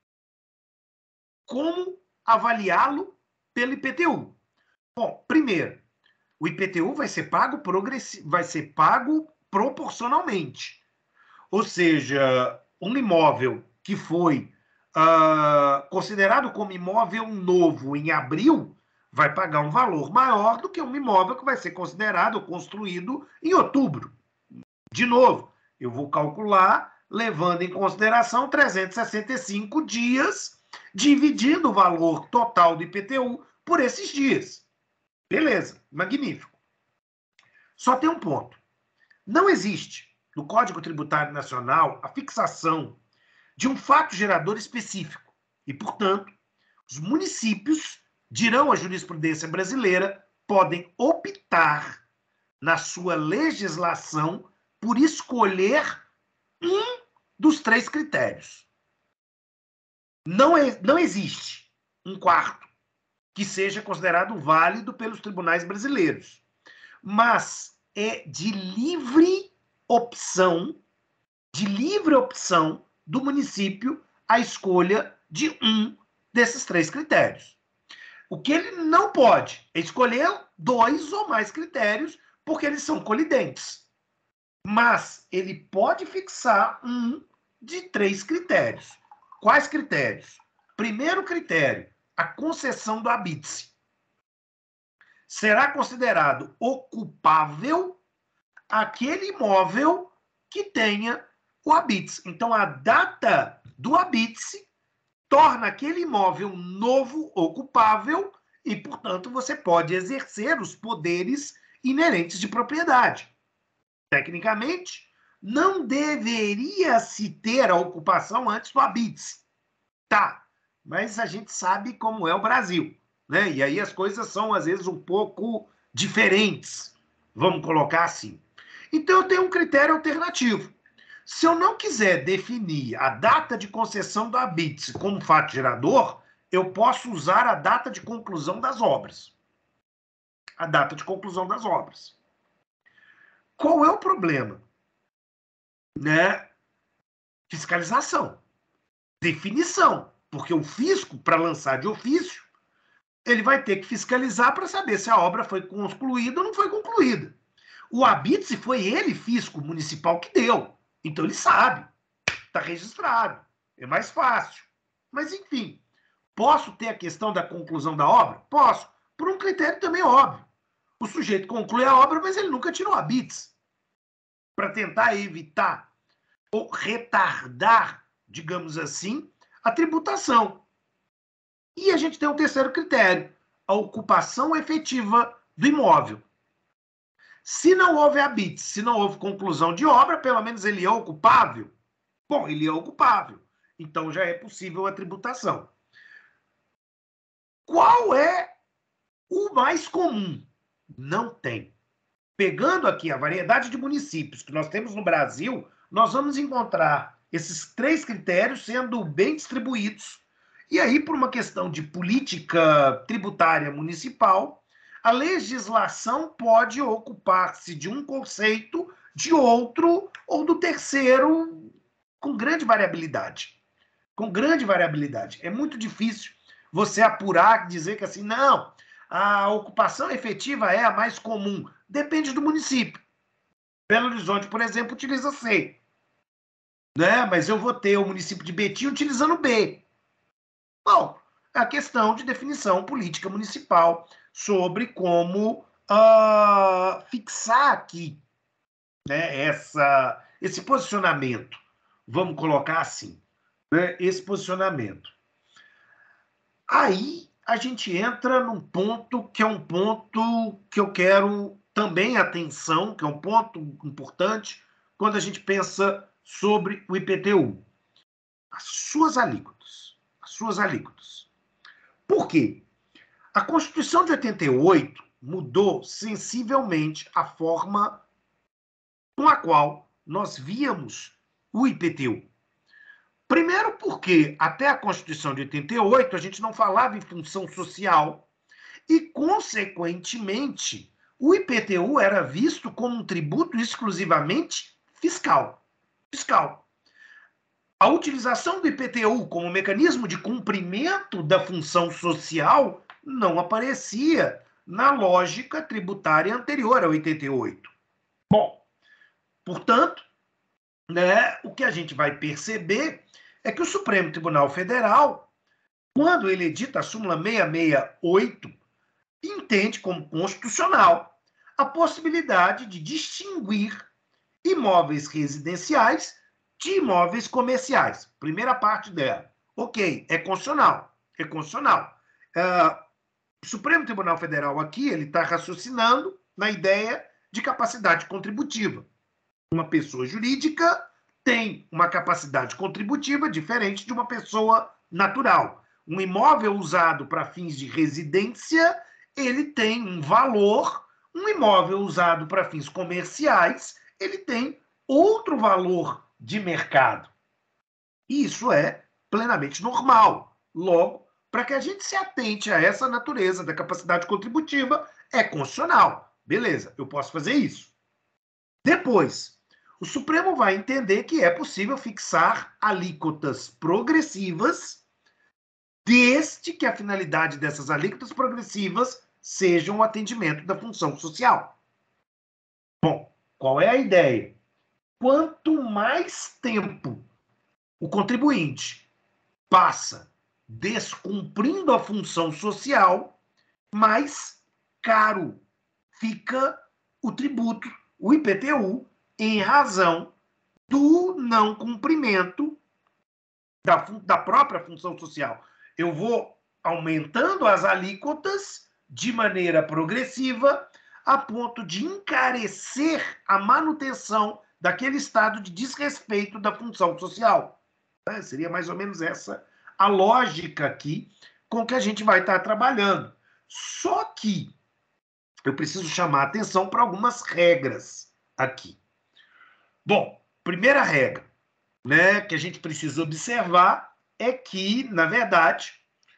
Como avaliá-lo pelo I P T U? Bom, primeiro, o I P T U vai ser pago progressi... vai ser pago proporcionalmente. Ou seja, um imóvel que foi uh, considerado como imóvel novo em abril vai pagar um valor maior do que um imóvel que vai ser considerado ou construído em outubro. De novo, eu vou calcular levando em consideração trezentos e sessenta e cinco dias, dividindo o valor total do I P T U por esses dias. Beleza, magnífico. Só tem um ponto. Não existe no Código Tributário Nacional a fixação de um fato gerador específico. E, portanto, os municípios dirão a jurisprudência brasileira, podem optar na sua legislação por escolher um dos três critérios. Não, é, não existe um quarto que seja considerado válido pelos tribunais brasileiros, mas é de livre opção, de livre opção do município a escolha de um desses três critérios. O que ele não pode é escolher dois ou mais critérios, porque eles são colidentes. Mas ele pode fixar um de três critérios. Quais critérios? Primeiro critério, a concessão do habite-se. Será considerado ocupável aquele imóvel que tenha o habite-se. Então, a data do habite-se torna aquele imóvel novo ocupável e, portanto, você pode exercer os poderes inerentes de propriedade. Tecnicamente, não deveria se ter a ocupação antes do habite-se. Tá, mas a gente sabe como é o Brasil, né? E aí as coisas são, às vezes, um pouco diferentes, vamos colocar assim. Então, eu tenho um critério alternativo. Se eu não quiser definir a data de concessão do habite-se como fato gerador, eu posso usar a data de conclusão das obras. A data de conclusão das obras. Qual é o problema? Né? Fiscalização. Definição. Porque o fisco, para lançar de ofício, ele vai ter que fiscalizar para saber se a obra foi concluída ou não foi concluída. O habite-se foi ele, fisco municipal, que deu. Então ele sabe. Está registrado. É mais fácil. Mas, enfim, posso ter a questão da conclusão da obra? Posso. Por um critério também óbvio. O sujeito conclui a obra, mas ele nunca tirou habite-se. Para tentar evitar ou retardar, digamos assim, a tributação. E a gente tem um terceiro critério, a ocupação efetiva do imóvel. Se não houve habite, se não houve conclusão de obra, pelo menos ele é ocupável. Bom, ele é ocupável. Então já é possível a tributação. Qual é o mais comum? Não tem. Pegando aqui a variedade de municípios que nós temos no Brasil, nós vamos encontrar esses três critérios sendo bem distribuídos. E aí, por uma questão de política tributária municipal, a legislação pode ocupar-se de um conceito, de outro, ou do terceiro, com grande variabilidade. Com grande variabilidade. É muito difícil você apurar, dizer que assim, não, a ocupação efetiva é a mais comum. Depende do município. Belo Horizonte, por exemplo, utiliza C. Né? Mas eu vou ter o município de Betim utilizando B. Bom, é a questão de definição política municipal sobre como uh, fixar aqui, né, essa, esse posicionamento. Vamos colocar assim, né, esse posicionamento. Aí a gente entra num ponto que é um ponto que eu quero também atenção, que é um ponto importante quando a gente pensa sobre o I P T U. As suas alíquotas. As suas alíquotas. Por quê? A Constituição de oitenta e oito mudou sensivelmente a forma com a qual nós víamos o I P T U. Primeiro porque, até a Constituição de oitenta e oito, a gente não falava em função social e, consequentemente, o I P T U era visto como um tributo exclusivamente fiscal. Fiscal. A utilização do I P T U como mecanismo de cumprimento da função social não aparecia na lógica tributária anterior a oitenta e oito. Bom, portanto, né, o que a gente vai perceber é que o Supremo Tribunal Federal, quando ele edita a súmula seiscentos e sessenta e oito, entende como constitucional a possibilidade de distinguir imóveis residenciais de imóveis comerciais. Primeira parte dela. Ok, é constitucional. É constitucional. Uh, o Supremo Tribunal Federal aqui, ele está raciocinando na ideia de capacidade contributiva. Uma pessoa jurídica tem uma capacidade contributiva diferente de uma pessoa natural. Um imóvel usado para fins de residência, ele tem um valor. Um imóvel usado para fins comerciais, ele tem outro valor de mercado. E isso é plenamente normal. Logo, para que a gente se atente a essa natureza da capacidade contributiva, é constitucional. Beleza, eu posso fazer isso. Depois, o Supremo vai entender que é possível fixar alíquotas progressivas, desde que a finalidade dessas alíquotas progressivas seja o atendimento da função social. Bom, qual é a ideia? Quanto mais tempo o contribuinte passa descumprindo a função social, mais caro fica o tributo, o I P T U, em razão do não cumprimento da, da própria função social. Eu vou aumentando as alíquotas de maneira progressiva, a ponto de encarecer a manutenção daquele estado de desrespeito da função social. É, seria mais ou menos essa a lógica aqui com que a gente vai estar trabalhando. Só que eu preciso chamar a atenção para algumas regras aqui. Bom, primeira regra, né, que a gente precisa observar é que, na verdade,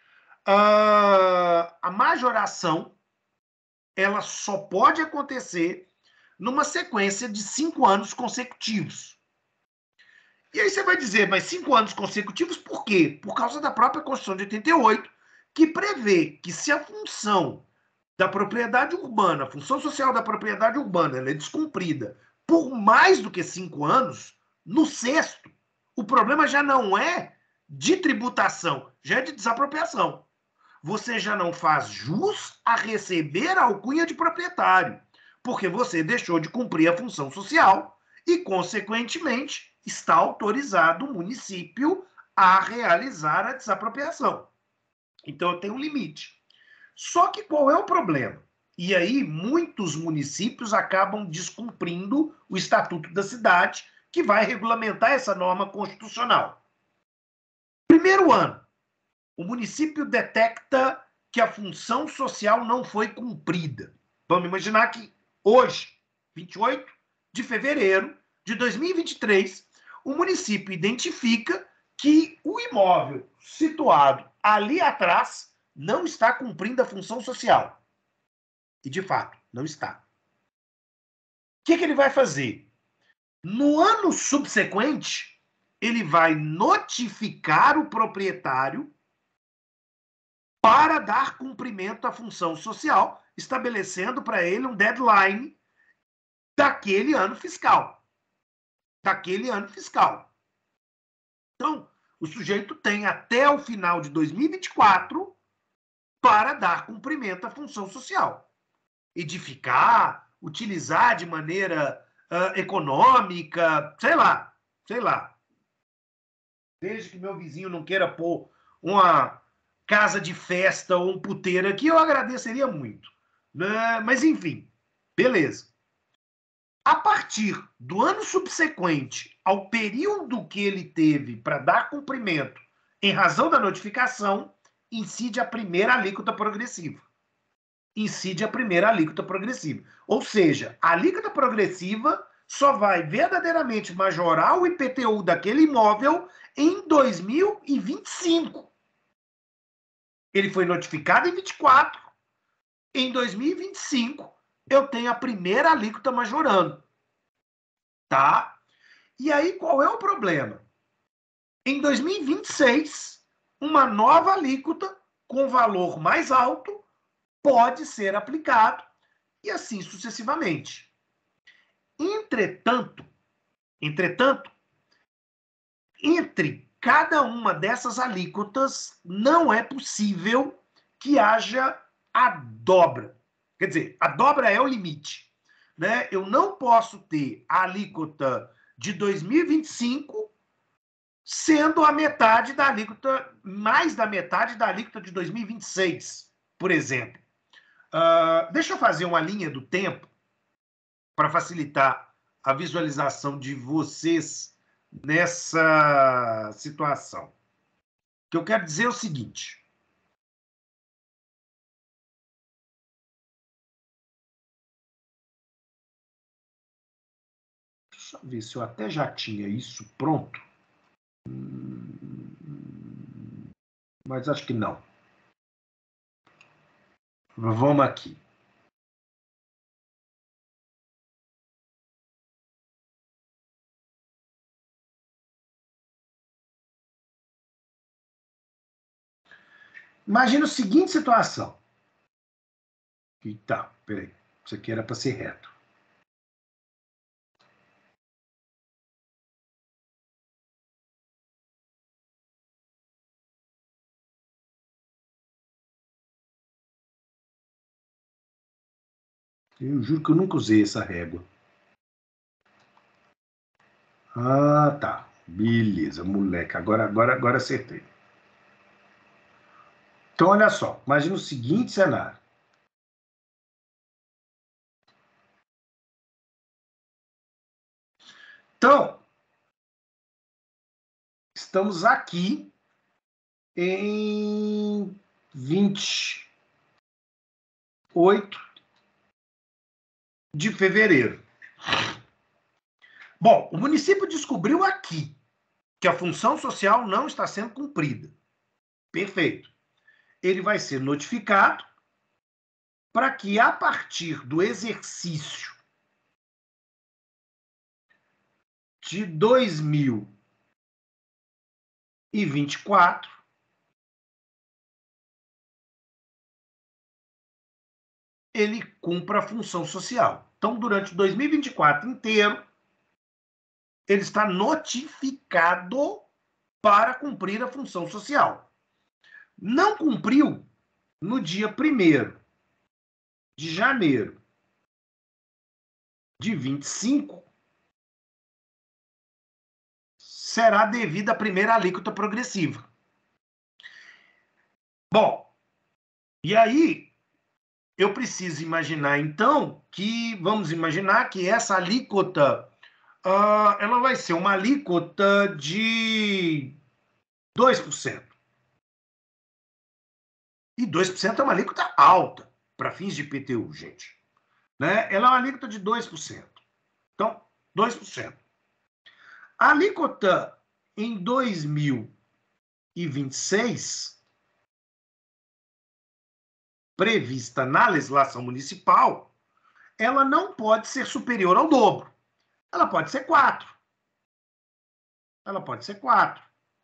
a, a majoração ela só pode acontecer numa sequência de cinco anos consecutivos. E aí você vai dizer, mas cinco anos consecutivos por quê? Por causa da própria Constituição de oitenta e oito, que prevê que se a função da propriedade urbana, a função social da propriedade urbana, ela é descumprida por mais do que cinco anos, no sexto, o problema já não é de tributação, já é de desapropriação. Você já não faz jus a receber a alcunha de proprietário, porque você deixou de cumprir a função social e, consequentemente, está autorizado o município a realizar a desapropriação. Então, eu tenho um limite. Só que qual é o problema? E aí, muitos municípios acabam descumprindo o Estatuto da Cidade, que vai regulamentar essa norma constitucional. Primeiro ano, o município detecta que a função social não foi cumprida. Vamos imaginar que hoje, vinte e oito de fevereiro de dois mil e vinte e três, o município identifica que o imóvel situado ali atrás não está cumprindo a função social. E, de fato, não está. O que, que ele vai fazer? No ano subsequente, ele vai notificar o proprietário para dar cumprimento à função social, estabelecendo para ele um deadline daquele ano fiscal. Daquele ano fiscal. Então, o sujeito tem até o final de dois mil e vinte e quatro para dar cumprimento à função social. Edificar, utilizar de maneira uh, econômica, sei lá, sei lá. Desde que meu vizinho não queira pôr uma casa de festa ou um puteiro aqui, eu agradeceria muito. Né? Mas, enfim, beleza. A partir do ano subsequente ao período que ele teve para dar cumprimento em razão da notificação, incide a primeira alíquota progressiva. Incide a primeira alíquota progressiva. Ou seja, a alíquota progressiva só vai verdadeiramente majorar o I P T U daquele imóvel em dois mil e vinte e cinco. Ele foi notificado em vinte e quatro. Em dois mil e vinte e cinco, eu tenho a primeira alíquota majorando. Tá? E aí, qual é o problema? Em dois mil e vinte e seis, uma nova alíquota com valor mais alto pode ser aplicado e assim sucessivamente. Entretanto, entretanto, entre cada uma dessas alíquotas não é possível que haja a dobra. Quer dizer, a dobra é o limite. Né? Eu não posso ter a alíquota de dois mil e vinte e cinco sendo a metade da alíquota, mais da metade da alíquota de dois mil e vinte e seis, por exemplo. Uh, deixa eu fazer uma linha do tempo para facilitar a visualização de vocês nessa situação. que eu quero dizer é o seguinte. Deixa eu ver se eu até já tinha isso pronto. Mas acho que não. Vamos aqui. Imagina a seguinte situação. Tá, peraí. Isso aqui era para ser reto. Eu juro que eu nunca usei essa régua. Ah, tá. Beleza, moleque. Agora, agora, agora acertei. Então, olha só. Imagina o seguinte cenário. Então, estamos aqui em vinte e oito de fevereiro. Bom, o município descobriu aqui que a função social não está sendo cumprida. Perfeito. Ele vai ser notificado para que, a partir do exercício de dois mil e vinte e quatro, ele cumpra a função social. Então, durante dois mil e vinte e quatro inteiro, ele está notificado para cumprir a função social. Não cumpriu no dia primeiro de janeiro de vinte e cinco, será devida a primeira alíquota progressiva. Bom, e aí eu preciso imaginar, então, que, vamos imaginar que essa alíquota, uh, ela vai ser uma alíquota de dois por cento. E dois por cento é uma alíquota alta para fins de I P T U, gente. Né? Ela é uma alíquota de dois por cento. Então, dois por cento. A alíquota em dois mil e vinte e seis, prevista na legislação municipal, ela não pode ser superior ao dobro. Ela pode ser quatro. Ela pode ser quatro.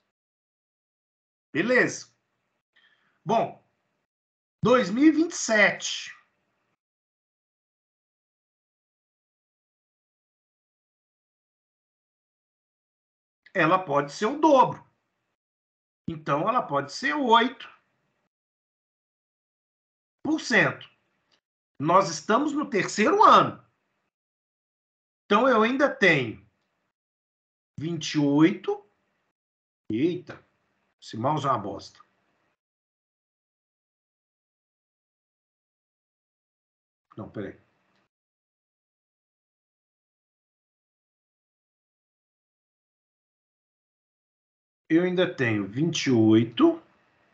Beleza. Bom, dois mil e vinte e sete. Ela pode ser o dobro. Então, ela pode ser oito por cento. Nós estamos no terceiro ano. Então, eu ainda tenho vinte e oito. Eita, esse mouse é uma bosta. Não, peraí. Eu ainda tenho vinte e oito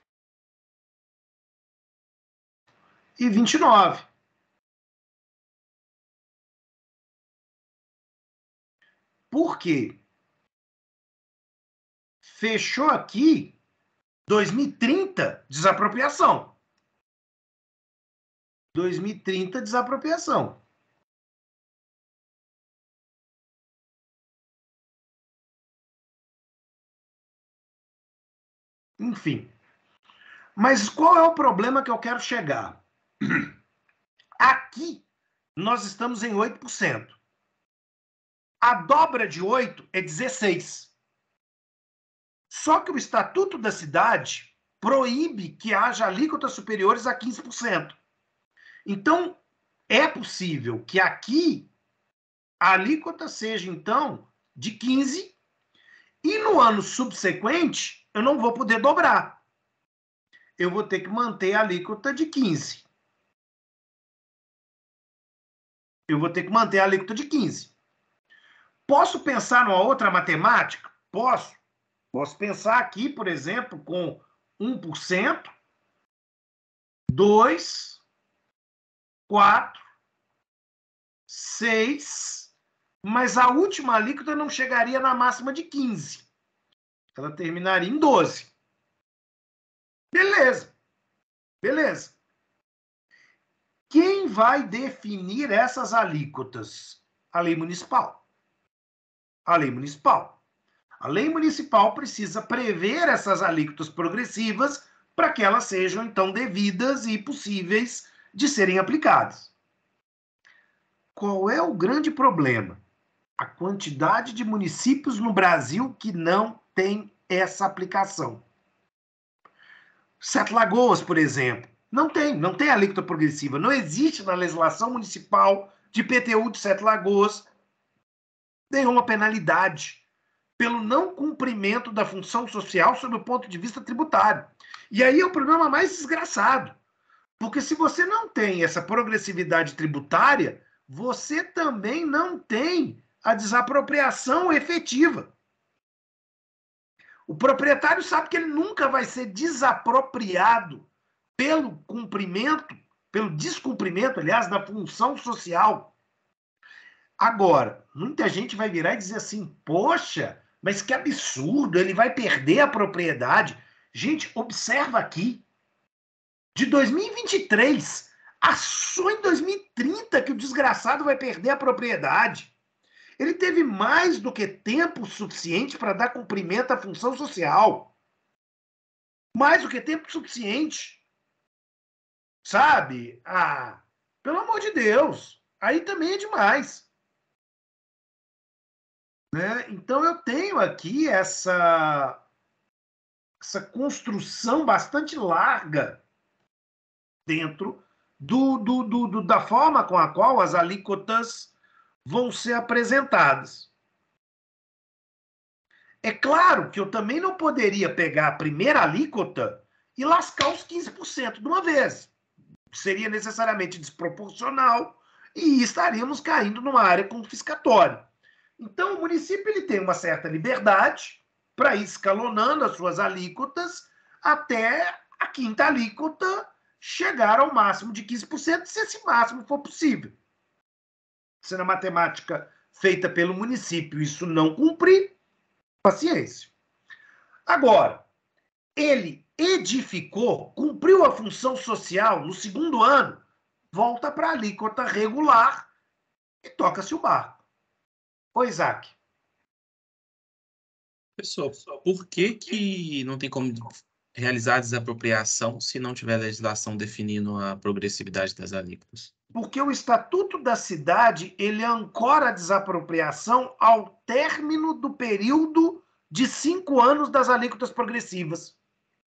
e vinte e nove. Por quê? Fechou aqui dois mil e trinta, desapropriação. dois mil e trinta, desapropriação. Enfim. Mas qual é o problema que eu quero chegar? Aqui, nós estamos em oito por cento. A dobra de oito é dezesseis. Só que o Estatuto da Cidade proíbe que haja alíquotas superiores a quinze por cento. Então, é possível que aqui a alíquota seja, então, de quinze por cento, e no ano subsequente eu não vou poder dobrar. Eu vou ter que manter a alíquota de quinze. Eu vou ter que manter a alíquota de quinze. Posso pensar numa outra matemática? Posso. Posso pensar aqui, por exemplo, com um por cento, dois, quatro, seis, mas a última alíquota não chegaria na máxima de quinze. Ela terminaria em doze. Beleza. Beleza. Quem vai definir essas alíquotas? A lei municipal. A lei municipal. A lei municipal precisa prever essas alíquotas progressivas para que elas sejam, então, devidas e possíveis de serem aplicadas. Qual é o grande problema? A quantidade de municípios no Brasil que não tem essa aplicação. Sete Lagoas, por exemplo, não tem, não tem alíquota progressiva. Não existe na legislação municipal de I P T U de Sete Lagoas nenhuma penalidade pelo não cumprimento da função social sob o ponto de vista tributário. E aí é o problema mais desgraçado. Porque se você não tem essa progressividade tributária, você também não tem a desapropriação efetiva. O proprietário sabe que ele nunca vai ser desapropriado pelo cumprimento, pelo descumprimento, aliás, da função social. Agora, muita gente vai virar e dizer assim, poxa, mas que absurdo, ele vai perder a propriedade. Gente, observa aqui, de dois mil e vinte e três a só em dois mil e trinta que o desgraçado vai perder a propriedade. Ele teve mais do que tempo suficiente para dar cumprimento à função social. Mais do que tempo suficiente. Sabe? Ah, pelo amor de Deus. Aí também é demais. Né? Então eu tenho aqui essa, essa construção bastante larga dentro do, do, do, do, da forma com a qual as alíquotas vão ser apresentadas. É claro que eu também não poderia pegar a primeira alíquota e lascar os quinze por cento de uma vez. Seria necessariamente desproporcional e estaríamos caindo numa área confiscatória. Então, o município ele tem uma certa liberdade para ir escalonando as suas alíquotas até a quinta alíquota chegar ao máximo de quinze por cento, se esse máximo for possível. Se na matemática feita pelo município isso não cumprir, paciência. Agora, ele edificou, cumpriu a função social no segundo ano, volta para a alíquota regular e toca-se o barco. Ô, Isaac. Pessoal, por que que não tem como realizar a desapropriação se não tiver legislação definindo a progressividade das alíquotas? Porque o Estatuto da Cidade ele ancora a desapropriação ao término do período de cinco anos das alíquotas progressivas.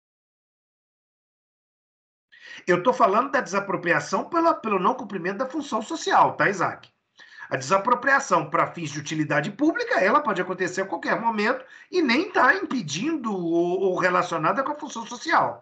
Eu estou falando da desapropriação pela, pelo não cumprimento da função social, tá, Isaac? A desapropriação para fins de utilidade pública, ela pode acontecer a qualquer momento e nem está impedindo ou, ou relacionada com a função social.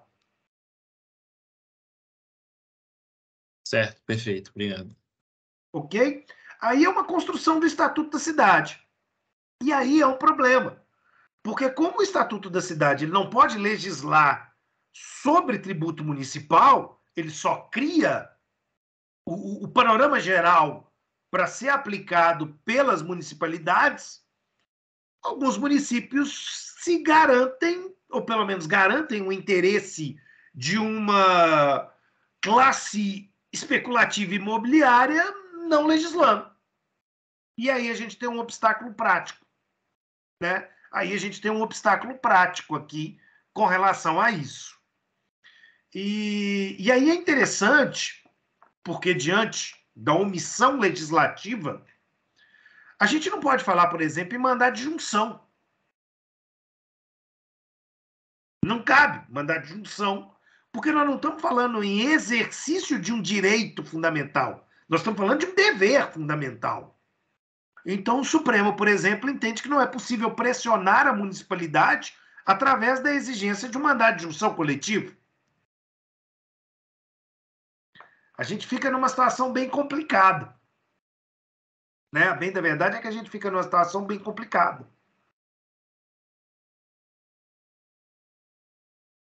Certo, perfeito, obrigado. Ok? Aí é uma construção do Estatuto da Cidade. E aí é um problema. Porque como o Estatuto da Cidade ele não pode legislar sobre tributo municipal, ele só cria o, o panorama geral para ser aplicado pelas municipalidades, alguns municípios se garantem, ou pelo menos garantem o interesse de uma classe especulativa imobiliária não legislando. E aí a gente tem um obstáculo prático, né? Aí a gente tem um obstáculo prático aqui com relação a isso. E, e aí é interessante, porque diante da omissão legislativa, a gente não pode falar, por exemplo, em mandar de junção. Não cabe mandar de junção, porque nós não estamos falando em exercício de um direito fundamental. Nós estamos falando de um dever fundamental. Então, o Supremo, por exemplo, entende que não é possível pressionar a municipalidade através da exigência de um mandado de junção coletivo. A gente fica numa situação bem complicada. Né? A bem da verdade é que a gente fica numa situação bem complicada.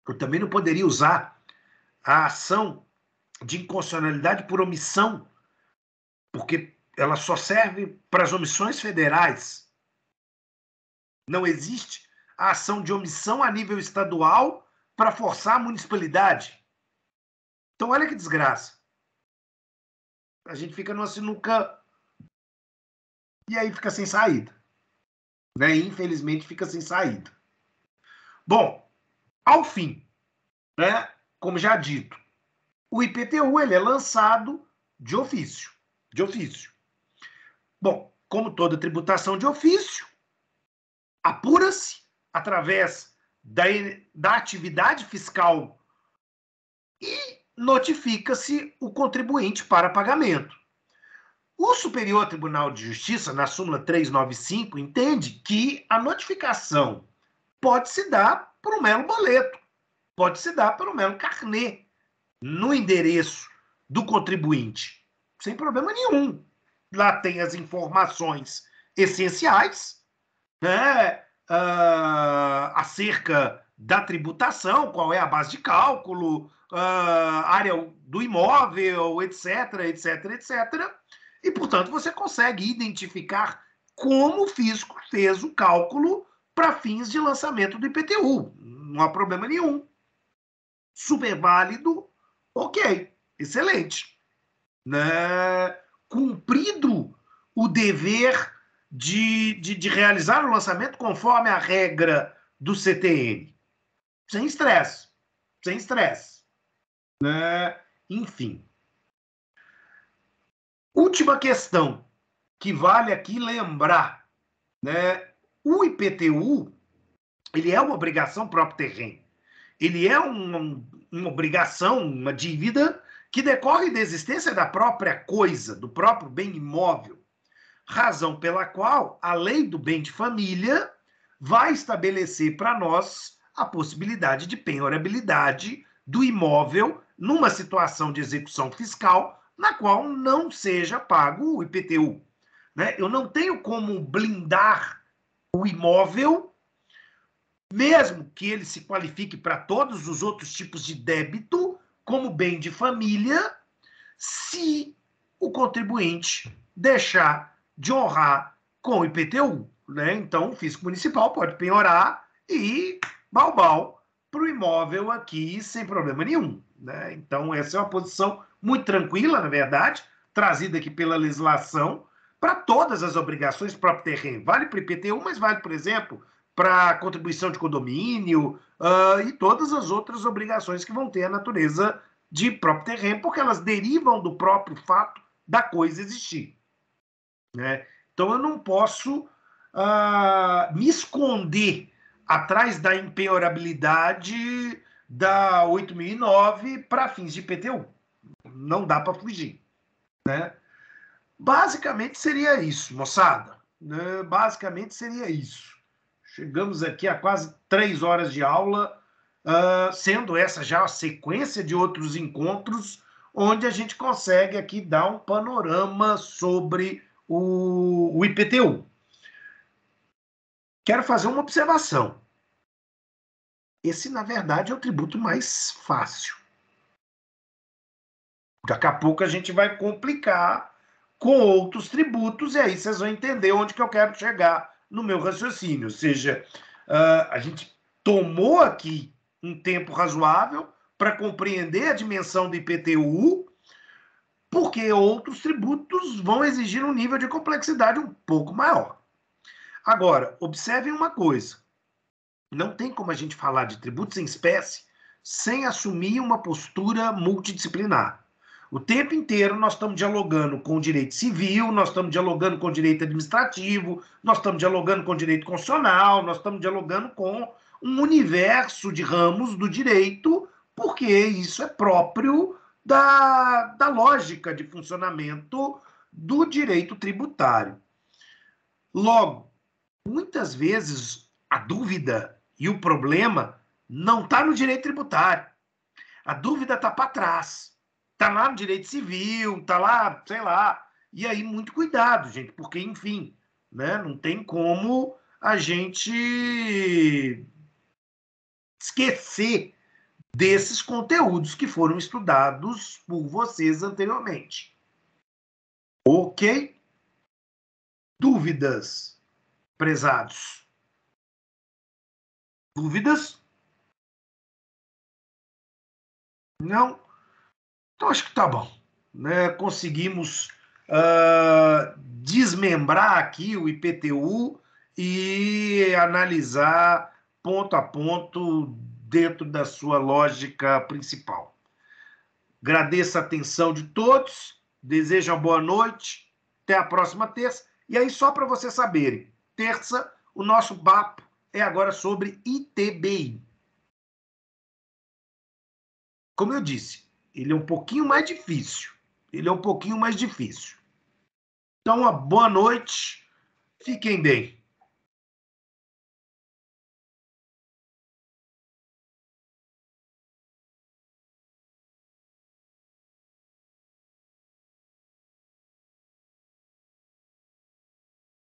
Eu também não poderia usar a ação de inconstitucionalidade por omissão, porque ela só serve para as omissões federais. Não existe a ação de omissão a nível estadual para forçar a municipalidade. Então, olha que desgraça. A gente fica numa sinuca e aí fica sem saída. Né? E, infelizmente, fica sem saída. Bom, ao fim, né, como já dito, o I P T U ele é lançado de ofício. De ofício. Bom, como toda tributação de ofício, apura-se através da, da atividade fiscal e notifica-se o contribuinte para pagamento. O Superior Tribunal de Justiça, na súmula trezentos e noventa e cinco, entende que a notificação pode se dar por um mero boleto, pode se dar por um mero carnê no endereço do contribuinte, sem problema nenhum. Lá tem as informações essenciais, né, uh, acerca da tributação, qual é a base de cálculo, uh, área do imóvel, etc, etc, etcétera. E, portanto, você consegue identificar como o fisco fez o cálculo para fins de lançamento do I P T U. Não há problema nenhum. Super válido, ok, excelente. Né? Cumprido o dever de, de, de realizar o lançamento conforme a regra do C T N. Sem estresse. Sem estresse. Né? Enfim. Última questão que vale aqui lembrar, né? O I P T U ele é uma obrigação próprio terreno. Ele é uma, uma obrigação, uma dívida que decorre da existência da própria coisa, do próprio bem imóvel. Razão pela qual a lei do bem de família vai estabelecer para nós a possibilidade de penhorabilidade do imóvel numa situação de execução fiscal na qual não seja pago o I P T U. Né? Eu não tenho como blindar o imóvel, mesmo que ele se qualifique para todos os outros tipos de débito, como bem de família, se o contribuinte deixar de honrar com o I P T U. Né? Então, o fisco municipal pode penhorar e balbal para o imóvel aqui sem problema nenhum. Né? Então, essa é uma posição muito tranquila, na verdade, trazida aqui pela legislação para todas as obrigações do próprio terreno. Vale para o I P T U, mas vale, por exemplo, para a contribuição de condomínio uh, e todas as outras obrigações que vão ter a natureza de próprio terreno, porque elas derivam do próprio fato da coisa existir. Né? Então, eu não posso uh, me esconder atrás da impenhorabilidade da oito mil e nove para fins de I P T U. Não dá para fugir. Né? Basicamente seria isso, moçada. Né? Basicamente seria isso. Chegamos aqui a quase três horas de aula, uh, sendo essa já a sequência de outros encontros, onde a gente consegue aqui dar um panorama sobre o, o I P T U. Quero fazer uma observação. Esse, na verdade, é o tributo mais fácil. Daqui a pouco a gente vai complicar com outros tributos, e aí vocês vão entender onde que eu quero chegar no meu raciocínio. Ou seja, uh, a gente tomou aqui um tempo razoável para compreender a dimensão do I P T U, porque outros tributos vão exigir um nível de complexidade um pouco maior. Agora, observem uma coisa. Não tem como a gente falar de tributos em espécie sem assumir uma postura multidisciplinar. O tempo inteiro nós estamos dialogando com o direito civil, nós estamos dialogando com o direito administrativo, nós estamos dialogando com o direito constitucional, nós estamos dialogando com um universo de ramos do direito, porque isso é próprio da, da lógica de funcionamento do direito tributário. Logo, muitas vezes a dúvida e o problema não está no direito tributário. A dúvida está para trás. Está lá no direito civil, está lá, sei lá. E aí, muito cuidado, gente, porque, enfim, né, não tem como a gente esquecer desses conteúdos que foram estudados por vocês anteriormente. Ok? Dúvidas, prezados? Dúvidas? Não? Então, acho que tá bom. Né? Conseguimos uh, desmembrar aqui o I P T U e analisar ponto a ponto dentro da sua lógica principal. Agradeço a atenção de todos, desejo uma boa noite, até a próxima terça. E aí, só para vocês saberem, terça, o nosso papo é agora sobre I T B I. Como eu disse, ele é um pouquinho mais difícil. Ele é um pouquinho mais difícil. Então, uma boa noite, fiquem bem.